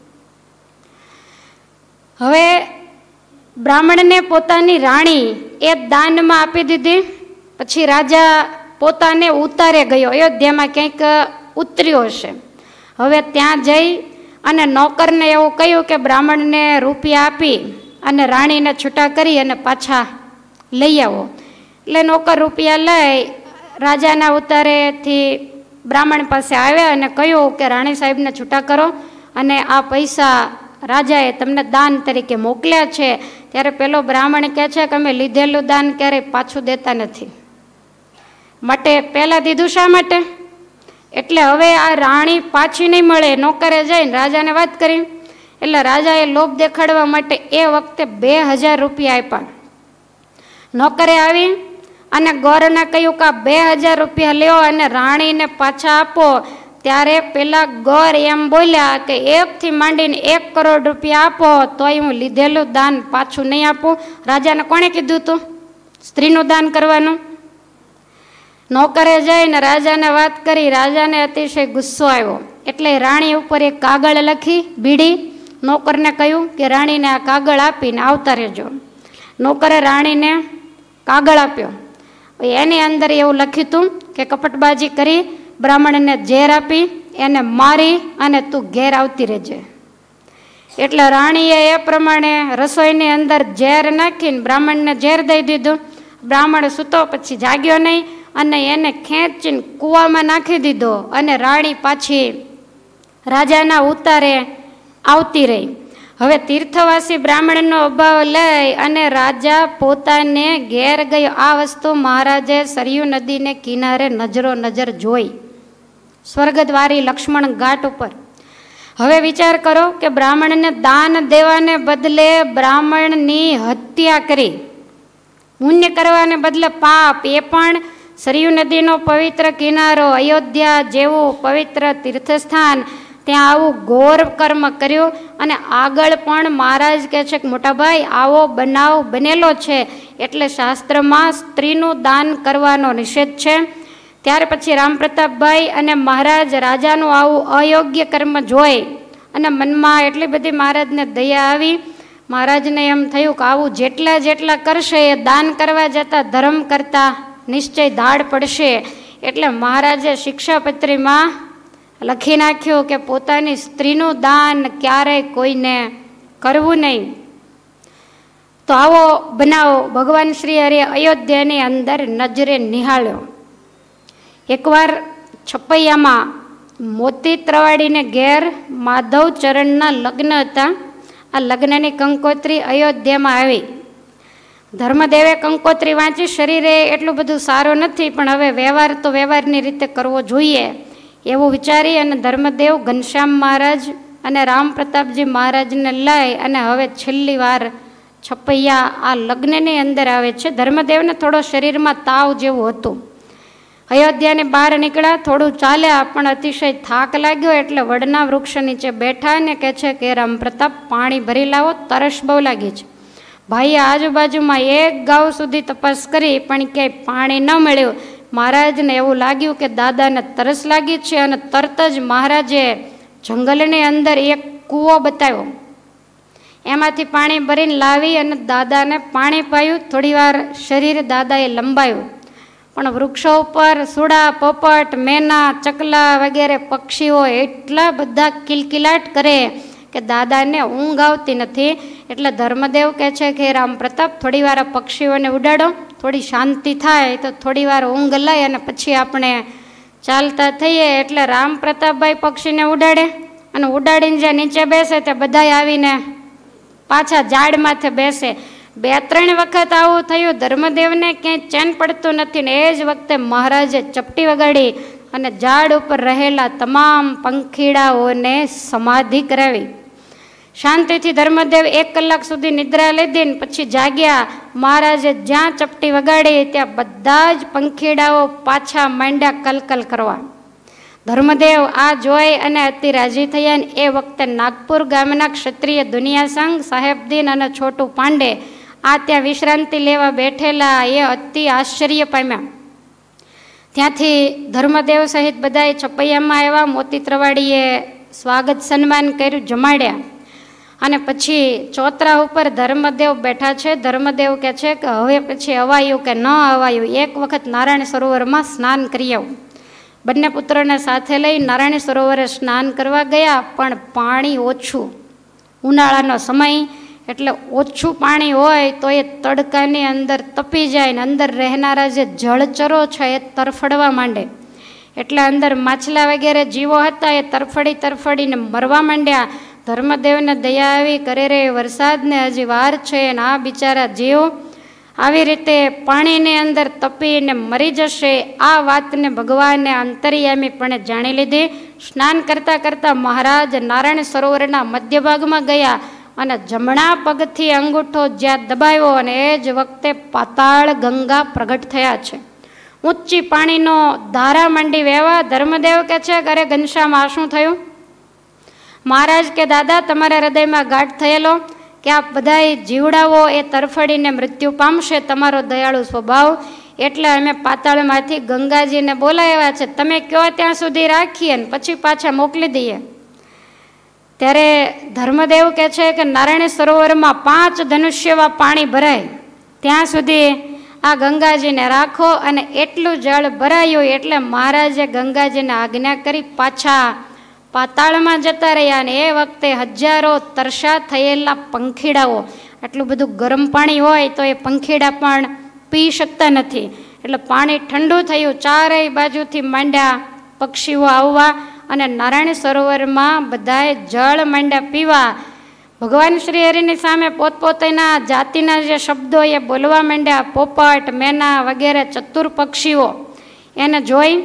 Speaker 1: હવે બ્રાહ્મણને પોતાની રાણી એ દાનમાં આપી દીધી. પછી રાજા પોતાને ઉતારે ગયો, અયોધ્યામાં ક્યાંક ઉતર્યો હશે. હવે ત્યાં જઈ અને નોકરને એવું કહ્યું કે બ્રાહ્મણને રૂપિયા આપી અને રાણીને છૂટા કરી અને પાછા લઈ આવો. એટલે નોકર રૂપિયા લઈ રાજાના ઉતારેથી બ્રાહ્મણ પાસે આવ્યા અને કહ્યું કે રાણી સાહેબને છૂટા કરો અને આ પૈસા રાજાએ તમને દાન તરીકે મોકલ્યા છે. ત્યારે પેલો બ્રાહ્મણ કહે છે કે અમે લીધેલું દાન ક્યારેય પાછું દેતા નથી, માટે પહેલાં દીધું શા માટે? એટલે હવે આ રાણી પાછી નહીં મળે. નોકરે જઈને રાજાને વાત કરી એટલે રાજાએ લોભ દેખાડવા માટે એ વખતે બે હજાર રૂપિયા આપ્યા. નોકરે આવી અને ગોરને કહ્યું કે બે હજાર રૂપિયા લ્યો અને રાણીને પાછા આપો. ત્યારે પેલા ગોર એમ બોલ્યા કે એકથી માંડીને એક કરોડ રૂપિયા આપો તોય હું લીધેલું દાન પાછું નહીં આપું. રાજાને કોણે કીધું હતું સ્ત્રીનું દાન કરવાનું? નોકરે જઈને રાજાને વાત કરી. રાજાને અતિશય ગુસ્સો આવ્યો એટલે રાણી ઉપર એક કાગળ લખી બીડી નોકરને કહ્યું કે રાણીને આ કાગળ આપીને આવતા રહેજો. નોકરે રાણીને કાગળ આપ્યો. એની અંદર એવું લખ્યું હતું કે કપટબાજી કરી બ્રાહ્મણને ઝેર આપી એને મારી અને તું ઘેર આવતી રહેજે. એટલે રાણીએ એ પ્રમાણે રસોઈની અંદર ઝેર નાખીને બ્રાહ્મણને ઝેર દઈ દીધું. બ્રાહ્મણ સૂતો પછી જાગ્યો નહીં અને એને ખેંચીને કૂવામાં નાખી દીધો અને રાણી પાછી રાજાના ઉતારે આવતી રહી. હવે તીર્થવાસી બ્રાહ્મણનો અભાવ લઈ અને રાજા પોતાને ઘેર ગયો. આ વસ્તુ મહારાજે સરયુ નદીને કિનારે નજરો નજર જોઈ, સ્વર્ગદ્વારી લક્ષ્મણ ઘાટ ઉપર. હવે વિચાર કરો કે બ્રાહ્મણને દાન દેવાને બદલે બ્રાહ્મણની હત્યા કરી, પુણ્ય કરવાને બદલે પાપ, એ પણ સરયુ નદીનો પવિત્ર કિનારો, અયોધ્યા જેવું પવિત્ર તીર્થસ્થાન, ત્યાં આવું ઘોર કર્મ કર્યું. અને આગળ પણ મહારાજ કહે છે કે મોટાભાઈ આવો બનાવ બનેલો છે એટલે શાસ્ત્રમાં સ્ત્રીનું દાન કરવાનો નિષેધ છે. ત્યાર પછી રામ પ્રતાપભાઈ અને મહારાજ રાજાનું આવું અયોગ્ય કર્મ જોઈ અને મનમાં એટલી બધી મહારાજને દયા આવી. મહારાજને એમ થયું કે આવું જેટલા જેટલા કરશે એ દાન કરવા જતાં ધર્મ કરતાં નિશ્ચય ધાડ પડશે. એટલે મહારાજે શિક્ષાપત્રીમાં લખી નાખ્યું કે પોતાની સ્ત્રીનું દાન ક્યારેય કોઈને કરવું નહીં. તો આવો બનાવ ભગવાન શ્રી હરિએ અયોધ્યાની અંદર નજરે નિહાળ્યો. એકવાર છપૈયામાં મોતી ત્રવાડીને ઘેર માધવ ચરણના લગ્ન હતા. આ લગ્નની કંકોત્રી અયોધ્યામાં આવી. ધર્મદેવે કંકોત્રી વાંચી. શરીરે એટલું બધું સારું નથી પણ હવે વ્યવહાર તો વ્યવહારની રીતે કરવો જોઈએ એવું વિચારી અને ધર્મદેવ ઘનશ્યામ મહારાજ અને રામ પ્રતાપજી મહારાજને લઈ અને હવે છેલ્લી વાર છપૈયા આ લગ્નની અંદર આવે છે. ધર્મદેવને થોડો શરીરમાં તાવ જેવું હતું. અયોધ્યાની બહાર નીકળ્યા, થોડું ચાલ્યા, પણ અતિશય થાક લાગ્યો એટલે વડના વૃક્ષ નીચે બેઠા ને કહે છે કે રામ પ્રતાપ પાણી ભરી લાવો, તરસ બહુ લાગી છે. ભાઈએ આજુબાજુમાં એક ગાઉ સુધી તપાસ કરી પણ ક્યાંય પાણી ન મળ્યું. મહારાજને એવું લાગ્યું કે દાદાને તરસ લાગી છે અને તરત જ મહારાજે જંગલની અંદર એક કૂવો બતાવ્યો. એમાંથી પાણી ભરીને લાવી અને દાદાને પાણી પાયું. થોડીવાર શરીર દાદાએ લંબાયું, પણ વૃક્ષો ઉપર સુડા, પોપટ, મેના, ચકલા વગેરે પક્ષીઓ એટલા બધા કિલકિલાટ કરે કે દાદાને ઊંઘ આવતી નથી. એટલે ધર્મદેવ કહે છે કે રામ પ્રતાપ થોડી વાર આ પક્ષીઓને ઉડાડો, થોડી શાંતિ થાય તો થોડી વાર ઊંઘ લઈ અને પછી આપણે ચાલતા થઈએ. એટલે રામ પ્રતાપભાઈ પક્ષીને ઉડાડે અને ઉડાડીને જ્યાં નીચે બેસે તે બધાય આવીને પાછા ઝાડ માથે બેસે. બે ત્રણ વખત આવું થયું. ધર્મદેવને ક્યાંય ચેન પડતું નથી ને એ જ વખતે મહારાજે ચપટી વગાડી અને ઝાડ ઉપર રહેલા તમામ પંખીડાઓને સમાધિ કરાવી. શાંતિથી ધર્મદેવ એક કલાક સુધી નિદ્રા લીધી ને પછી જાગ્યા. મહારાજે જ્યાં ચપટી વગાડી ત્યાં બધા જ પંખીડાઓ પાછા માંડ્યા કલકલ કરવા. ધર્મદેવ આ જોઈ અને અતિ રાજી થયા. ને એ વખતે નાગપુર ગામના ક્ષત્રિય દુનિયાસંગ, સાહેબદીન અને છોટું પાંડે આ ત્યાં વિશ્રાંતિ લેવા બેઠેલા. એ અતિ આશ્ચર્ય પામ્યા. ત્યાંથી ધર્મદેવ સહિત બધાએ છપૈયામાં આવ્યા. મોતી ત્રવાડીએ સ્વાગત સન્માન કર્યું, જમાડ્યા. અને પછી ચોતરા ઉપર ધર્મદેવ બેઠા છે. ધર્મદેવ કહે છે કે હવે પછી અવાયું કે ન અવાયું, એક વખત નારાયણ સરોવરમાં સ્નાન કરી આવું. બંને પુત્રોને સાથે લઈ નારાયણ સરોવરે સ્નાન કરવા ગયા, પણ પાણી ઓછું. ઉનાળાનો સમય એટલે ઓછું પાણી હોય તો એ તડકાની અંદર તપી જાય ને અંદર રહેનારા જે જળચરો છે એ તરફડવા માંડે. એટલે અંદર માછલા વગેરે જીવો હતા એ તરફડી તરફડીને મરવા માંડ્યા. ધર્મદેવને દયા આવી, કરે રે વરસાદને હજી વાર છે ને આ બિચારા જીવ આવી રીતે પાણીની અંદર તપીને મરી જશે. આ વાતને ભગવાને અંતર્યામીપણે જાણી લીધી. સ્નાન કરતાં કરતાં મહારાજ નારાયણ સરોવરના મધ્ય ભાગમાં ગયા અને જમણા પગથી અંગૂઠો જ્યાં દબાવ્યો અને એ જ વખતે પાતાળ ગંગા પ્રગટ થયા છે. ઊંચી પાણીનો ધારા માંડી વહેવા. ધર્મદેવ કહે છે કે અરે ઘનશ્યામ આ શું થયું? મહારાજ કે દાદા તમારા હૃદયમાં ગાઢ થયેલો કે આ બધા જીવડાઓ એ તરફડીને મૃત્યુ પામશે, તમારો દયાળુ સ્વભાવ, એટલે અમે પાતાળમાંથી ગંગાજીને બોલાવ્યા છે. તમે કહો ત્યાં સુધી રાખીએ ને પછી પાછા મોકલી દઈએ. ત્યારે ધર્મદેવ કહે છે કે નારાયણ સરોવરમાં પાંચ ધનુષ્યમાં પાણી ભરાય ત્યાં સુધી આ ગંગાજીને રાખો. અને એટલું જળ ભરાયું એટલે મહારાજે ગંગાજીને આજ્ઞા કરી પાછા પાતાળમાં જતા રહ્યા. અને એ વખતે હજારો તરસા થયેલા પંખીડાઓ, આટલું બધું ગરમ પાણી હોય તો એ પંખીડા પણ પી શકતા નથી. એટલે પાણી ઠંડુ થયું. ચારેય બાજુથી માંડ્યા પક્ષીઓ આવવા અને નારાયણ સરોવરમાં બધાએ જળ માંડ્યા પીવા. ભગવાન શ્રી હરિની સામે પોતપોતાના જાતિના જે શબ્દો એ બોલવા માંડ્યા. પોપટ, મેના વગેરે ચતુર પક્ષીઓ એને જોઈ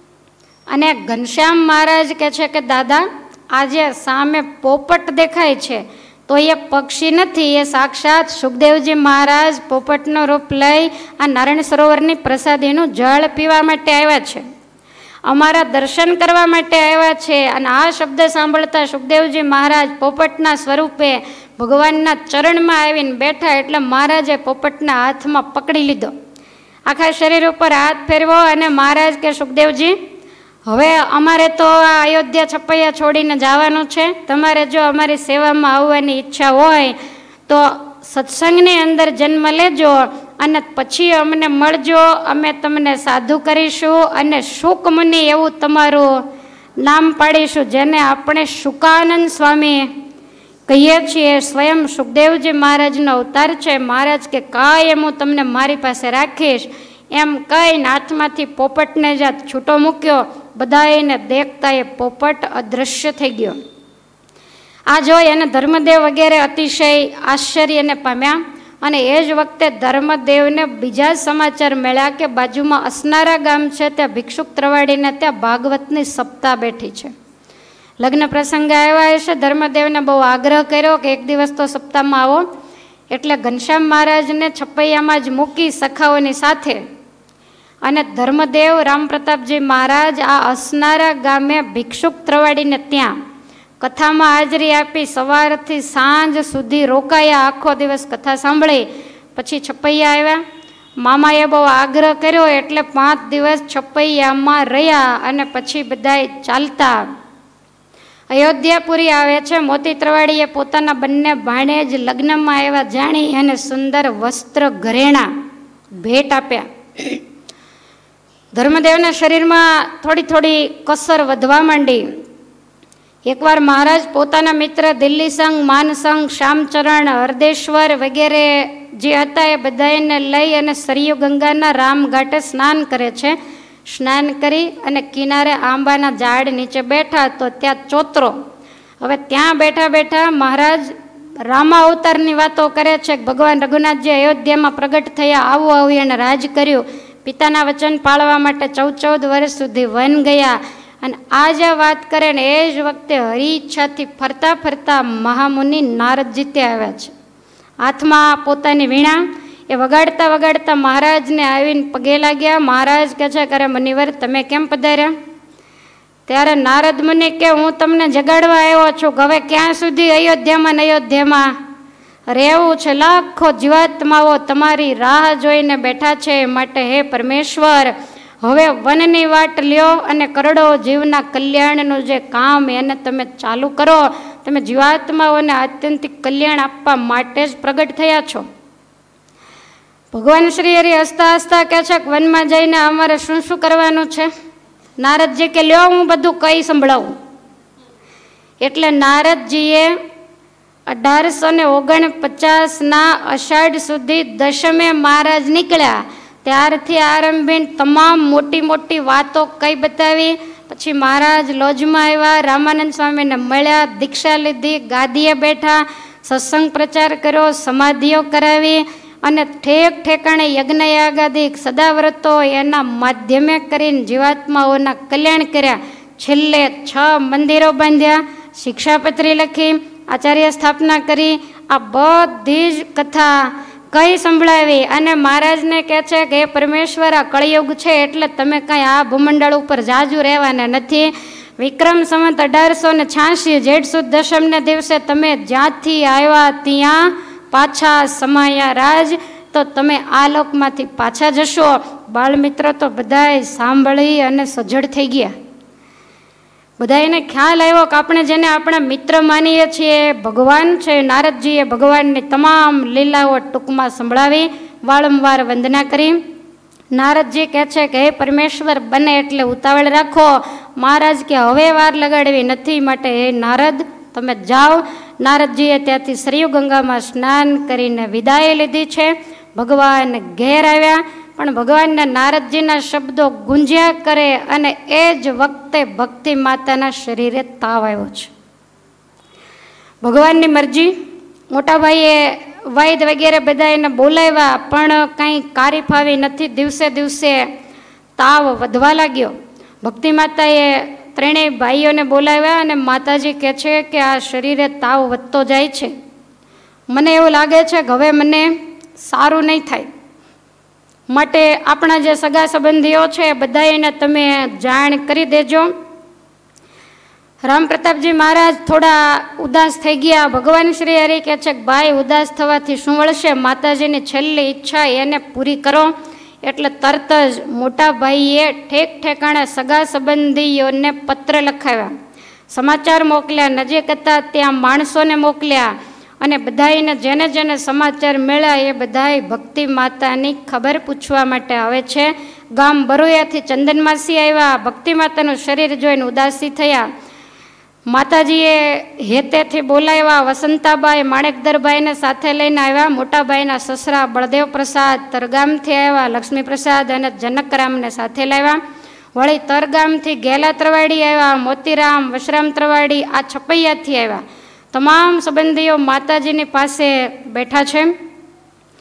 Speaker 1: અને ઘનશ્યામ મહારાજ કહે છે કે દાદા આજે સામે પોપટ દેખાય છે તો એ પક્ષી નથી, એ સાક્ષાત સુખદેવજી મહારાજ પોપટનો રૂપ લઈ આ નારાયણ સરોવરની પ્રસાદીનું જળ પીવા માટે આવ્યા છે, અમારા દર્શન કરવા માટે આવ્યા છે. અને આ શબ્દ સાંભળતા સુખદેવજી મહારાજ પોપટના સ્વરૂપે ભગવાનના ચરણમાં આવીને બેઠા. એટલે મહારાજે પોપટના હાથમાં પકડી લીધો, આખા શરીર ઉપર હાથ ફેરવો અને મહારાજ કે સુખદેવજી હવે અમારે તો આ અયોધ્યા છપૈયા છોડીને જવાનું છે. તમારે જો અમારી સેવામાં આવવાની ઈચ્છા હોય તો સત્સંગની અંદર જન્મ લેજો અને પછી અમને મળજો, અમે તમને સાધુ કરીશું અને શુક મુનિ એવું તમારું નામ પાડીશું, જેને આપણે શુકાનંદ સ્વામી કહીએ છીએ. સ્વયં સુખદેવજી મહારાજનો અવતાર છે. મહારાજ કે કાયમ હું તમને મારી પાસે રાખીશ. એમ કહીને હાથમાંથી પોપટને જ્યાં છૂટો મૂક્યો, બધાને દેખતા એ પોપટ અદૃશ્ય થઈ ગયો. આ જોઈ અને ધર્મદેવ વગેરે અતિશય આશ્ચર્યને પામ્યા. અને એ જ વખતે ધર્મદેવને બીજા સમાચાર મળ્યા કે બાજુમાં અસનારા ગામ છે, ત્યાં ભિક્ષુક ત્રવાડીને ત્યાં ભાગવતની સપ્તાહ બેઠી છે. લગ્ન પ્રસંગે આવ્યા હશે, ધર્મદેવને બહુ આગ્રહ કર્યો કે એક દિવસ તો સપ્તાહમાં આવો. એટલે ઘનશ્યામ મહારાજને છપૈયામાં જ મૂકી સખાઓની સાથે અને ધર્મદેવ રામપ્રતાપજી મહારાજ આ અસનારા ગામે ભિક્ષુક ત્રવાડીને ત્યાં કથામાં હાજરી આપી. સવારથી સાંજ સુધી રોકાયા, આખો દિવસ કથા સાંભળી. પછી છપૈયા આવ્યા. મામાએ બહુ આગ્રહ કર્યો એટલે પાંચ દિવસ છપૈયામાં રહ્યા અને પછી બધાય ચાલતા અયોધ્યાપુરી આવે છે. મોતી ત્રવાડીએ પોતાના બંને ભાણેજ લગ્નમાં આવ્યા જાણી અને સુંદર વસ્ત્ર ઘરેણા ભેટ આપ્યા. ધર્મદેવના શરીરમાં થોડી થોડી કસર વધવા માંડી. એકવાર મહારાજ પોતાના મિત્ર દિલ્હી સંઘ, માનસંઘ, શ્યામચરણ, હરદેશ્વર વગેરે જે હતા એ બધાને લઈ અને સરયુ ગંગાના રામઘાટે સ્નાન કરે છે. સ્નાન કરી અને કિનારે આંબાના ઝાડ નીચે બેઠા તો ત્યાં ચોતરો. હવે ત્યાં બેઠા બેઠા મહારાજ રામા અવતારની વાતો કરે છે. ભગવાન રઘુનાથજી અયોધ્યામાં પ્રગટ થયા, આવું આવું એને રાજ કર્યું, પિતાના વચન પાળવા માટે ચૌદ ચૌદ વર્ષ સુધી વન ગયા. અને આ જે વાત કરે ને એ જ વખતે હરી ઈચ્છાથી ફરતા ફરતા મહામુનિ નારદજી ત્યાં આવ્યા છે. હાથમાં પોતાની વીણા એ વગાડતા વગાડતા મહારાજને આવીને પગે લાગ્યા. મહારાજ કહે છે, કરે મુનિવર તમે કેમ પધાર્યા? ત્યારે નારદ મુનિ કે હું તમને જગાડવા આવ્યો છું. હવે ક્યાં સુધી અયોધ્યામાં ને અયોધ્યામાં રહેવું છે? લાખો જીવાત્માઓ તમારી રાહ જોઈને બેઠા છે. માટે હે પરમેશ્વર, હવે વનની વાટ લ્યો અને કરોડો જીવના કલ્યાણનું જે કામ એને તમે ચાલુ કરો. તમે જીવાત્માઓને આત્યંતિક કલ્યાણ આપવા માટે જ પ્રગટ થયા છો. ભગવાન શ્રી હરિ હસતા હસતા કહે છે કે વનમાં જઈને અમારે શું શું કરવાનું છે? નારદજી કે લ્યો હું બધું કઈ સંભળાવું. એટલે નારદજીએ અઢારસો ને ઓગણપચાસના અષાઢ સુધી દશમે મહારાજ નીકળ્યા ત્યારથી આરંભીને તમામ મોટી મોટી વાતો કઈ બતાવી. પછી મહારાજ લોજમાં આવ્યા, રામાનંદ સ્વામીને મળ્યા, દીક્ષા લીધી, ગાદીએ બેઠા, સત્સંગ પ્રચાર કર્યો, સમાધિઓ કરાવી અને ઠેક ઠેકાણે યજ્ઞ યાગાદી સદાવ્રતો એના માધ્યમે કરીને જીવાત્માઓના કલ્યાણ કર્યા. છેલ્લે છ મંદિરો બાંધ્યા, શિક્ષાપત્રી લખી, આચાર્ય સ્થાપના કરી. આ બધી જ કથા કઈ સંભળાવી અને મહારાજને કહે છે કે હે પરમેશ્વર, આ કળિયુગ છે એટલે તમે કાંઈ આ ભૂમંડળ ઉપર જાજુ રહેવાના નથી. વિક્રમ સંવત અઢારસો ને છ્યાસી જેઠ સુદ દશમને દિવસે તમે જ્યાંથી આવ્યા ત્યાં પાછા સમાયા રાજ, તો તમે આ લોકમાંથી પાછા જશો. બાળમિત્ર તો બધાય સાંભળી અને સજ્જડ થઈ ગયા. બધા એને ખ્યાલ આવ્યો કે આપણે જેને આપણા મિત્ર માનીએ છીએ ભગવાન છે. નારદજીએ ભગવાનની તમામ લીલાઓ ટૂંકમાં સંભળાવી, વારંવાર વંદના કરી. નારદજી કહે છે કે હે પરમેશ્વર, બને એટલે ઉતાવળ રાખો. મહારાજ કે હવે વાર લગાડવી નથી, માટે હે નારદ તમે જાઓ. નારદજીએ ત્યાંથી સરયુ ગંગામાં સ્નાન કરીને વિદાય લીધી છે. ભગવાન ઘેર આવ્યા, પણ ભગવાનના નારદજીના શબ્દો ગુંજ્યા કરે અને એ જ વખતે ભક્તિ માતાના શરીરે તાવ આવ્યો છે. ભગવાનની મરજી. મોટાભાઈએ વૈદ વગેરે બધા એને બોલાવ્યા, પણ કંઈ કારી ફાવી નથી. દિવસે દિવસે તાવ વધવા લાગ્યો. ભક્તિ માતાએ ત્રણેય ભાઈઓને બોલાવ્યા અને માતાજી કહે છે કે આ શરીરે તાવ વધતો જાય છે, મને એવું લાગે છે કે હવે મને સારું નહીં થાય, માટે આપણા જે સગા સંબંધીઓ છે બધાને તમે જાણ કરી દેજો. રામ પ્રતાપજી મહારાજ થોડા ઉદાસ થઈ ગયા. ભગવાન શ્રી હરિ કહે છે કે ભાઈ, ઉદાસ થવાથી શું વળશે? માતાજીની છેલ્લી ઈચ્છા એને પૂરી કરો. એટલે તરત જ મોટા ભાઈએ ઠેક ઠેકાણે સગા સંબંધીઓને પત્ર લખાવ્યા, સમાચાર મોકલ્યા, નજીક હતા ત્યાં માણસોને મોકલ્યા અને બધાને જેને જેને સમાચાર મળ્યા એ બધાય ભક્તિ માતાની ખબર પૂછવા માટે આવે છે. ગામ બરોયાથી ચંદનમાસી આવ્યા. ભક્તિ માતાનું શરીર જોઈને ઉદાસી થયા. માતાજીએ હેતેથી બોલાવ્યા. વસંતાબાઈ માણેકદરભાઈને સાથે લઈને આવ્યા. મોટાભાઈના સસરા બળદેવ પ્રસાદ તરગામથી આવ્યા. લક્ષ્મી પ્રસાદ અને જનકરામને સાથે લાવ્યા. વળી તરગામથી ગેલા ત્રવાડી આવ્યા. મોતીરામ વશરામ ત્રવાડી આ છપૈયાથી આવ્યા. તમામ સંબંધીઓ માતાજીની પાસે બેઠા છે.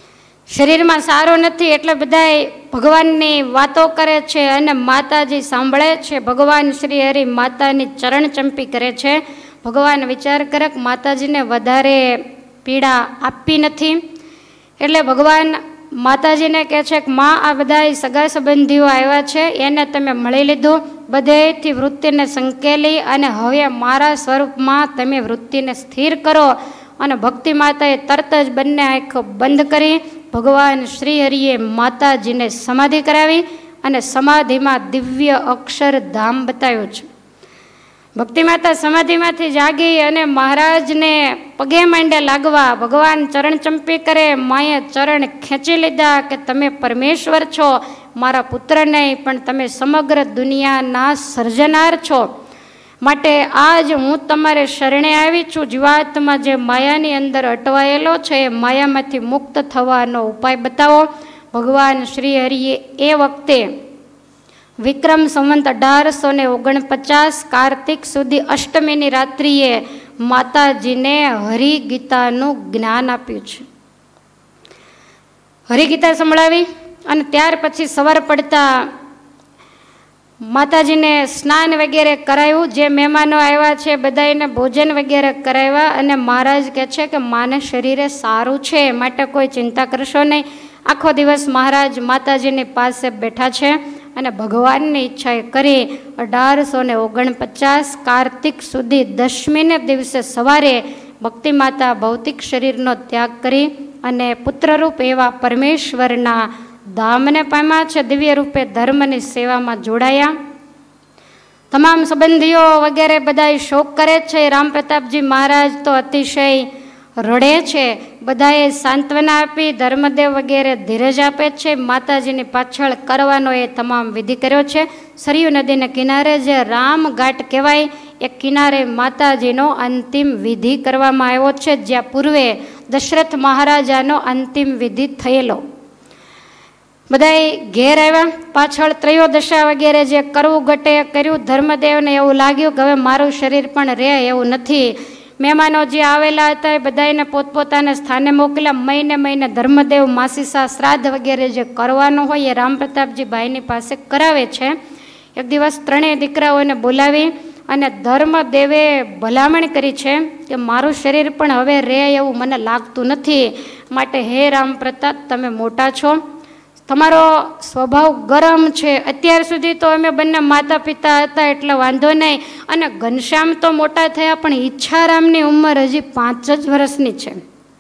Speaker 1: શરીરમાં સારું નથી એટલે બધાય ભગવાનની વાતો કરે છે અને માતાજી સાંભળે છે. ભગવાન શ્રી હરિ માતાની ચરણ ચંપી કરે છે. ભગવાન વિચાર કરે કે માતાજીને વધારે પીડા આપી નથી એટલે ભગવાન માતાજીને કહે છે કે માં, આ બધા સગા સંબંધીઓ આવ્યા છે, એને તમે મળી લીધું, બધેથી વૃત્તિને સંકેલી અને હવે મારા સ્વરૂપમાં તમે વૃત્તિને સ્થિર કરો. અને ભક્તિ માતાએ તરત જ બંને આંખો બંધ કરી ભગવાન શ્રી હરિએ માતાજીને સમાધિ કરાવી અને સમાધિમાં દિવ્ય અક્ષરધામ બતાવ્યું છે. ભક્તિ માતા સમાધિમાંથી જાગી અને મહારાજને પગે માંડે લાગવા ભગવાન ચરણ ચંપી કરે. માએ ચરણ ખેંચી લીધા કે તમે પરમેશ્વર છો, મારા પુત્ર નહીં પણ તમે સમગ્ર દુનિયાના સર્જનાર છો, માટે આજ હું તમારે શરણે આવી છું. જીવાત્મા જે માયાની અંદર અટવાયેલો છે એ માયામાંથી મુક્ત થવાનો ઉપાય બતાવો. ભગવાન શ્રી હરિએ એ વખતે વિક્રમ સંવંત અઢારસો ને ઓગણપચાસ કાર્તિક સુધી અષ્ટમીની રાત્રિએ માતાજીને હરિગીતાનું જ્ઞાન આપ્યું છે. હરિગીતા સંભળાવી અને ત્યાર પછી સવાર પડતા માતાજીને સ્નાન વગેરે કરાવ્યું. જે મહેમાનો આવ્યા છે બધાને ભોજન વગેરે કરાવ્યા અને મહારાજ કહે છે કે માને શરીરે સારું છે માટે કોઈ ચિંતા કરશો નહીં. આખો દિવસ મહારાજ માતાજીની પાસે બેઠા છે અને ભગવાનની ઈચ્છાએ કરી અઢારસો ને ઓગણપચાસ કાર્તિક સુધી દશમીને દિવસે સવારે ભક્તિ માતા ભૌતિક શરીરનો ત્યાગ કરી અને પુત્રરૂપ એવા પરમેશ્વરના ધામને પામ્યા છે. દિવ્ય રૂપે ધર્મની સેવામાં જોડાયા. તમામ સંબંધીઓ વગેરે બધા શોક કરે છે. રામ પ્રતાપજી મહારાજ તો અતિશય રડે છે. બધાએ સાંત્વના આપી, ધર્મદેવ વગેરે ધીરજ આપે છે. માતાજીની પાછળ કરવાનો એ તમામ વિધિ કર્યો છે. સરયુ નદીના કિનારે જે રામ ઘાટ કહેવાય એ કિનારે માતાજીનો અંતિમ વિધિ કરવામાં આવ્યો છે, જ્યાં પૂર્વે દશરથ મહારાજાનો અંતિમ વિધિ થયેલો. બધાએ ઘેર આવ્યા. પાછળ ત્રયોદશા વગેરે જે કરવું ઘટે કર્યું. ધર્મદેવને એવું લાગ્યું કે હવે મારું શરીર પણ રહે એવું નથી. મહેમાનો જે આવેલા હતા એ બધાને પોતપોતાના સ્થાને મોકલ્યા. મહિને મહિને ધર્મદેવ માસીસા શ્રાદ્ધ વગેરે જે કરવાનું હોય એ રામ પ્રતાપજી ભાઈની પાસે કરાવે છે. એક દિવસ ત્રણેય દીકરાઓને બોલાવી અને ધર્મદેવે ભલામણ કરી છે કે મારું શરીર પણ હવે રહે એવું મને લાગતું નથી, માટે હે રામ પ્રતાપ, તમે મોટા છો, તમારો સ્વભાવ ગરમ છે. અત્યાર સુધી તો અમે બંને માતા પિતા હતા એટલે વાંધો નહીં, અને ઘનશ્યામ તો મોટા થયા પણ ઈચ્છારામની ઉંમર હજી પાંચ જ વર્ષની છે,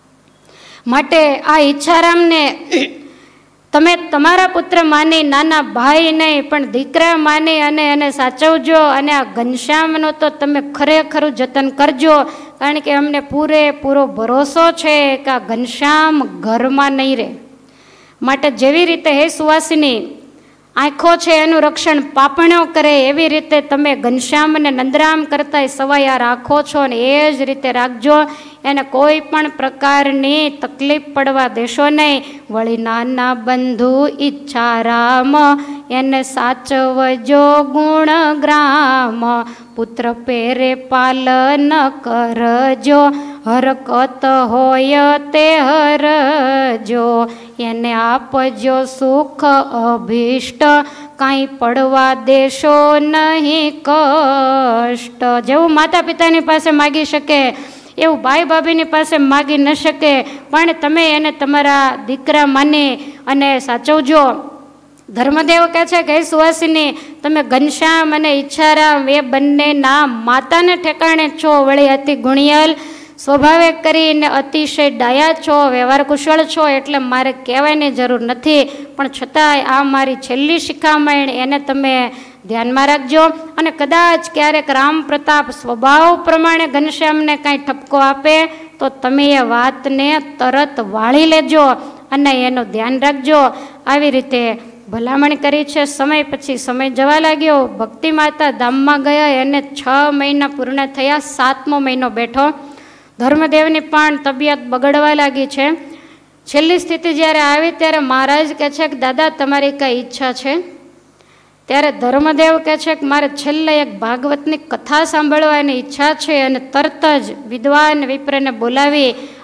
Speaker 1: માટે આ ઈચ્છારામને તમે તમારા પુત્ર માની, નાના ભાઈ નહીં પણ દીકરા માની અને એને સાચવજો. અને આ ઘનશ્યામનો તો તમે ખરેખરું જતન કરજો, કારણ કે અમને પૂરેપૂરો ભરોસો છે કે આ ઘનશ્યામ ઘરમાં નહીં રહે. માટે જેવી રીતે હે સુવાસિની આંખો છે એનું રક્ષણ પાપણ્યો કરે એવી રીતે તમે ઘનશ્યામને નંદરામ કરતાંય સવાયા રાખો છો, અને એ જ રીતે રાખજો. એને કોઈ પણ પ્રકારની તકલીફ પડવા દેશો નહીં. વળી નાના બંધુ ઈચ્છારામ એને સાચવજો ગુણગ્રામ. પુત્ર પેરે પાલન કરજો, હરકત હોય તે હરજો. એને આપજો સુખ અભિષ્ટ, કાંઈ પડવા દેશો નહીં કષ્ટ. જેવું માતા પિતાની પાસે માગી શકે એવું ભાઈ ભાભીની પાસે માગી ન શકે, પણ તમે એને તમારા દીકરા માની અને સાચવજો. ધર્મદેવ કહે છે કે સુવાસિની, તમે ઘનશ્યામ અને ઈચ્છારામ એ બંનેના માતાને ઠેકાણે છો. વળી અતિ ગુણિયલ સ્વભાવે કરીને અતિશય ડાયા છો, વ્યવહાર કુશળ છો, એટલે મારે કહેવાની જરૂર નથી. પણ છતાંય આ મારી છેલ્લી શિખામણ એને તમે ધ્યાનમાં રાખજો. અને કદાચ ક્યારેક રામ પ્રતાપ સ્વભાવ પ્રમાણે ઘનશ્યામને કાંઈ ઠપકો આપે તો તમે એ વાતને તરત વાળી લેજો અને એનું ધ્યાન રાખજો. આવી રીતે ભલામણ કરી છે. સમય પછી સમય જવા લાગ્યો. ભક્તિ માતા ધામમાં ગયા. એને છ મહિના પૂર્ણ થયા. સાતમો મહિનો બેઠો. ધર્મદેવની પણ તબિયત બગડવા લાગી છે. છેલ્લી સ્થિતિ જ્યારે આવી ત્યારે મહારાજ કહે છે કે દાદા તમારી કઈ ઈચ્છા છે? ત્યારે ધર્મદેવ કહે છે કે મારે છેલ્લે એક ભાગવતની કથા સાંભળવાની ઈચ્છા છે. અને તરત જ વિદ્વાન વિપ્રને બોલાવી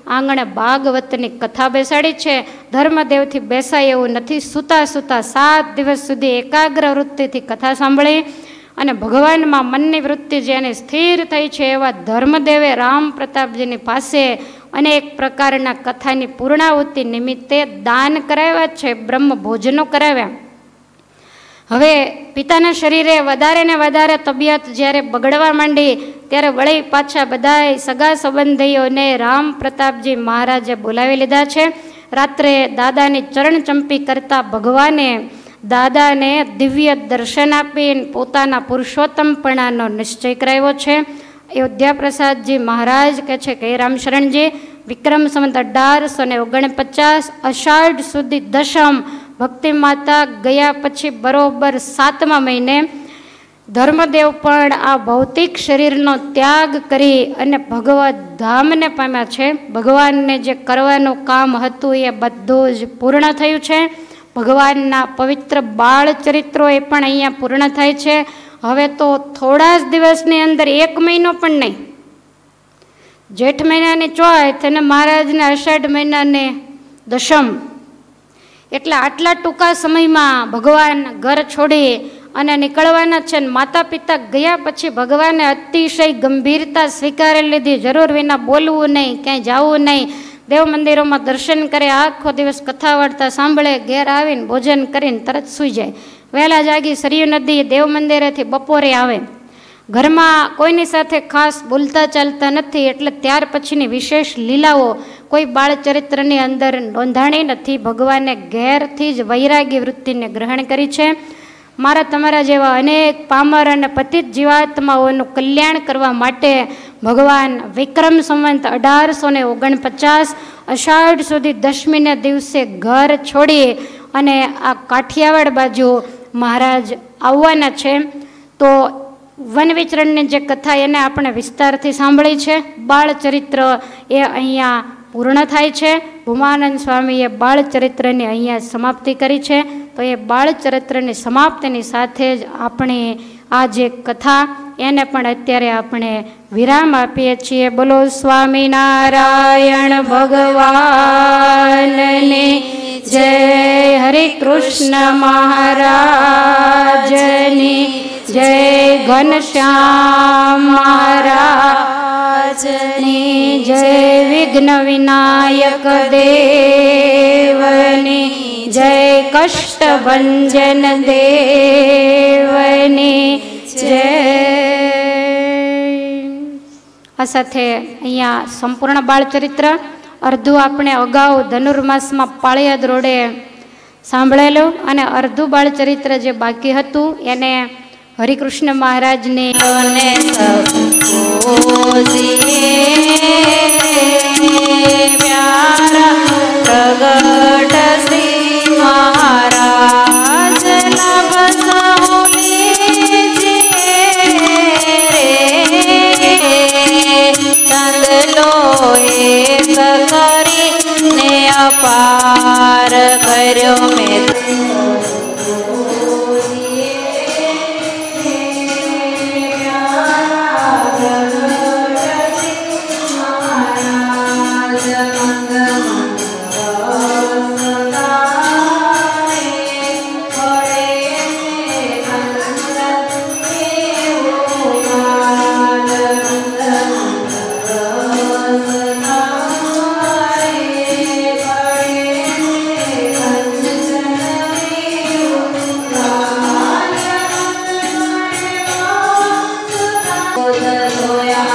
Speaker 1: આંગણે ભાગવતની કથા બેસાડી છે. ધર્મદેવથી બેસાય એવું નથી. સૂતા સૂતા સાત દિવસ સુધી એકાગ્ર વૃત્તિથી કથા સાંભળી અને ભગવાનમાં મનની વૃત્તિ જેની સ્થિર થઈ છે એવા ધર્મદેવે રામ પ્રતાપજીની પાસે અનેક પ્રકારના કથાની પૂર્ણાહુતિ નિમિત્તે દાન કરાવ્યા છે, બ્રહ્મ ભોજનો કરાવ્યા. હવે પિતાના શરીરે વધારે ને વધારે તબિયત જ્યારે બગડવા માંડી ત્યારે વળી પાછા બધાય સગા સંબંધીઓને રામ પ્રતાપજી મહારાજે બોલાવી લીધા છે. રાત્રે દાદાની ચરણચંપી કરતા ભગવાને દાદાને દિવ્ય દર્શન આપીને પોતાના પુરુષોત્તમપણાનો નિશ્ચય કરાવ્યો છે. અયોધ્યા પ્રસાદજી મહારાજ કહે છે કે રામ શરણજી, વિક્રમ સંવત અઢારસો ને ઓગણપચાસ અષાઢ સુધી દશમ ભક્તિ માતા ગયા પછી બરોબર સાતમા મહિને ધર્મદેવ પણ આ ભૌતિક શરીરનો ત્યાગ કરી અને ભગવત ધામને પામ્યા છે. ભગવાનને જે કરવાનું કામ હતું એ બધું જ પૂર્ણ થયું છે. ભગવાનના પવિત્ર બાળ ચરિત્રો એ પણ અહીંયા પૂર્ણ થાય છે. હવે તો થોડા જ દિવસની અંદર એક મહિનો પણ નહીં, જેઠ મહિનાની ચોથ અને મહારાજને અષાઢ મહિનાને દશમ, એટલે આટલા ટૂંકા સમયમાં ભગવાન ઘર છોડી અને નીકળવાના છે. માતા પિતા ગયા પછી ભગવાને અતિશય ગંભીરતા સ્વીકારી લીધી. જરૂર વિના બોલવું નહીં, ક્યાંય જવું નહીં, દેવ મંદિરોમાં દર્શન કરે, આખો દિવસ કથા વાર્તા સાંભળે, ઘેર આવીને ભોજન કરીને તરત સૂઈ જાય. વહેલા જાગી સરયુ નદી દેવ મંદિરેથી બપોરે આવે. ઘરમાં કોઈની સાથે ખાસ બોલતા ચાલતા નથી, એટલે ત્યાર પછીની વિશેષ લીલાઓ કોઈ બાળચરિત્રની અંદર નોંધાણી નથી. ભગવાને ઘેરથી જ વૈરાગી વૃત્તિને ગ્રહણ કરી છે. મારા તમારા જેવા અનેક પામર અને પતિત જીવાત્માઓનું કલ્યાણ કરવા માટે ભગવાન વિક્રમ સંવત અઢારસો ને ઓગણપચાસ અષાઢ સુધી દશમીના દિવસે ઘર છોડી અને આ કાઠિયાવાડ બાજુ મહારાજ આવવાના છે. તો વન વિચરણની જે કથા એને આપણે વિસ્તારથી સાંભળી છે. બાળચરિત્ર એ અહીંયા પૂર્ણ થાય છે. ભૂમાનંદ સ્વામીએ બાળચરિત્રની અહીંયા સમાપ્તિ કરી છે. તો એ બાળચરિત્રની સમાપ્તિની સાથે જ આપણે આ જે કથા એને પણ અત્યારે આપણે વિરામ આપીએ છીએ. બોલો સ્વામિનારાયણ ભગવાનને જય. હરે કૃષ્ણ મહારાજની જય. ઘનશ્યામ મહારાજની જય. વિઘ્ન વિનાયક દેવની જય. કષ્ટભંજન દેવની જય. આ સાથે અહીંયા સંપૂર્ણ બાળચરિત્ર અર્ધું આપણે અગાઉ ધનુર્માસમાં પાળિયાદ રોડે સાંભળેલું અને અર્ધું બાળચરિત્ર જે બાકી હતું એને હરિકૃષ્ણ મહારાજને
Speaker 2: પ્રગટ શ્રી મહારાજ ચંદલો એક કરીને અપાર કર્યો મેં.
Speaker 3: Hallelujah.